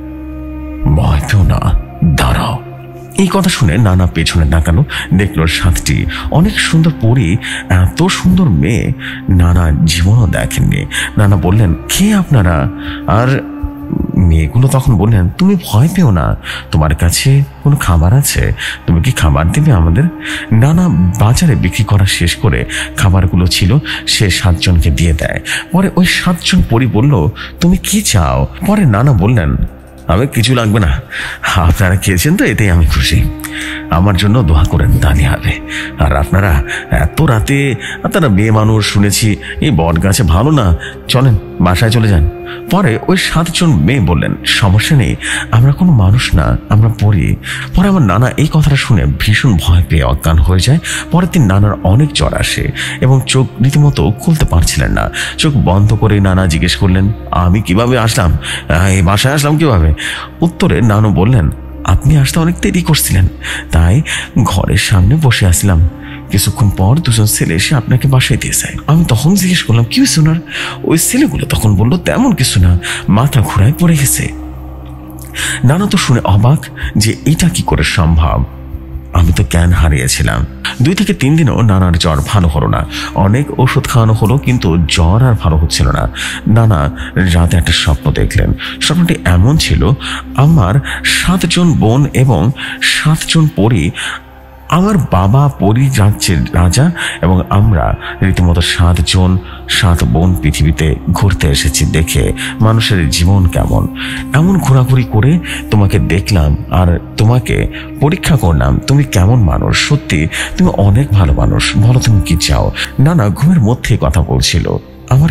ভয় পেও না, দাঁড়াও। এই কথা শুনে নানা পেছনে তাকালো, দেখলো 7টি অনেক সুন্দর পরী, এত সুন্দর মেয়ে নানা জীবনও দেখেননি। নানা বললেন, কে আপনারা? আর মেয়েগুলো তখন বললেন, তুমি ভয় পেও না, তোমার কাছে কোনো খাবার আছে? তুমি কি খাবার দেবে আমাদের? নানা বাজারে বিক্রি করা শেষ করে খাবারগুলো ছিল সে 7 জনকে দিয়ে দেয়। পরে ওই 7 জন পরী বলল, তুমি কি চাও? পরে নানা বললেন, আমি কিছু লাগবে না, আপনারা খেয়েছেন তো এতেই আমি খুশি, আমার জন্য দোয়া করেন তাহলে হবে। আর আপনারা এত রাতে, আপনারা মেয়ে মানুষ, শুনেছি এই বট গাছে ভালো না, চলেন বাসায় চলে যান। পরে ওই 7 জন মেয়ে বললেন, সমস্যা নেই, আমরা কোনো মানুষ না, আমরা পড়ি। পরে আমার নানা এই কথাটা শুনে ভীষণ ভয় পেয়ে অজ্ঞান হয়ে যায়। পরের দিন নানার অনেক জ্বর আসে এবং চোখ রীতিমতো খুলতে পারছিলেন না। চোখ বন্ধ করে নানা জিজ্ঞেস করলেন, আমি কিভাবে আসলাম, এই বাসায় আসলাম কিভাবে? উত্তরে নানু বললেন, আপনি আসতে অনেক দেরি করছিলেন, তাই ঘরের সামনে বসে আসলাম। কিছুক্ষণ পর 2 জন ছেলে এসে আপনাকে বাসায় দিয়ে যায়। আমি তখন জিজ্ঞেস করলাম, কি হয়েছে ওনার? ওই ছেলেগুলো তখন বললো, তেমন কিছু না, মাথা ঘোরায় পড়ে গেছে। নানা তো শুনে অবাক যে এটা কি করে সম্ভব। আমি তো জ্ঞান হারিয়েছিলাম। 2 থেকে 3 দিনও নানার জ্বর ভালো হলো না। অনেক ওষুধ খাওয়ানো হলো কিন্তু জ্বর আর ভালো হচ্ছিল না। নানা রাতে একটা স্বপ্ন দেখলেন। স্বপ্নটি এমন ছিল, আমার 7 জন বোন এবং 7 জন পরী, আমার বাবা পরী রাজ্যের রাজা এবং আমরা রীতিমতো 7 জন 7 বোন পৃথিবীতে ঘুরতে এসেছি দেখে মানুষের জীবন কেমন। এমন ঘোরাঘুরি করে তোমাকে দেখলাম আর তোমাকে পরীক্ষা করলাম, তুমি কেমন মানুষ। সত্যি তুমি অনেক ভালো মানুষ, বলো তুমি কি চাও? নানা ঘুমের মধ্যে কথা বলছিল। আমার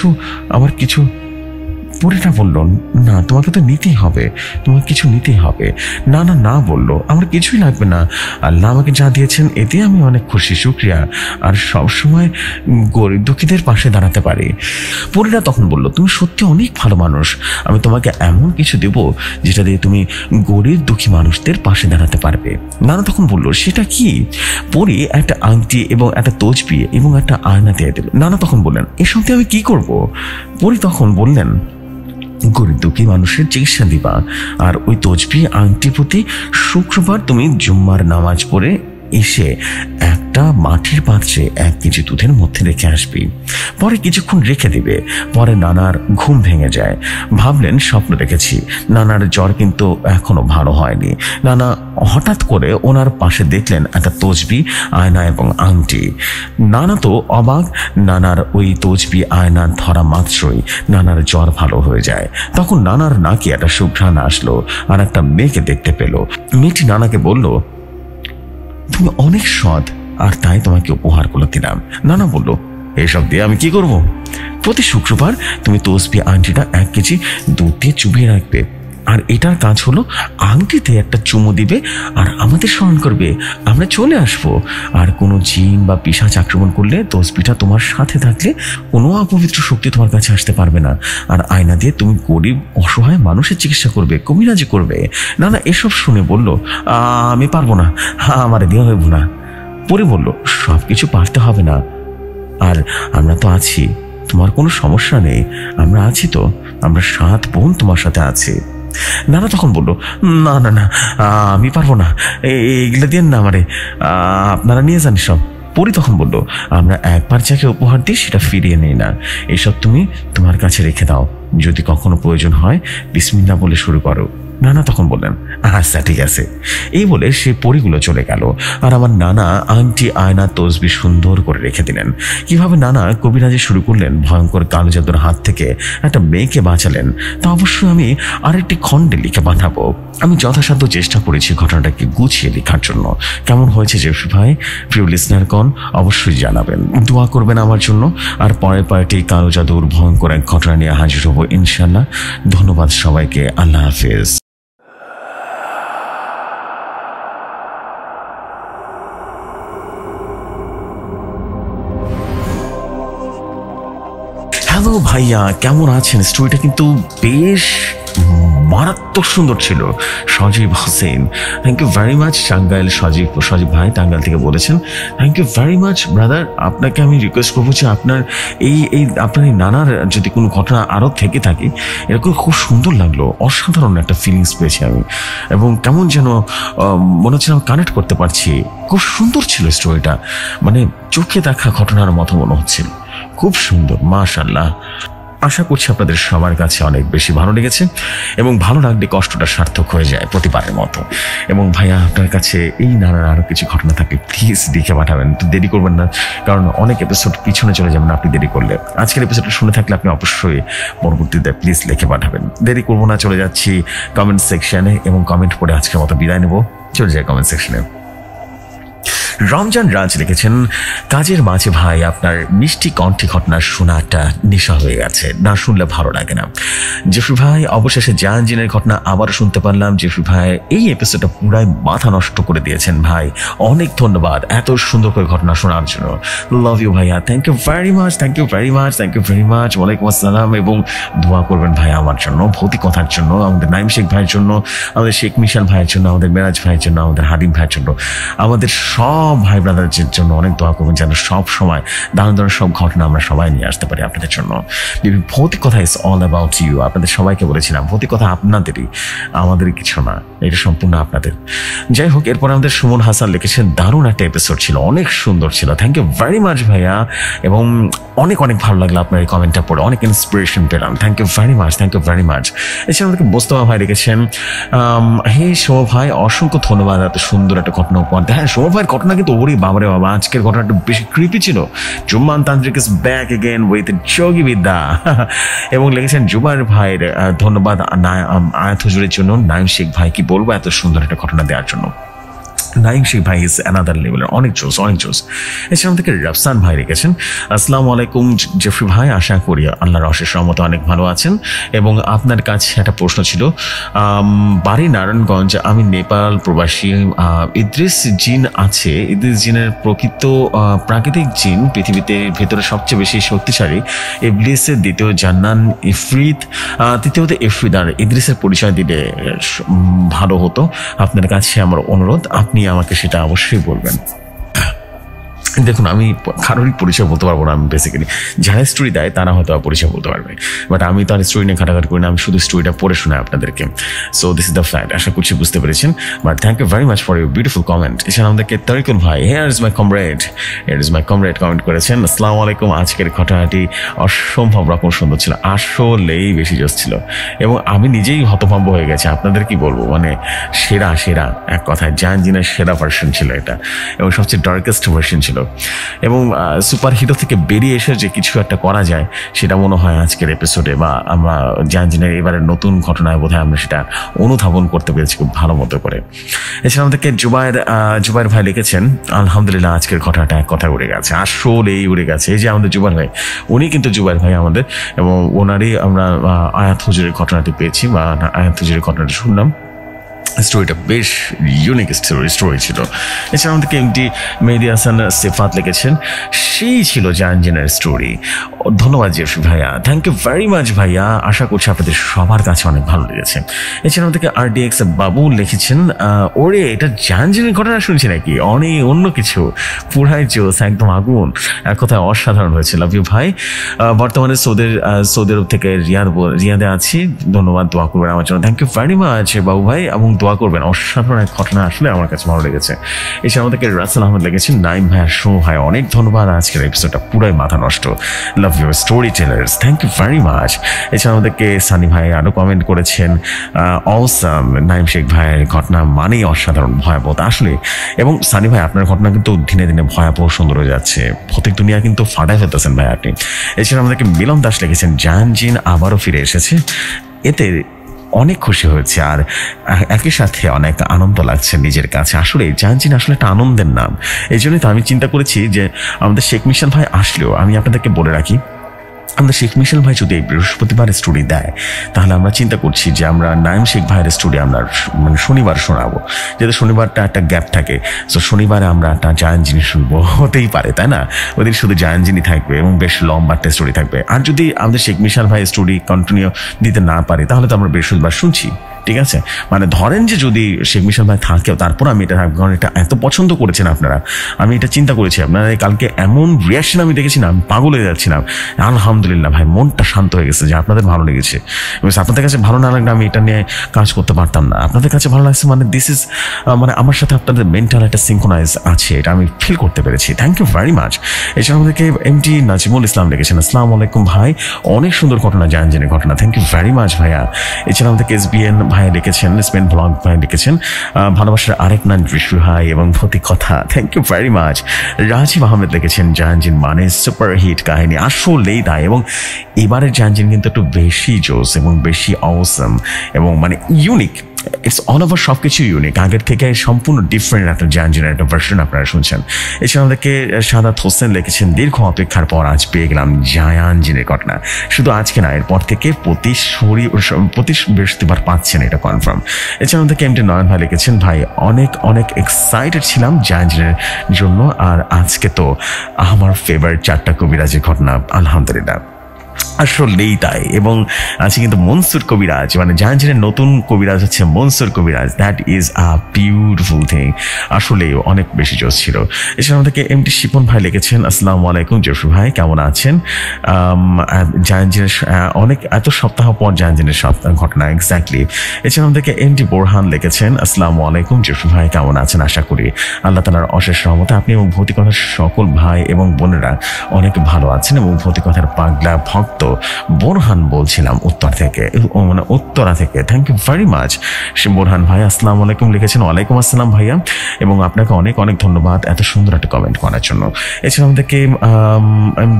কিছু পরীটা বলল, না তোমাকে তো নিতেই হবে, তোমাকে কিছু নিতেই হবে। নানা না বলল, আমার কিছুই লাগবে না, আল্লাহ আমাকে যা দিয়েছেন এতে আমি অনেক খুশি, শুকরিয়া, আর সবসময় গরিব দুঃখীদের পাশে দাঁড়াতে পারি। পরীরা তখন বলল, তুমি সত্যি অনেক ভালো মানুষ, আমি তোমাকে এমন কিছু দেব যেটা দিয়ে তুমি গরিব দুঃখী মানুষদের পাশে দাঁড়াতে পারবে। নানা তখন বলল, সেটা কি? পরী একটা আংটি এবং একটা তসবি এবং একটা আয়না দিয়ে দিল। নানা তখন বললেন, এসব দিয়ে আমি কি করব? পরী তখন বললেন, গরিব দুঃখী মানুষের চিকিৎসা দিবা, আর ওই তসবি আংটি প্রতি শুক্রবার তুমি জুম্মার নামাজ পড়ে এসে একটা মাটির পাত্রে 1 কেজি দুধের মধ্যে রেখে আসবি। পরে কিছুক্ষণ রেখে দিবে। পরে নানার ঘুম ভেঙে যায়। ভাবলেন স্বপ্ন দেখেছি। নানার জ্বর কিন্তু এখনো ভালো হয়নি। নানা হঠাৎ করে ওনার পাশে দেখলেন একটা তসবি, আয়না এবং আংটি। নানা তো অবাক। নানার ওই তসবি আয়না ধরা মাত্রই নানার জ্বর ভালো হয়ে যায়। তখন নানার নাকি একটা সুঘ্রাণ আসলো আর একটা মেয়েকে দেখতে পেল। মেয়েটি নানাকে বলল, তুমি অনেক সৎ, আর তাই তোমাকে উপহারগুলো দিলাম। নানা বলল, এসব দিয়ে আমি কি করব? প্রতি শুক্রবার তুমি তসবি আংটিটা 1 কেজি দুধ দিয়ে চুবিয়ে রাখবে, আর এটার কাজ হলো আংটিতে একটা চুমু দিবে আর আমাদের স্মরণ করবে, আমরা চলে আসবো। আর কোনো জিন বা পিশাচ আক্রমণ করলে তসবিটা তোমার সাথে থাকলে কোনো অপবিত্র শক্তি তোমার কাছে আসতে পারবে না। আর আয়না দিয়ে তুমি গরিব অসহায় মানুষের চিকিৎসা করবে, কবিরাজি করবে। নানা এসব শুনে বলল, আমি পারবো না, আমার দিয়ে হইব না। পরে বলল, সব কিছু পারতে হবে না, আর আমরা তো আছি, তোমার কোনো সমস্যা নেই, আমরা আছি তো, আমরা 7 বোন তোমার সাথে আছি। নানা তখন বলল, না না না, আমি পারবো না, এইগুলো দিয়ে না আমারে, আপনারা নিয়ে যান সব। পরি তখন বলল, আমরা একবার যাকে উপহার দিই সেটা ফিরিয়ে নেই না, এসব তুমি তোমার কাছে রেখে দাও, যদি কখনো প্রয়োজন হয় বিসমিল্লাহ বলে শুরু করো। নানা তখন বললেন, আচ্ছা ঠিক আছে। এই বলে সে পরিগুলো চলে গেল, আর আমার নানা আংটি আয়না তসবি সুন্দর করে রেখে দিলেন। কিভাবে নানা কবিরাজি শুরু করলেন, ভয়ঙ্কর কালো জাদুর হাত থেকে একটা মেয়েকে বাঁচালেন, তা অবশ্যই আমি আরেকটি খণ্ডে লিখে পাঠাবো। আমি যথাসাধ্য চেষ্টা করেছি ঘটনাটাকে গুছিয়ে লেখার জন্য। কেমন হয়েছে জেফরি ভাই? প্রিয় লিসনারগণ অবশ্যই জানাবেন, দোয়া করবেন আমার জন্য। আর পরের পার্টি কালো জাদুর ভয়ঙ্কর এক ঘটনা নিয়ে হাজির হবো ইনশাল্লাহ। ধন্যবাদ সবাইকে, আল্লাহ হাফেজ। হ্যালো ভাইয়া, কেমন আছেন? স্টোরিটা কিন্তু বেশ মারাত্মক সুন্দর ছিল। Sajib Hossain, thank you very much. Tangail Sajib ভাই টাঙ্গাইল থেকে বলেছেন, thank you very much brother. আপনাকে আমি রিকোয়েস্ট করবো যে আপনার আপনার এই নানার যদি কোনো ঘটনা আরও থেকে থাকে, এরকম খুব সুন্দর লাগলো, অসাধারণ একটা ফিলিংস পেয়েছি আমি, এবং কেমন যেন মনে হচ্ছে আমি কানেক্ট করতে পারছি। খুব সুন্দর ছিল স্টোরিটা, মানে চোখে দেখা ঘটনার মতো মনে হচ্ছিল, খুব সুন্দর, মাশাআল্লাহ। আশা করছি আপনাদের সবার কাছে অনেক বেশি ভালো লেগেছে, এবং ভালো লাগলে কষ্টটা সার্থক হয়ে যায় প্রতিবারের মতো। এবং ভাইয়া, আপনার কাছে এই নানার আরও কিছু ঘটনা থাকলে প্লিজ লিখে পাঠাবেন, তো দেরি করবেন না, কারণ অনেক এপিসোড পিছনে চলে যাবেন আপনি দেরি করলে। আজকের এপিসোডটা শুনে থাকলে আপনি অবশ্যই পরবর্তীতে প্লিজ লিখে পাঠাবেন। দেরি করবো না, চলে যাচ্ছি কমেন্ট সেকশনে, এবং কমেন্ট পড়ে আজকের মতো বিদায় নেব। চলে যায় কমেন্ট সেকশনে। রমজান রাজ লিখেছেন, কাজের মাঝে ভাই আপনার মিষ্টি কণ্ঠে ঘটনা শোনা একটা নেশা হয়ে গেছে, না শুনলে ভালো লাগে না। জেফরি ভাই, অবশেষে জাহান জিনের ঘটনা আবারও শুনতে পারলাম। জেফরি ভাই এই এপিসোডটা পুরাই মাথা নষ্ট করে দিয়েছেন ভাই, অনেক ধন্যবাদ এত সুন্দর করে ঘটনা শোনার জন্য। লাভ ইউ ভাইয়া, thank you very much, thank you very much, thank you very much. ওয়ালাইকুম আসসালাম, এবং দোয়া করবেন ভাই আমার জন্য, ভৌতিকতার জন্য, আমাদের নাইম শেখ ভাইয়ের জন্য, আমাদের শেখ মিশাল ভাইয়ের জন্য, আমাদের মেরাজ ভাইয়ের জন্য, আমাদের হাদিম ভাইয়ের জন্য, আমাদের সব ভাই ব্রাদারদের জন্য অনেক দোয়া করবেন, যেন সব সময় দারুণ দারুণ সব ঘটনা আমরা সবাই নিয়ে আসতে পারি আপনাদের জন্য। ভৌতিক কথা ইজ অল অ্যাবাউট ইউ। আপনাদের সবাইকে বলেছিলাম ভৌতিক কথা আপনাদেরই, আমাদের কিছু না, এটা সম্পূর্ণ আপনাদের। যাই হোক, এরপর আমাদের সুমন হাসান লিখেছেন, দারুণ একটা এপিসোড ছিল, অনেক সুন্দর ছিল, থ্যাংক ইউ ভেরি মাচ ভাইয়া, এবং অনেক অনেক ভালো লাগলো আপনার এই কমেন্টটা পড়ে, অনেক ইন্সপিরেশন পেলাম, thank you very much, thank you very much. এছাড়া আমাদেরকে মোস্তফা ভাই লিখেছেন, হে সোম ভাই, অসংখ্য ধন্যবাদ এত সুন্দর একটা ঘটনা উপহার। হ্যাঁ, সোম ভাইয়ের ঘটনা কিন্তু ওরে বাবারে বাবা, আজকের ঘটনাটা বেশি ক্রিপি ছিল। Jumman tantrik is back again with yogi vidya. এবং লিখেছেন জুবাইর ভাইয়ের ধন্যবাদ আয়াত হুজুরের জন্য। নাইম শেখ ভাই, কি বলবো এত সুন্দর একটা ঘটনা দেওয়ার জন্য। নাইম শেখ ভাই ইজ অ্যানাদার লেভেলের, অনেক জোস, অনেক জোস। এছাড়া থেকে রাফসান ভাই রেখেছেন, আসসালামু আলাইকুম জেফরি ভাই, আশা করি আল্লাহর অশেষ রহমতে অনেক ভালো আছেন, এবং আপনার কাছে একটা প্রশ্ন ছিল। বাড়ি নারায়ণগঞ্জ, আমি নেপাল প্রবাসী। ইদ্রিস জিন আছে, ইদ্রিস জিনের প্রকৃত প্রাকৃতিক জিন পৃথিবীতে ভেতরে সবচেয়ে বেশি শক্তিশালী। ইবলিসের দ্বিতীয় জান্নান ইফরিত, তৃতীয়ত ইফরিত। আর ইদ্রিসের পরিচয় দিলে ভালো হতো। আপনার কাছে আমার অনুরোধ, আপনি আমাকে সেটা অবশ্যই বলবেন। দেখুন, আমি কারোরই পরিচয় বলতে পারবো না, আমি বেসিক্যালি যারা স্টোরি দেয় তারা হয়তো পরিচয় বলতে পারবে, বাট আমি তো আর স্টোরি নিয়ে ঘাটাঘাটি করি না, আমি শুধু স্টোরিটা পড়ে শোনাই আপনাদেরকে। So this is the fact, আশা করছি বুঝতে পেরেছেন। But thank you very much for your beautiful comment. এছাড়া আমাদেরকে তরিকুল ভাই, here is my comrade, here is my comrade comment করেছেন, আসসালামু আলাইকুম, আজকের ঘটনাটি অসম্ভব রকম সুন্দর ছিল, আসলেই বেশি জোস ছিল, এবং আমি নিজেই হতভম্ব হয়ে গেছি। আপনাদের কি বলবো, মানে সেরা সেরা, এক কথায় জাহান জিনের সেরা ভার্সন ছিল এটা, এবং সবচেয়ে ডার্কেস্ট ভার্সন ছিল। এবং সুপার হিরো থেকে বেরিয়ে এসে যে কিছু একটা করা যায়, সেটা মনে হয় আজকের এপিসোডে বা আমরা জাহান জিনের এবারের নতুন ঘটনায় বোধহয় আমরা সেটা অনুধাবন করতে পেরেছি খুব ভালো মতো করে। এছাড়া আমাদেরকে জুবাইর ভাই লিখেছেন, আলহামদুলিল্লাহ আজকের ঘটনাটা এক কথা উড়ে গেছে, আসলেই উড়ে গেছে। এই যে আমাদের জুবাইর ভাই, উনি কিন্তু জুবাইর ভাই আমাদের, এবং ওনারই আমরা আয়াত হুজুরের ঘটনাটি পেয়েছি, বা আয়াত হুজুরের ঘটনাটি শুনলাম। স্টোরিটা বেশ ইউনিক স্টোরি ছিল। এছাড়া আমাদেরকে এমডি মেহেদি হাসান সেফাত লিখেছেন, সেই ছিল জাহাঙ্গীরের স্টোরি। ধন্যবাদ জেফরি ভাইয়া, থ্যাংক ইউ ভেরি মাচ ভাইয়া। আশা করছি আপনাদের সবার কাছে অনেক ভালো লেগেছে। এছাড়া থেকে RDX বাবু লিখেছেন, ওরে এটা জাহাঙ্গীরের ঘটনা শুনছি নাকি, অন্য কিছু, পুরাই জোস, একদম আগুন, এক কথায় অসাধারণ হয়েছে। লাভ ইউ ভাই। বর্তমানে সৌদি আরব থেকে রিয়াদে আছি, ধন্যবাদ, দোয়া করবেন আমার জন্য। থ্যাংক ইউ ভেরি মাচ বাবু ভাই, এবং দোয়া করবেন। অসাধারণ এক ঘটনা, আসলে আমার কাছে ভালো লেগেছে। এছাড়া থেকে রাসেল আহমেদ লিখেছেন, নাইম ভাইয়া, শো ভাই অনেক ধন্যবাদ, আজকের এপিসোডটা পুরাই মাথা নষ্ট। Love your storytellers, thank you very much. এছাড়া আমাদেরকে সানি ভাই আরও কমেন্ট করেছেন, অসাম, নাইম শেখ ভাইয়ের ঘটনা মানেই অসাধারণ, ভয়াবহ আসলে। এবং সানি ভাই আপনার ঘটনা কিন্তু দিনে দিনে ভয়াবহ সুন্দর হয়ে যাচ্ছে, প্রত্যেক দুনিয়া কিন্তু ফাটাই ফেলতেছেন ভাই আপনি। এছাড়া আমাদেরকে মিলন দাস লিখেছেন, জাহাঙ্গীর আবারও ফিরে এসেছে, এতে অনেক খুশি হয়েছে আর একই সাথে অনেক আনন্দ লাগছে নিজের কাছে। আসলে জাহাঙ্গীর আসলে একটা আনন্দের নাম, এই জন্যই তো আমি চিন্তা করেছি যে আমাদের শেখ মিশাল ভাই আসলেও, আমি আপনাদেরকে বলে রাখি, আমাদের শেখ মিশাল ভাই যদি এই বৃহস্পতিবার স্টোরি দেয়, তাহলে আমরা চিন্তা করছি যে আমরা নাইম শেখ ভাইয়ের স্টোরি আমরা মানে শনিবার শোনাবো, যাতে শনিবারটা একটা গ্যাপ থাকে। সো শনিবারে আমরা একটা জাহাঙ্গীর শুনবো, হতেই পারে তাই না, ওদিন শুধু জাহাঙ্গীরই থাকবে এবং বেশ লম্বা একটা স্টোরি থাকবে। আর যদি আমাদের শেখ মিশাল ভাই স্টোরি কন্টিনিউ দিতে না পারে, তাহলে তো আমরা বৃহস্পতিবার শুনছি, ঠিক আছে। মানে ধরেন যে যদি শেখ মিশাল ভাই থাকেও, তারপর আমি এটা থাকবো, কারণ এটা এত পছন্দ করেছেন আপনারা, আমি এটা চিন্তা করেছি। আপনারা কালকে এমন রিয়াকশন আমি দেখেছি না, আমি পাগল হয়ে যাচ্ছিলাম। আলহামদুলিল্লাহ ভাই, মনটা শান্ত হয়ে গেছে যে আপনাদের ভালো লেগেছে। আপনাদের কাছে ভালো না লাগলে আমি এটা নিয়ে কাজ করতে পারতাম না। আপনাদের কাছে ভালো লাগছে মানে দিস ইজ, মানে আমার সাথে আপনাদের মেন্টাল একটা সিঙ্কোনাইজ আছে, এটা আমি ফিল করতে পেরেছি। Thank you very much. এছাড়া আমাদেরকে MD নাজিমুল ইসলাম লিখেছেন, আসসালামু আলাইকুম ভাই, অনেক সুন্দর ঘটনা, জাহাঙ্গীরের ঘটনা, থ্যাংক ইউ ভেরি মাচ ভাইয়া। এছাড়া আমাদেরকে SBN ভাই লিখেছেন, স্পেন ব্লগ ভাই লিখেছেন, ভালোবাসার আরেক নাম ঋষু ভাই এবং প্রতি কথা, thank you very much. Rajib Ahmed লিখেছেন, জাহাঙ্গীর মানে সুপার হিট কাহিনী, আসলেই তাই। এবং এবারের জাহাঙ্গীর কিন্তু একটু বেশি জোস এবং বেশি অসম এবং মানে ইউনিক, ইটস অল ওভার সব কিছু ইউনিক, আগের থেকে সম্পূর্ণ ডিফারেন্ট একটা জাহাঙ্গীরের একটা ভার্সন আপনারা শুনছেন। এছাড়া আমাদেরকে সাদাত হোসেন লিখেছেন, দীর্ঘ অপেক্ষার পর আজ পেয়ে গেলাম জাহাঙ্গীরের ঘটনা, শুধু আজকে না, এরপর থেকে প্রতি বৃহস্পতিবার পাচ্ছেন, এটা কনফার্ম। এছাড়া আমাদেরকে MD নয়ন ভাই লিখেছেন, ভাই অনেক অনেক এক্সাইটেড ছিলাম জাহাঙ্গীরের জন্য, আর আজকে তো আমার ফেভারিট 4টা কবিরাজের ঘটনা, আলহামদুলিল্লাহ আসলেই তাই। এবং আছে কিন্তু মনসুর কবিরাজ, মানে জাহাঙ্গীরের নতুন কবিরাজ হচ্ছে মনসুর কবিরাজ, that is a beautiful thing, আসলে অনেক বেশি জোশ ছিল। এছাড়া আমাদেরকে MD শিপন ভাই লিখেছেন, আসসালামু আলাইকুম জসু ভাই, কেমন আছেন? জাহাঙ্গীরের অনেক এত সপ্তাহ পর জাহাঙ্গীরের ঘটনা, এক্স্যাক্টলি। এছাড়া আমাদেরকে MD বোরহান লিখেছেন, আসসালামু আলাইকুম জসু ভাই, কেমন আছেন? আশা করি আল্লাহ তাআলার অশেষ রহমতে আপনি এবং ভৌতিকতার সকল ভাই এবং বোনেরা অনেক ভালো আছেন। এবং ভৌতিকতার পাগলা ভক্ত বোরহান বলছিলাম উত্তরা থেকে, থ্যাংক ইউ ভেরি মাচ সে বোরহান ভাই। আসসালামু আলাইকুম লিখেছেন, ওয়ালাইকুম আসসালাম ভাইয়া, এবং আপনাকে অনেক অনেক ধন্যবাদ এত সুন্দর একটা কমেন্ট করার জন্য। এছাড়া আমাদেরকে MD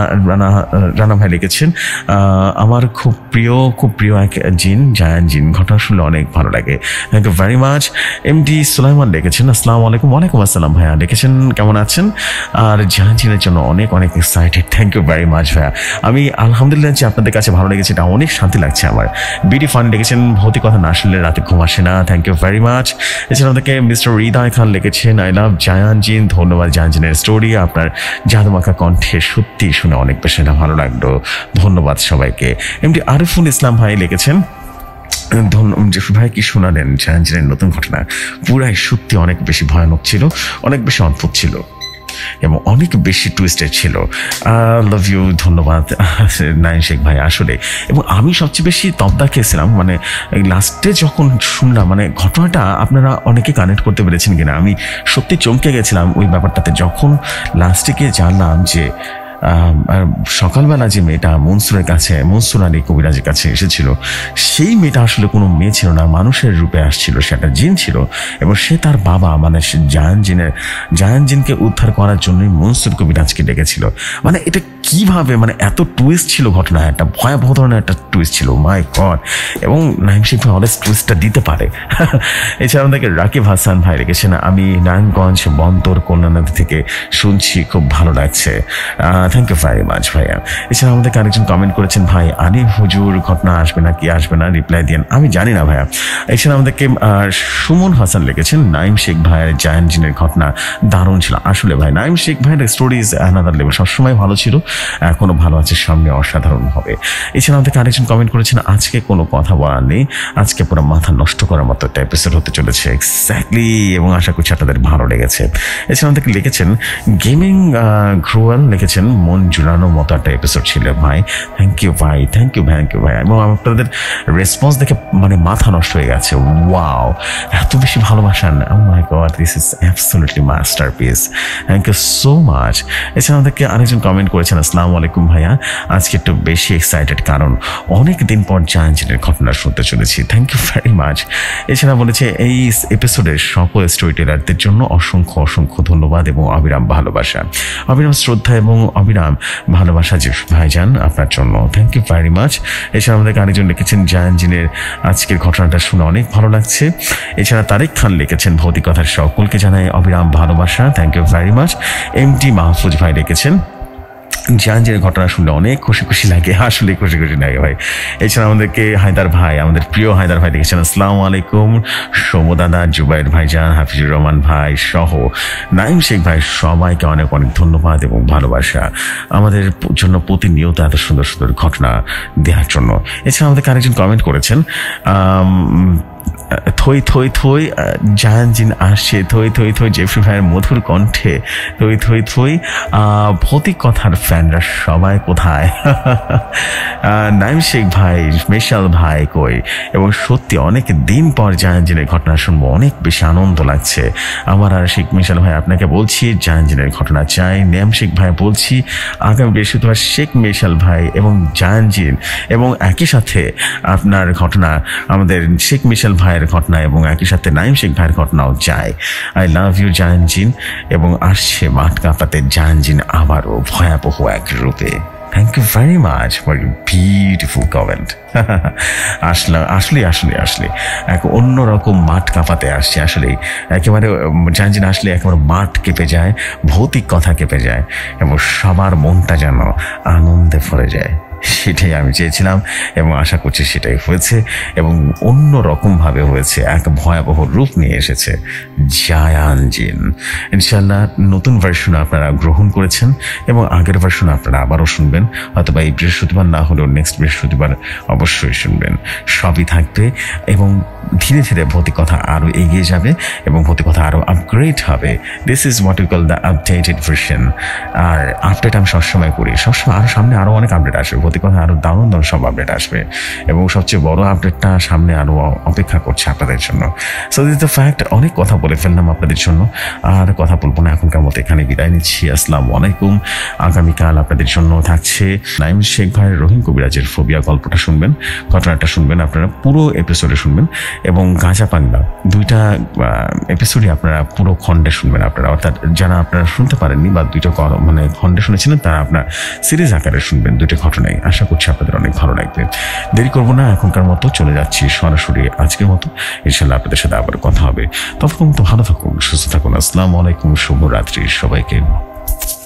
রানা ভাই লিখেছেন, আমার খুব প্রিয় এক জিন, জায়ান জিন, ঘটনা শুনলে অনেক ভালো লাগে, thank you very much. MD Sulaiman লিখেছেন, আসসালামু আলাইকুম, ওয়ালাইকুম আসসালাম ভাইয়া, লিখেছেন কেমন আছেন, আর জায়ান জিনের জন্য অনেক অনেক excited, thank you very much ভাইয়া। আমি আলহামদুলিল্লাহ যে আপনাদের কাছে ভালো লেগেছে, এটা অনেক শান্তি লাগছে আমার। বিডি ফান লিখেছেন, ভৌতিক কথা না শুনলে রাতে ঘুম আসে না, থ্যাংক ইউ ভেরি মাচ। এছাড়া আমাদেরকে মিস্টার হৃদয় খান লিখেছেন, আই লাভ জাহাঙ্গীর, ধন্যবাদ জাহাঙ্গীরের স্টোরি, আপনার জাদুমাখা কণ্ঠে সত্যি শুনে অনেক বেশি ভালো লাগলো, ধন্যবাদ সবাইকে। MD আরিফুল ইসলাম ভাই লিখেছেন, জসু ভাই কি শোনালেন জাহাঙ্গীরের নতুন ঘটনা, পুরাই সত্যি অনেক বেশি ভয়ানক ছিল, অনেক বেশি অদ্ভুত ছিল এবং অনেক বেশি টুইস্টেড ছিল। লাভ ইউ, ধন্যবাদ নাইম শেখ ভাই, আসলে। এবং আমি সবচেয়ে বেশি তবদা খেয়েছিলাম, মানে লাস্টে যখন শুনলাম, মানে ঘটনাটা আপনারা অনেকে কানেক্ট করতে পেরেছেন কিনা, আমি সত্যি চমকে গেছিলাম ওই ব্যাপারটাতে, যখন লাস্টে গিয়ে জানলাম যে সকালবেলা যে মেয়েটা মনসুর আলী কবিরাজের কাছে এসেছিল, সেই মেয়েটা আসলে কোনো মেয়ে ছিল না, মানুষের রূপে আসছিল, সে একটা জিন ছিল, এবং সে তার বাবা মানে জাহাঙ্গীরকে উদ্ধার করার জন্যই মনসুর কবিরাজকে ডেকেছিল। মানে এটা কিভাবে, মানে এত টুইস্ট ছিল ঘটনা, একটা ভয়াবহ ধরনের একটা টুইস্ট ছিল, মাই গড। এবং নাইম শেখ ভাই অলওয়েজ টুইস্টটা দিতে পারে। এছাড়া আমাদেরকে রাকিব হাসান ভাই রেখেছেন, আমি নারায়ণগঞ্জ বন্দর কল্যাণী থেকে শুনছি, খুব ভালো লাগছে, থ্যাংক ইউ ভেরি মাচ ভাইয়া। এছাড়া আমাদেরকে আরেকজন কমেন্ট করেছেন, ভাই আলী হুজুর ঘটনা আসবে না কি আসবে না, রিপ্লাই দিন। আমি জানি না ভাইয়া। এছাড়া আমাদেরকে সুমন হাসান লিখেছেন, নাইম শেখ ভাইয়ের জায়ান্ট জিনের ঘটনা দারুণ ছিল। আসলে ভাই নাইম শেখ ভাইয়ের স্টোরিজ অ্যানাদার লেভেল, সবসময় ভালো ছিল, এখনো ভালো আছে, সামনে অসাধারণ হবে। এছাড়া আমাদেরকে আরেকজন কমেন্ট করেছেন, আজকে কোনো কথা বলার নেই, আজকে পুরো মাথা নষ্ট করার মতো একটা এপিসোড হতে চলেছে। এক্স্যাক্টলি, এবং আশা করছি আপনাদের ভালো লেগেছে। এছাড়া আমাদেরকে লিখেছেন গেমিং গ্রুয়াল লিখেছেন, মন জুড়ানোর মতো একটা এপিসোড ছিল ভাই। থ্যাংক ইউ ভাই, থ্যাংক ইউ ভাই। এবং আপনাদের রেসপন্স দেখে মানে মাথা নষ্ট হয়ে গেছে। ওয়াও, এত বেশি ভালোবাসান, oh my God, this is absolutely masterpiece, thank you so much. এছাড়া আমাদেরকে আরেকজন কমেন্ট করেছেন, আসসালামু আলাইকুম ভাইয়া, আজকে একটু বেশি এক্সাইটেড, কারণ অনেক দিন পর জায়ান্ট জিনের ঘটনা শুনতে চলেছি। Thank you very much. এছাড়া বলেছে, এই এপিসোডের সকল স্টোরি টেলারদের জন্য অসংখ্য ধন্যবাদ এবং অবিরাম ভালোবাসা, অবিরাম শ্রদ্ধা এবং অবিরাম ভালোবাসা যে ভাইজান আপনার জন্য, থ্যাংক ইউ ভেরি মাচ। এছাড়া আমাদেরকে আরেকজন লিখেছেন, জায়ান্ট জিনের আজকের ঘটনাটা শুনে অনেক ভালো লাগছে। এছাড়া তারেক খান লিখেছেন, ভৌতিকতার সকলকে জানাই অবিরাম ভালোবাসা, thank you very much. MT Mahfuz ভাই লিখেছেন, জায়ান্ট জিনের ঘটনা শুনলে অনেক খুশি লাগে, আসলে খুশি লাগে ভাই। এছাড়া আমাদেরকে হায়দার ভাই, আমাদের প্রিয় হায়দার ভাই লিখেছেন, আসসালামু আলাইকুম সৌমদাদা, জুবাইর ভাইজান, হাফিজুর রহমান ভাই সহ নাইম শেখ ভাই, সবাইকে অনেক ধন্যবাদ এবং ভালোবাসা আমাদের জন্য প্রতিনিয়ত এত সুন্দর ঘটনা দেওয়ার জন্য। এছাড়া আমাদেরকে আরেকজন কমেন্ট করেছেন, থই জায়ান্ট জিন আসছে, থই জেফরি ভাইয়ের মধুর কণ্ঠে, থই ভৌতিক কথার ফ্যানরা সবাই কোথায়? নাইম শেখ ভাই, মেশাল ভাই কই? এবং সত্যি অনেক দিন পর জায়ান্ট জিনের ঘটনা শুনবো, অনেক বেশি আনন্দ লাগছে আমার। আর শেখ মেশাল ভাই আপনাকে বলছি, জায়ান্ট জিনের ঘটনা চাই। নাইম শেখ ভাই বলছি, আগামী বৃহস্পতিবার শেখ মেশাল ভাই এবং জায়ান্ট জিন এবং একই সাথে আপনার ঘটনা, আমাদের শেখ মিশেল ভাইয়ের ঘটনা এবং একই সাথে নাইম শেখ ভাইয়ের ঘটনাও চাই। আই লাভ ইউ জায়ান্ট জিন। এবং আসছে মাঠ কাঁপাতে জায়ান্ট জিন আবারও ভয়াবহ এক রূপে। Thank you very much for you beautiful comment. আসলে এক অন্যরকম মাঠ কাঁপাতে আসছে, আসলে একেবারে জায়ান্ট জিন আসলে একেবারে মাঠ কেঁপে যায়, ভৌতিক কথা কেঁপে যায় এবং সবার মনটা যেন আনন্দে ভরে যায়। সেটাই আমি চেয়েছিলাম এবং আশা করছি সেটাই হয়েছে এবং অন্য রকমভাবে হয়েছে, এক ভয়াবহ রূপ নিয়ে এসেছে জায়ান্ট জিন। ইনশাল্লাহ নতুন ভার্সন আপনারা গ্রহণ করেছেন এবং আগের ভার্সন আপনারা আবারও শুনবেন, হয়তো বা এই বৃহস্পতিবার না হলেও নেক্সট বৃহস্পতিবার অবশ্যই শুনবেন। সবই থাকবে এবং ধীরে ধীরে ভৌতিক কথা আরও এগিয়ে যাবে এবং ভৌতিক কথা আরও আপগ্রেড হবে। This is what you call the updated version. আর আপডেট আমি সবসময় করি, সবসময় আরও সামনে আরও অনেক আপডেট আসবে, ভৌতিক কথা আরও দারুণ সব আপডেট আসবে এবং সবচেয়ে বড় আপডেটটা সামনে আরও অপেক্ষা করছে আপনাদের জন্য। So this the fact. অনেক কথা বলে ফেললাম আপনাদের জন্য, আর কথা বলবো না, এখনকার মতো এখানে বিদায় নিচ্ছি। আসসালামু আলাইকুম। আগামীকাল আপনাদের জন্য থাকছে নাইম শেখ ভাইয়ের রহিম কবিরাজের ফোবিয়া গল্পটা শুনবেন, ঘটনাটা শুনবেন, আপনারা পুরো এপিসোডে শুনবেন এবং গাঁজা পাগলা দুইটা এপিসোডই আপনারা পুরো খণ্ডে শুনবেন আপনারা, অর্থাৎ যারা আপনারা শুনতে পারেননি বা দুইটা মানে খণ্ডে শুনেছিলেন তারা আপনার সিরিজ আকারে শুনবেন দুইটা ঘটনাই। আশা করছি আপনাদের অনেক ভালো লাগবে। দেরি করবো না, এখনকার মতো চলে যাচ্ছি সরাসরি আজকের মতো। ইনশাল্লাহ আপনাদের সাথে আবার কথা হবে, ততক্ষণ তো ভালো থাকুন, সুস্থ থাকুন। আসসালামু আলাইকুম, শুভরাত্রি সবাইকে।